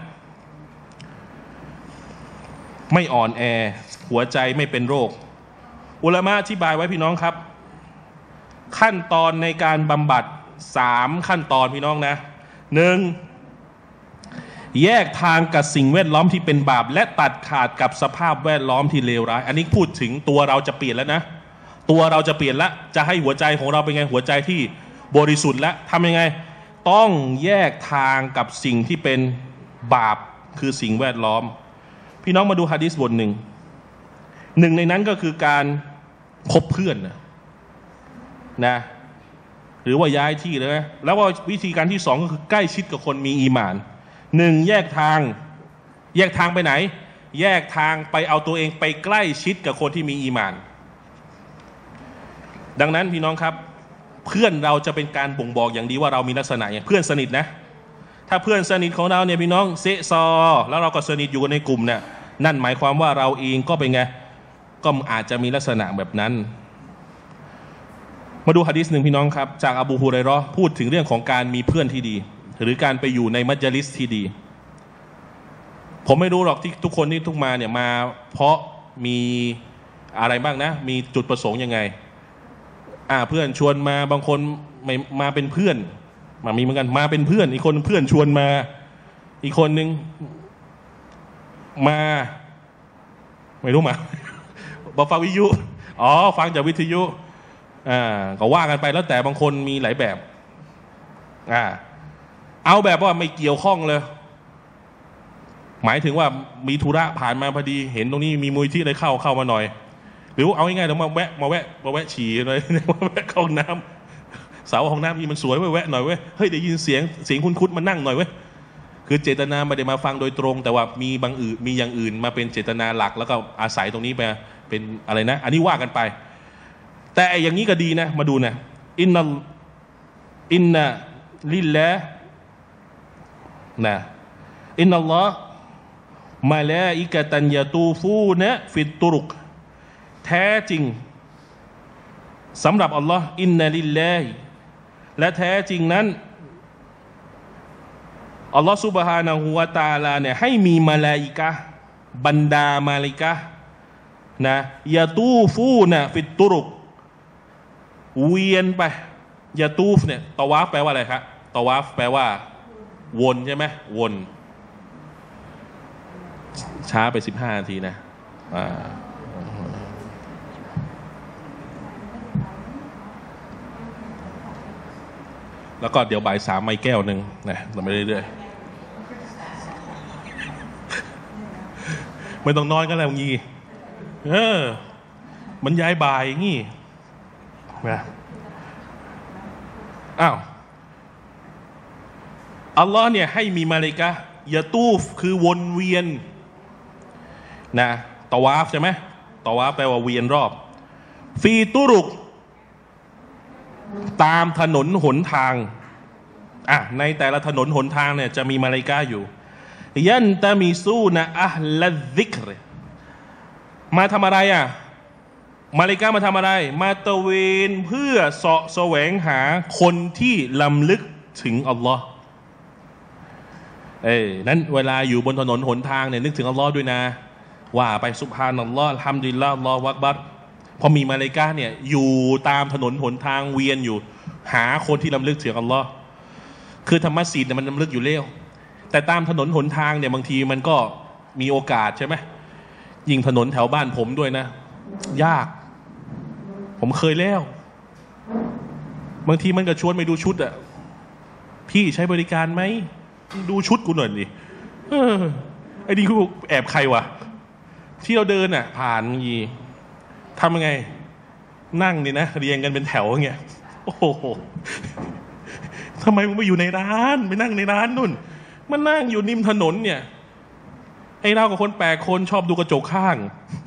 ไม่อ่อนแอหัวใจไม่เป็นโรคอุลามะอธิบายไว้พี่น้องครับขั้นตอนในการบำบัดสามขั้นตอนพี่น้องนะหนึ่งแยกทางกับสิ่งแวดล้อมที่เป็นบาปและตัดขาดกับสภาพแวดล้อมที่เลวร้ายอันนี้พูดถึงตัวเราจะเปลี่ยนแล้วนะตัวเราจะเปลี่ยนละจะให้หัวใจของเราเป็นไงหัวใจที่บริสุทธิ์แล้วทำยังไงต้องแยกทางกับสิ่งที่เป็นบาปคือสิ่งแวดล้อมพี่น้องมาดูหะดีษบทหนึ่งหนึ่งในนั้นก็คือการคบเพื่อนนะนะหรือว่าย้ายที่เลยแล้วว่าวิธีการที่สองก็คือใกล้ชิดกับคนมีอีหม่านหนึ่งแยกทางแยกทางไปไหนแยกทางไปเอาตัวเองไปใกล้ชิดกับคนที่มีอีหม่านดังนั้นพี่น้องครับเพื่อนเราจะเป็นการบ่งบอกอย่างดีว่าเรามีลักษณะอย่างเพื่อนสนิทนะถ้าเพื่อนสนิทของเราเนี่ยพี่น้องเซซอแล้วเราก็สนิทอยู่ในกลุ่มเนี่ยนั่นหมายความว่าเราเองก็เป็นไงก็อาจจะมีลักษณะแบบนั้นมาดูหะดีษหนึ่งพี่น้องครับจากอบูฮุไรเราะห์พูดถึงเรื่องของการมีเพื่อนที่ดีหรือการไปอยู่ในมัจลิสที่ดีผมไม่รู้หรอกที่ทุกคนที่ทุกมาเนี่ยมาเพราะมีอะไรบ้างนะมีจุดประสงค์ยังไงอ่าเพื่อนชวนมาบางคนไม่มาเป็นเพื่อนมามีเหมือนกันมาเป็นเพื่อนอีกคนเพื่อนชวนมาอีกคนนึงมาไม่รู้มาบอกฟังวิทยุอ๋อฟังจากวิทยุอ่าก็ว่ากันไปแล้วแต่บางคนมีหลายแบบอ่าเอาแบบว่าไม่เกี่ยวข้องเลยหมายถึงว่ามีธุระผ่านมาพอดีเห็นตรงนี้มีมูลที่อะไรเข้าเข้ามาหน่อยหรือเอาง่ายๆเดี๋ยวมาแวะมาแวะมาแวะฉี่เลยมาแวะเข้าห้องน้ำเสาห้องน้ำนี่มันสวยแวะหน่อยเว้ยเฮ้ยได้ยินเสียงเสียงคุ้นๆมานั่งหน่อยเว้ยคือเจตนาไม่ได้มาฟังโดยตรงแต่ว่ามีบางอื่นมีอย่างอื่นมาเป็นเจตนาหลักแล้วก็อาศัยตรงนี้ไปเป็นอะไรนะอันนี้ว่ากันไปแต่อย่างนี้ก็ดีนะมาดูนะอินนัลอินนะลิลละนะอินนัลลอฮ์มาลาอิกะตันยะตูฟูนะฟิตตุรุกแท้จริงสำหรับอัลลอฮ์อินนัลิลลาฮิและแท้จริงนั้นอัลลอฮ์ซุบฮานะฮูวะตะอาลาเนี่ยให้มีมลาอิกะห์บรรดามาลาอิกะห์นะยะตูฟูนะฟิตตุรุกเวียนไปยะตูฟเนี่ยตะวาฟแปลว่าอะไรครับตะวาฟแปลว่าวนใช่ไหมวนช้าไปสิบห้านาทีนะอ่าแล้วก็เดี๋ยวบ่ายสามไม่แก้วหนึ่งนะเราไม่เรื่อยๆไม่ต้องนอนกันแล้วงี้เออมันย้ายบ่ายงี้นะอ้าวอัลลอฮ์เนี่ยให้มีมาลาอิกะฮ์ยะตูฟคือวนเวียนนะตะวาฟใช่ไหมตะวาฟแปลว่าเวียนรอบฟีตุรุกตามถนนหนทางอ่ะในแต่ละถนนหนทางเนี่ยจะมีมาลาอิกะฮ์อยู่ยันตะมิซูนะอะฮ์ละซิกรมาทำอะไรอ่ะมาลาอิกะฮ์มาทำอะไรมาตะเวนเพื่อเสาะแสวงหาคนที่ลำลึกถึงอัลลอฮ์เอ้นั้นเวลาอยู่บนถนนหนทางเนี่ยนึกถึงอัลลอฮ์ด้วยนะว่าไปซุบฮานัลลอฮ์อัลฮัมดุลิลลาฮ์อัลลอฮฺอักบัรพอมีมาลาอิกะฮ์เนี่ยอยู่ตามถนนหนทางเวียนอยู่หาคนที่ลำลึกถึงอัลลอฮ์คือธรรมะศีลเนี่ยมันลำลึกอยู่แล้วแต่ตามถนนหนทางเนี่ยบางทีมันก็มีโอกาสใช่ไหมยิ่งถนนแถวบ้านผมด้วยนะยากผมเคยแล้วบางทีมันก็ชวนไปดูชุดอ่ะพี่ใช้บริการไหมดูชุดกูหน่อยดิเออไอ้นี่กูแอบใครวะที่เราเดินอ่ะผ่านยีทำยังไงนั่งนี่นะเรียงกันเป็นแถวอย่างเงี้ยโอ้โหทำไมมึงไม่อยู่ในร้านไปนั่งในร้านนู่นมันนั่งอยู่ริมถนนเนี่ยไอ้เรากับคนแปลกคนชอบดูกระจกข้าง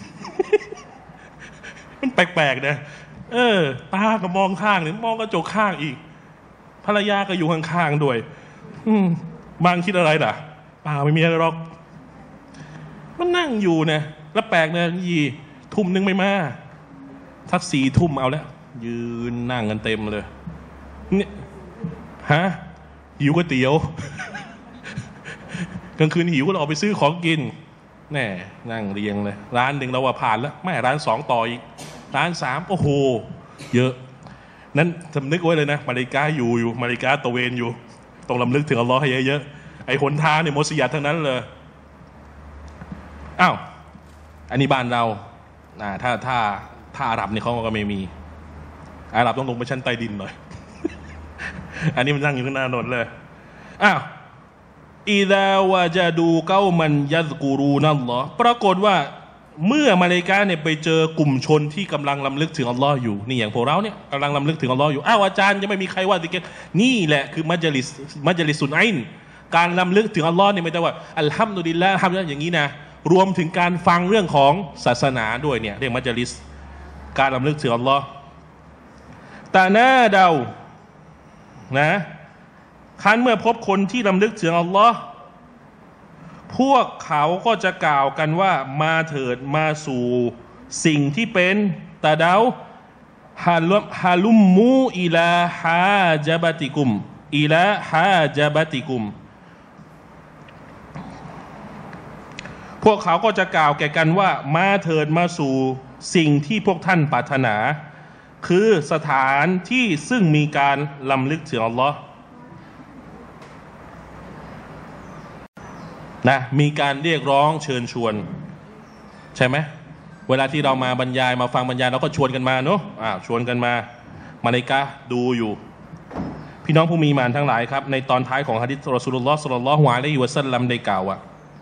มันแปลกๆนะเออตาก็มองข้างหรือมองกระจกข้างอีกภรรยาก็อยู่ข้างๆด้วยอืมบางคิดอะไรล่ะเปล่าไม่มีอะไรหรอกมันนั่งอยู่เนี่ยแล้วแปลกเนี่ยยีทุ่มนึงไม่มาทักสี่ทุ่มเอาแล้วยืนนั่งกันเต็มเลยเนี่ยฮะหิวก๋วยเตี๋ยวกลางคืนหิวก็ออกไปซื้อของกินแน่นั่งเรียงเลยร้านหนึ่งเราว่าผ่านแล้วไม่ร้านสองต่ออีกร้านสามโอ้โหเยอะนั้นสำนึกไว้เลยนะมาลาอิกะฮ์อยู่อยู่มาลาอิกะฮ์ตะเวนอยู่ต้องลำลึกถึงอัลลอฮ์ให้เยอะๆไอ้หนทางเนี่ยมุสยิดทั้งนั้นเลยอ้าวอันนี้บ้านเราอ่าถ้าถ้าถ้าอาหรับเนี่ยเขาก็ไม่มีอาหรับต้องลงไปชั้นใต้ดินหน่อย อันนี้มันนั่งอยู่ข้างหน้าถนนเลยอ้าวอิดาวะจาดูเก้ามันยัซกูรูนัลลอฮ์ปรากฏว่าเมื่อมาลาอิกะฮ์เนี่ยไปเจอกลุ่มชนที่กำลังลำลึกถึงอัลลอฮ์อยู่นี่อย่างพวกเราเนี่ยกำลังลำลึกถึงอัลลอฮ์อยู่อ้าวอาจารย์จะไม่มีใครว่าสิเกตนี่แหละคือมัจลิสมัจลิสุนอินการลำลึกถึงอัลลอฮ์เนี่ยไม่ใช่ว่าอัลฮัมดุลิลละห์ทำอย่างนี้นะรวมถึงการฟังเรื่องของศาสนาด้วยเนี่ยเรียกมัจลิสการลำลึกถึงอัลลอฮ์ตาหน้าเดานะคันเมื่อพบคนที่ลำลึกถึงอัลลอฮ์พวกเขาก็จะกล่าวกันว่ามาเถิดมาสู่สิ่งที่เป็นตาเดาฮาลุมฮาลุมมูอิลาฮาจาบติกุมอิลาฮาจาบติกุมพวกเขาก็จะกล่าวแก่กันว่ามาเถิดมาสู่สิ่งที่พวกท่านปรารถนาคือสถานที่ซึ่งมีการลำลึกถึงอัลลอฮ์นะมีการเรียกร้องเชิญชวนใช่ไหมเวลาที่เรามาบรรยายมาฟังบรรยายเราก็ชวนกันมาเนาะอ่าชวนกันมามาเลกะดูอยู่พี่น้องผู้มีมานทั้งหลายครับในตอนท้ายของหะดีษรอซูลุลลอฮ์ศ็อลลัลลอฮุอะลัยฮิวะซัลลัมได้กล่าวว่า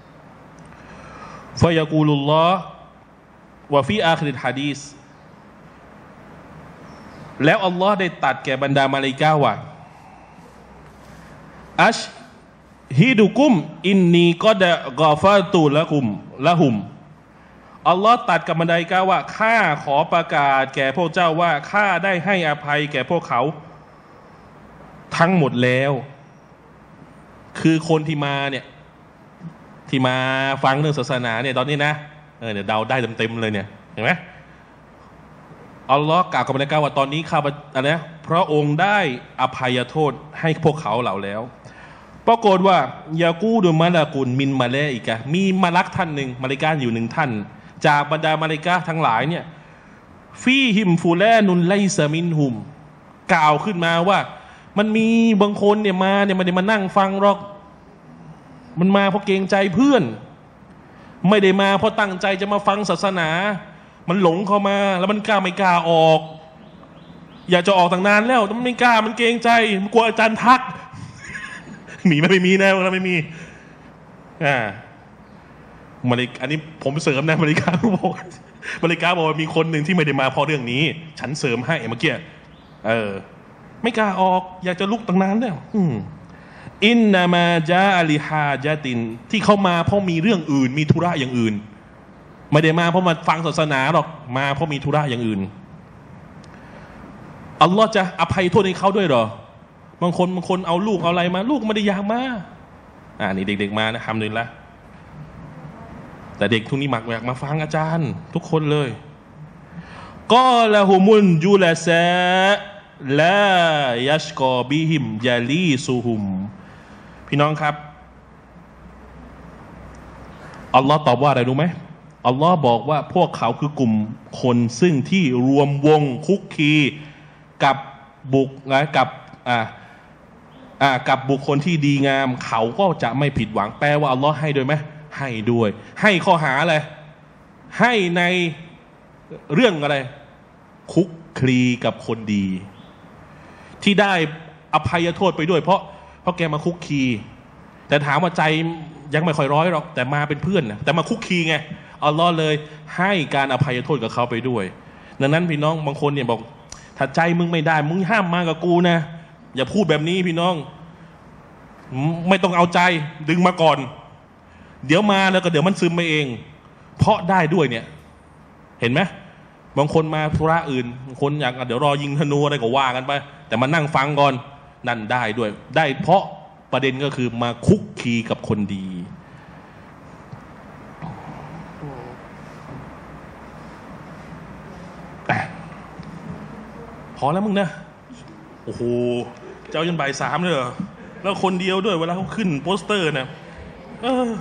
ฟะยะกูลุลลอฮ์วะฟีอาคิริลหะดีษแล้วอัลลอฮ์ได้ตัดแก่บรรดามาลาอิกะฮ์ว่าอัชฮิดุกุมอินนีกอดะกอฟาตุละกุมละหุมอัลลอฮ์ตัดกับบันไดกาว่าข้าขอประกาศแก่พวกเจ้าว่าข้าได้ให้อภัยแก่พวกเขาทั้งหมดแล้วคือคนที่มาเนี่ยที่มาฟังเรื่องศาสนาเนี่ยตอนนี้นะเออเนี่ยเดาได้เต็มๆเลยเนี่ยเห็นไหมอัลลอฮ์กล่าวกับบันไดกาว่าตอนนี้ข้าอะไรนะพระองค์ได้อภัยโทษให้พวกเขาเหล่าแล้วปรากฏว่ายากูดุมาลากุลมินมาเลอีกะมีมาลักท่านหนึ่งมาเลกาอยู่หนึ่งท่านจากบรรดามาเลกาทั้งหลายเนี่ยฟีฮิมฟูแลนุนไลซามินหุมกล่าวขึ้นมาว่ามันมีบางคนเนี่ยมาเนี่ยไม่ได้มานั่งฟังหรอกมันมาเพราะเกรงใจเพื่อนไม่ได้มาเพราะตั้งใจจะมาฟังศาสนามันหลงเข้ามาแล้วมันกล้าไม่กล้าออกอยากจะออกตั้งนานแล้วมันไม่กล้ามันเกรงใจมันกลัวอาจารย์ทักมีไหมไม่มีแน่เราไม่มีอ่ามาริกอันนี้ผมเสริมนะมาริกาบอกมาริกาบอกว่ามีคนหนึ่งที่ไม่ได้มาเพราะเรื่องนี้ฉันเสริมให้เมื่อกี้เออไม่กล้าออกอยากจะลุกตั้งนานแล้วอินนามาจาอลิฮาจาตินที่เขามาเพราะมีเรื่องอื่นมีธุระอย่างอื่นไม่ได้มาเพราะมาฟังศาสนาหรอกมาเพราะมีธุระอย่างอื่นอัลลอฮ์จะอภัยโทษให้เขาด้วยหรอบางคนบางคนเอาลูกเอาอะไรมาลูกไม่ได้อยากมาอ่านี่เด็กๆมานะทำเลยละแต่เด็กทุกนี้มักอยากมาฟังอาจารย์ทุกคนเลยก็ละหุมุนยูลาซะลายัชกอบิฮิมยาลีซูฮุมพี่น้องครับอัลลอฮ์ตอบว่าอะไรรู้ไหมอัลลอฮ์บอกว่าพวกเขาคือกลุ่มคนซึ่งที่รวมวงคุกคีกับบุกนะกับอ่าอ่ากับบุคคลที่ดีงามเขาก็จะไม่ผิดหวังแปลว่าอัลลอฮ์ให้ด้วยไหมให้ด้วยให้ข้อหาอะไรให้ในเรื่องอะไรคุกคลีกับคนดีที่ได้อภัยโทษไปด้วยเพราะเพราะแกมาคุกคีแต่ถามว่าใจยังไม่ค่อยร้อยหรอกแต่มาเป็นเพื่อนนะแต่มาคุกคีไงอัลลอฮ์เลยให้การอภัยโทษกับเขาไปด้วยดังนั้นพี่น้องบางคนเนี่ยบอกถ้าใจมึงไม่ได้มึงห้ามมากับกูนะอย่าพูดแบบนี้พี่น้องไม่ต้องเอาใจดึงมาก่อนเดี๋ยวมาแล้วก็เดี๋ยวมันซึมไปเองเพราะได้ด้วยเนี่ยเห็นไหมบางคนมาธุระอื่นบางคนอยากเดี๋ยวรอยิงธนูอะไรก็ว่ากันไปแต่มานั่งฟังก่อนนั่นได้ด้วยได้เพราะประเด็นก็คือมาคุกคีกับคนดีพอแล้วมึงนะโอ้โหเจ้ายันบ่ายสามเลยเหรอแล้วคนเดียวด้วยเวลาเขาขึ้นโปสเตอร์นะเออ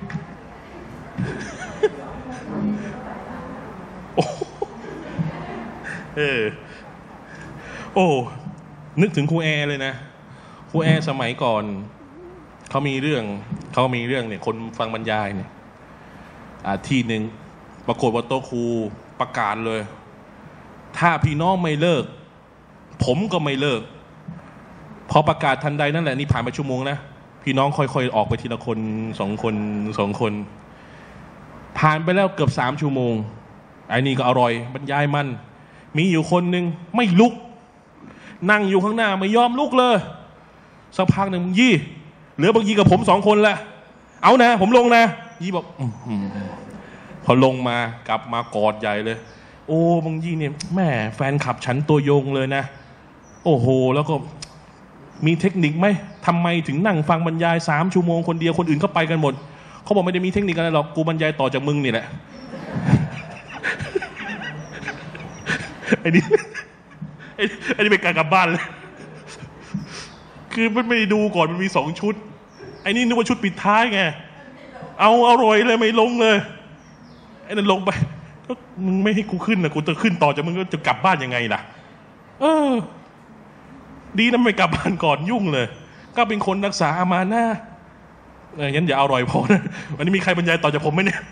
โอ้เออโอ้นึกถึงครูแอร์เลยนะครูแอร์สมัยก่อนเขามีเรื่องเขามีเรื่องเนี่ยคนฟังบรรยายเนี่ยอ่าที่หนึ่งปรากฏว่าโต๊ะครูประกาศเลยถ้าพี่น้องไม่เลิกผมก็ไม่เลิกพอประกาศทันใดนั่นแหละนี่ผ่านไปชั่วโมงนะพี่น้องค่อยๆออกไปทีละคนสองคนสองคนผ่านไปแล้วเกือบสามชั่วโมงไอ้นี่ก็อร่อยบรรยายมันมีอยู่คนหนึ่งไม่ลุกนั่งอยู่ข้างหน้าไม่ยอมลุกเลยสักพักหนึ่งยี่เหลือบางยีกับผมสองคนละเอานะผมลงนะยี่บอกพอลงมากลับมากอดใหญ่เลยโอ้บางยี่เนี่ยแม่แฟนขับฉันตัวยงเลยนะโอ้โหแล้วก็มีเทคนิคไหมทำไมถึงนั่งฟังบรรยายสามชั่วโมงคนเดียวคนอื่นก็ไปกันหมดเขาบอกไม่ได้มีเทคนิคอะไรหรอกกูบรรยายต่อจากมึงนี่แหละไอ้นี่ไอ้นี่เป็นการกลับบ้านเลยคือมันไม่ได้ดูก่อนมันมีสองชุดไอ้นี่นึกว่าชุดปิดท้ายไงเอาอร่อยเลยไม่ลงเลยไอ้นั่นลงไปก็มึงไม่ให้กูขึ้นนะกูจะขึ้นต่อจากมึงก็จะกลับบ้านยังไงล่ะเออดีนะไม่กลับบ้านก่อนยุ่งเลยก็เป็นคนรักษาอามานะเอองั้นอย่าอร่อยพอนะวันนี้มีใครบรรยายต่อจากผมไหมเนี่ย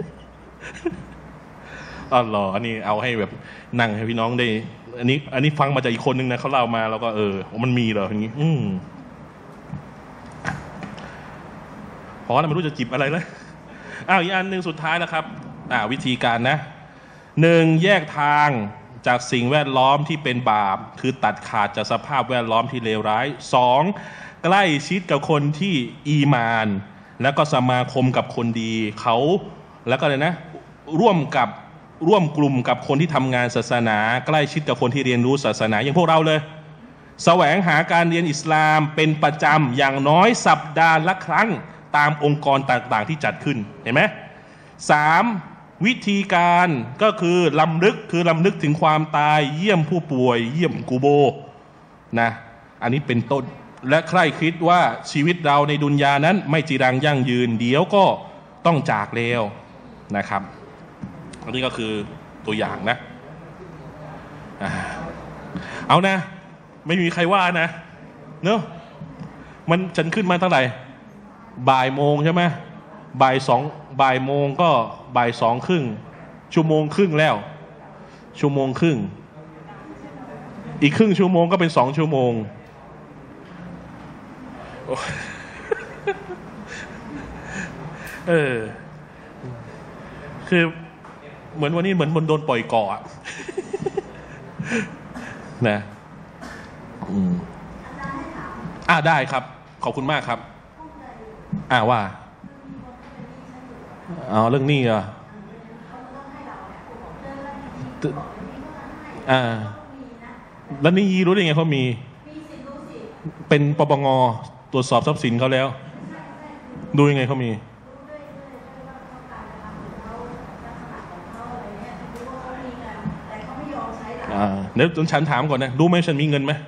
อ๋อเหรออันนี้เอาให้แบบนั่งให้พี่น้องได้อันนี้อันนี้ฟังมาจากอีกคนนึงนะเขาเล่ามาแล้วก็เออมันมีเหรออย่างนี้อืมพอแล้วไม่รู้จะจิบอะไรแล้วอ้าวอีกอันหนึ่งสุดท้ายนะครับอ่าวิธีการนะหนึ่งแยกทางจากสิ่งแวดล้อมที่เป็นบาปคือตัดขาดจากสภาพแวดล้อมที่เลวร้ายสองใกล้ชิดกับคนที่อีมานแล้วก็สมาคมกับคนดีเขาแล้วก็เลยนะร่วมกับร่วมกลุ่มกับคนที่ทำงานศาสนาใกล้ชิดกับคนที่เรียนรู้ศาสนาอย่างพวกเราเลยแสวงหาการเรียนอิสลามเป็นประจำอย่างน้อยสัปดาห์ละครั้งตามองค์กรต่างๆที่จัดขึ้นเห็นไหมสามวิธีการก็คือลำลึกคือลำลึกถึงความตายเยี่ยมผู้ป่วยเยี่ยมกูโบนะอันนี้เป็นต้นและใคร่คิดว่าชีวิตเราในดุนยานั้นไม่จีรังยั่งยืนเดี๋ยวก็ต้องจากแล้วนะครับอันนี้ก็คือตัวอย่างนะเอานะไม่มีใครว่านะเนอะมันฉันขึ้นมาเท่าไหร่บ่ายโมงใช่ไหมบ่ายสองบ่ายโมงก็บ่ายสองครึ่งชั่วโมงครึ่งแล้วชั่วโมงครึ่งอีกครึ่งชั่วโมงก็เป็นสองชั่วโมงเออคือเหมือนวันนี้เหมือนมันโดนปล่อยเกาะนะอืมอ่าได้ครับขอบคุณมากครับอ่าว่าเอาเรื่องนี้เหรออ่าแล้วนี่ยีรู้ได้ไงเขามีเป็นปปงตรวจสอบทรัพย์สินเขาแล้วดูยังไงเขามีอ่าเดี๋ยวฉันถามก่อนนะรู้ไหมฉันมีเงินไหม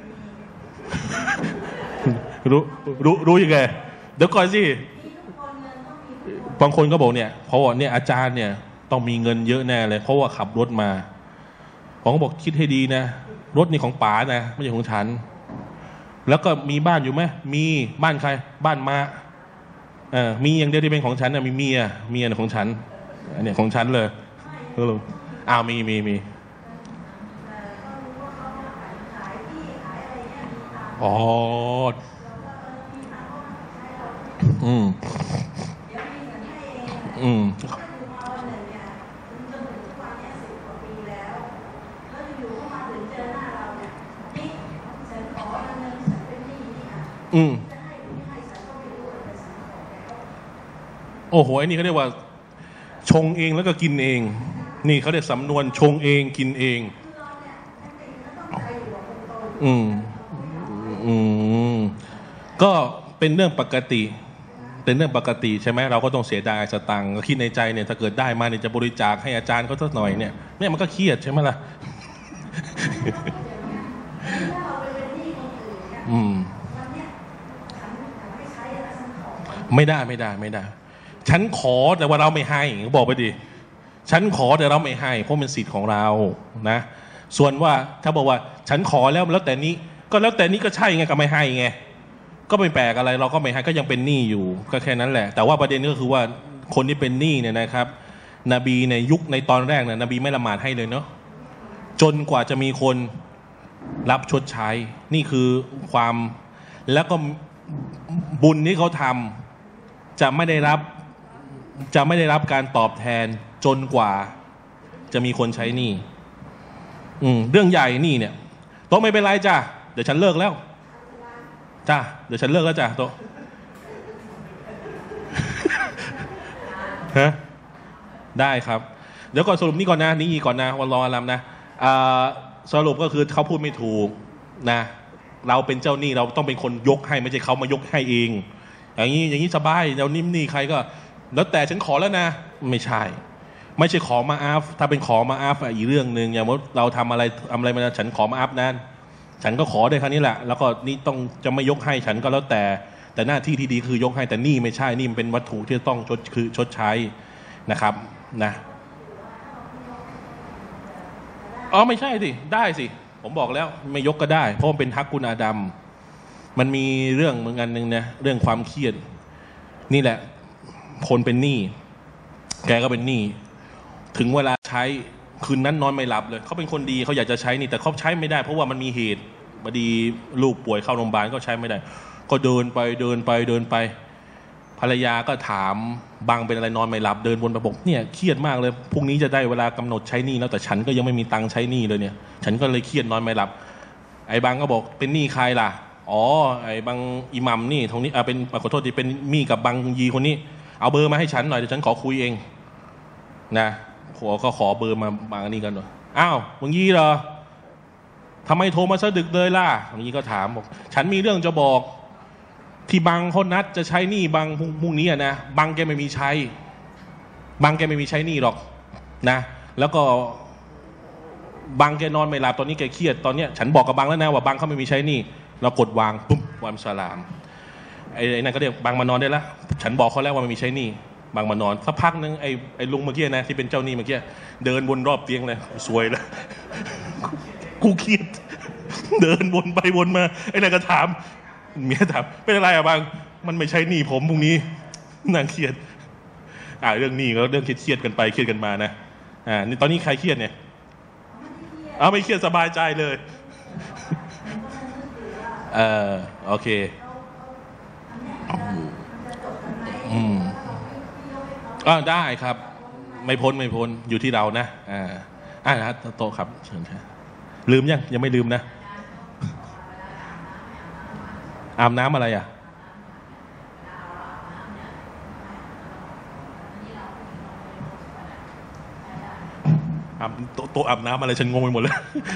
รู้รู้รู้ยังไงเดี๋ยวก่อนสิบางคนก็บอกเนี่ยเพราะว่าเนี่ยอาจารย์เนี่ยต้องมีเงินเยอะแน่เลยเพราะว่าขับรถมาผมก็บอกคิดให้ดีนะรถนี่ของป๋านะไม่ใช่ของฉันแล้วก็มีบ้านอยู่ไหมมีบ้านใครบ้านมาเออมีอย่างเดียวที่เป็นของฉันนะมีเมียเมียของฉันอันนี้ของฉันเลยอ้าวมีมีมีอ๋ออืมอืมอืมโอ้โหไอ้นี่เขาเรียกว่าชงเองแล้วก็กินเองนี่เขาเรียกสำนวนชงเองกินเองอืมอืมก็เป็นเรื่องปกติเป็นเรื่องปกติใช่ไหมเราก็ต้องเสียดายสตังค์คิดในใจเนี่ยถ้าเกิดได้มาเนี่ยจะบริจาคให้อาจารย์เขาสักหน่อยเนี่ยเนี่ยมันก็เครียดใช่ไหมล่ะอืมไม่ได้ไม่ได้ไม่ได้ฉันขอแต่ว่าเราไม่ให้บอกไปดิฉันขอแต่เราไม่ให้เพราะเป็นสิทธิ์ของเรานะส่วนว่าถ้าบอกว่าฉันขอแล้วแล้วแต่นี้ก็แล้วแต่นี้ก็ใช่ไงก็ไม่ให้ไงก็ไม่แปลกอะไรเราก็ไม่ให้ก็ยังเป็นหนี้อยู่ก็แค่นั้นแหละแต่ว่าประเด็นก็คือว่าคนที่เป็นหนี้เนี่ยนะครับนบีในยุคในตอนแรกเนี่ยนบีไม่ละหมาดให้เลยเนาะจนกว่าจะมีคนรับชดใช้นี่คือความแล้วก็บุญที่เขาทำจะไม่ได้รับจะไม่ได้รับการตอบแทนจนกว่าจะมีคนใช้หนี้อืมเรื่องใหญ่หนี้เนี่ยโตไม่เป็นไรจ้ะเดี๋ยวฉันเลิกแล้วจ้ะเดี๋ยวฉันเลิกแล้วจ้ะโตฮะได้ครับเดี๋ยวก่อนสรุปนี่ก่อนนะนี่ก่อนนะวันรออาลัมนะอ่าสรุปก็คือเขาพูดไม่ถูกนะเราเป็นเจ้าหนี้เราต้องเป็นคนยกให้ไม่ใช่เขามายกให้เองอย่างนี้อย่างนี้สบายเรานิ่มหนี้ใครก็แล้วแต่ฉันขอแล้วนะไม่ใช่ไม่ใช่ขอมาอัพถ้าเป็นขอมาอัพอีกเรื่องหนึ่งอย่างว่าเราทำอะไรทำอะไรมาฉันขอมาอัพนั้นฉันก็ขอได้แค่นี้แหละแล้วก็นี่ต้องจะไม่ยกให้ฉันก็แล้วแต่แต่หน้าที่ที่ดีคือยกให้แต่นี่ไม่ใช่นี่มันเป็นวัตถุที่ต้องชดคือชดใช้นะครับนะอ๋อไม่ใช่สิได้สิผมบอกแล้วไม่ยกก็ได้เพราะมันเป็นฮักกุณอาดัมมันมีเรื่องเหมือนกันหนึ่งนะเรื่องความเครียดนี่แหละคนเป็นหนี้แกก็เป็นหนี้ถึงเวลาใช้คืนนั้นนอนไม่หลับเลยเขาเป็นคนดีเขาอยากจะใช้นี่แต่เขาใช้ไม่ได้เพราะว่ามันมีเหตุพอดีลูกป่วยเข้าโรงพยาบาลก็ใช้ไม่ได้ก็เดินไปเดินไปเดินไปภรรยาก็ถามบางเป็นอะไรนอนไม่หลับเดินบนระบบเนี่ยเครียดมากเลยพรุ่งนี้จะได้เวลากำหนดใช้หนี้แล้วแต่ฉันก็ยังไม่มีตังค์ใช้หนี้เลยเนี่ยฉันก็เลยเครียดนอนไม่หลับไอ้บางก็บอกเป็นหนี้ใครล่ะอ๋อไอ้บางอิหมัมนี่ตรงนี้อ่าเป็นขอโทษที่เป็นหนี้กับบางยีคนนี้เอาเบอร์มาให้ฉันหน่อยเดี๋ยวฉันขอคุยเองนะขอก็ขอเบอร์มาบางนี่กันหน่อยอ้าวบางยีเหรอทำไมโทรมาซะดึกเลยล่ะบางยีก็ถามบอกฉันมีเรื่องจะบอกที่บางเขานัดจะใช้หนี้บางมุ่งนี้นะบางแกไม่มีใช้บางแกไม่มีใช้หนี้หรอกนะแล้วก็บางแกนอนไม่หลับตอนนี้แกเครียดตอนนี้ฉันบอกกับบางแล้วนะว่าบางเขาไม่มีใช้หนี้เรากดวางปุ๊บวามสลามไอ้นั่นก็เรียกบางมานอนได้แล้วฉันบอกเขาแล้วว่าไม่มีใช้หนี้บางมานอนสักพักนึงไอ้ไอ้ลุงเมื่อกี้นะที่เป็นเจ้าหนี้เมื่อกี้เดินวนรอบเตียงเลยสวยแล้วกูเครียดเดินวนไปวนมาไอ้นั่นก็ถามเมียถามเป็นอะไรอะบางมันไม่ใช่หนี้ผมพรุ่งนี้นางเครียดอ่าเรื่องหนี้ก็เรื่องเครียดกันไปเครียดกันมานะอ่านี่ตอนนี้ใครเครียดเนี่ยเอาไม่เครียดสบายใจเลยเออโอเคอืมอ่าได้ครับไม่พ้นไม่พ้นอยู่ที่เรานะอ่าอ่าโตครับเชิญครับลืมยังยังไม่ลืมนะอาบน้ำอะไรอ่ะอาบโต๊ะอาบน้ำอะไรฉันงงไปหมดเลย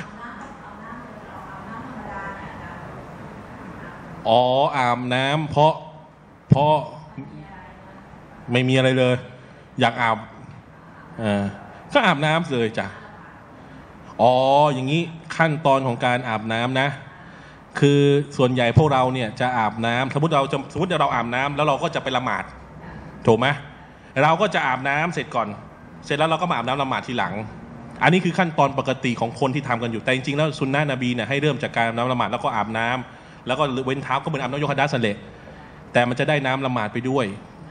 อ๋ออาบน้ำเพราะเพราะไม่มีอะไรเลยอยากอาบอ่าก็อาบน้ำเลยจ้ะอ๋ออย่างนี้ขั้นตอนของการอาบน้ำนะคือส่วนใหญ่พวกเราเนี่ยจะอาบน้ำสมมติเราจะสมมติเราอาบน้ำแล้วเราก็จะไปละหมาดถูกไหมเราก็จะอาบน้ำเสร็จก่อนเสร็จแล้วเราก็มาอาบน้ำละหมาดทีหลังอันนี้คือขั้นตอนปกติของคนที่ทำกันอยู่แต่จริงๆแล้วซุนนะนบีเนี่ยให้เริ่มจากการอาบน้ำละหมาดแล้วก็อาบน้ำแล้วก็เว้นเท้าก็เหมือนอาบน้ำยกฮัดดัสนั่นแหละแต่มันจะได้น้ำละหมาดไปด้วย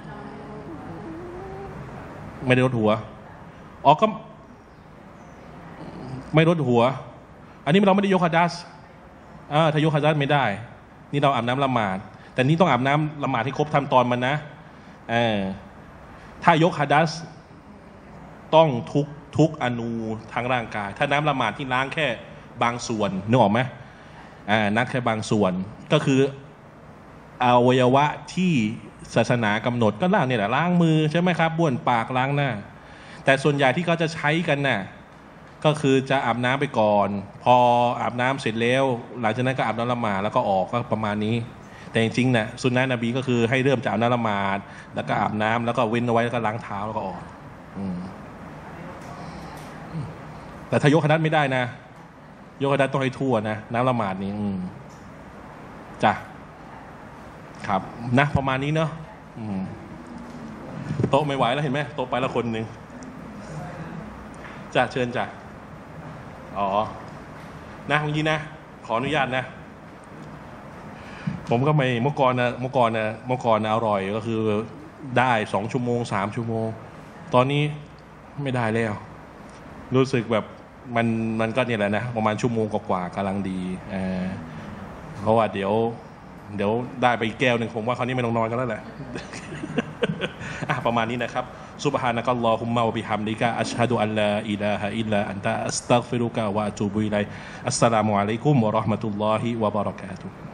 ไม่ได้รดหัวอ๋อก็ไม่รดหัวอันนี้เราไม่ได้ยกฮัดดัสอ่าถ้ายกฮัดดัสไม่ได้นี่เราอาบน้ำละหมาดแต่นี่ต้องอาบน้ำละหมาดให้ครบทำตอนมันนะเออถ้ายกฮัดดัสต้องทุกทุกอนูทางร่างกายถ้าน้ำละหมาดที่ล้างแค่บางส่วนนึกออกไหมอ่านัดแค่บางส่วนก็คืออวัยวะที่ศาสนากำหนดก็ล้างเนี่ยแหละล้างมือใช่ไหมครับบ้วนปากล้างหน้าแต่ส่วนใหญ่ที่เขาจะใช้กันน่ะก็คือจะอาบน้ำไปก่อนพออาบน้ำเสร็จแล้วหลังจากนั้นก็อาบน้ำละหมาดแล้วก็ออกก็ประมาณนี้แต่จริงๆน่ะซุนนะนบีก็คือให้เริ่มจากอาบน้ำละหมาดแล้วก็อาบน้ำแล้วก็เว้นเอาไว้แล้วก็ล้างเท้าแล้วก็ออกแต่ถ้ายกขนาดไม่ได้นะยกขนาดต้องให้ทั่วนะน้ำละหมาดนี่จ้ะครับนะประมาณนี้เนาะโต๊ะไม่ไหวแล้วเห็นไหมโต๊ะไปละคนหนึ่งจ้ะเชิญจ้ะอ๋อนะเมื่อกี้นะขออนุญาตนะผมก็ไม่เมื่อก่อนนะเมื่อก่อนนะเมื่อก่อนนะอร่อยก็คือได้สองชั่วโมงสามชั่วโมงตอนนี้ไม่ได้แล้วรู้สึกแบบมันมันก็เนี่ยแหละนะประมาณชั่วโมงกว่าๆกำลังดีเออเพราะว่าเดี๋ยวเดี๋ยวได้ไปอีกแก้วหนึ่งผมว่าคราวนี้ไม่ต้องนอนกันแล้วแหละอ่ะประมาณนี้นะครับซุบฮานะกัลลอฮุมมะวะบิฮัมดิกะอัชฮะดุอัลลาอิลาฮะอิลลาอันตะอัสตัฆฟิรุกะวะอะตูบุอิลัยอัสสลามุอะลัยกุมวะเราะห์มะตุลลอฮิวะบะเราะกาตุฮ์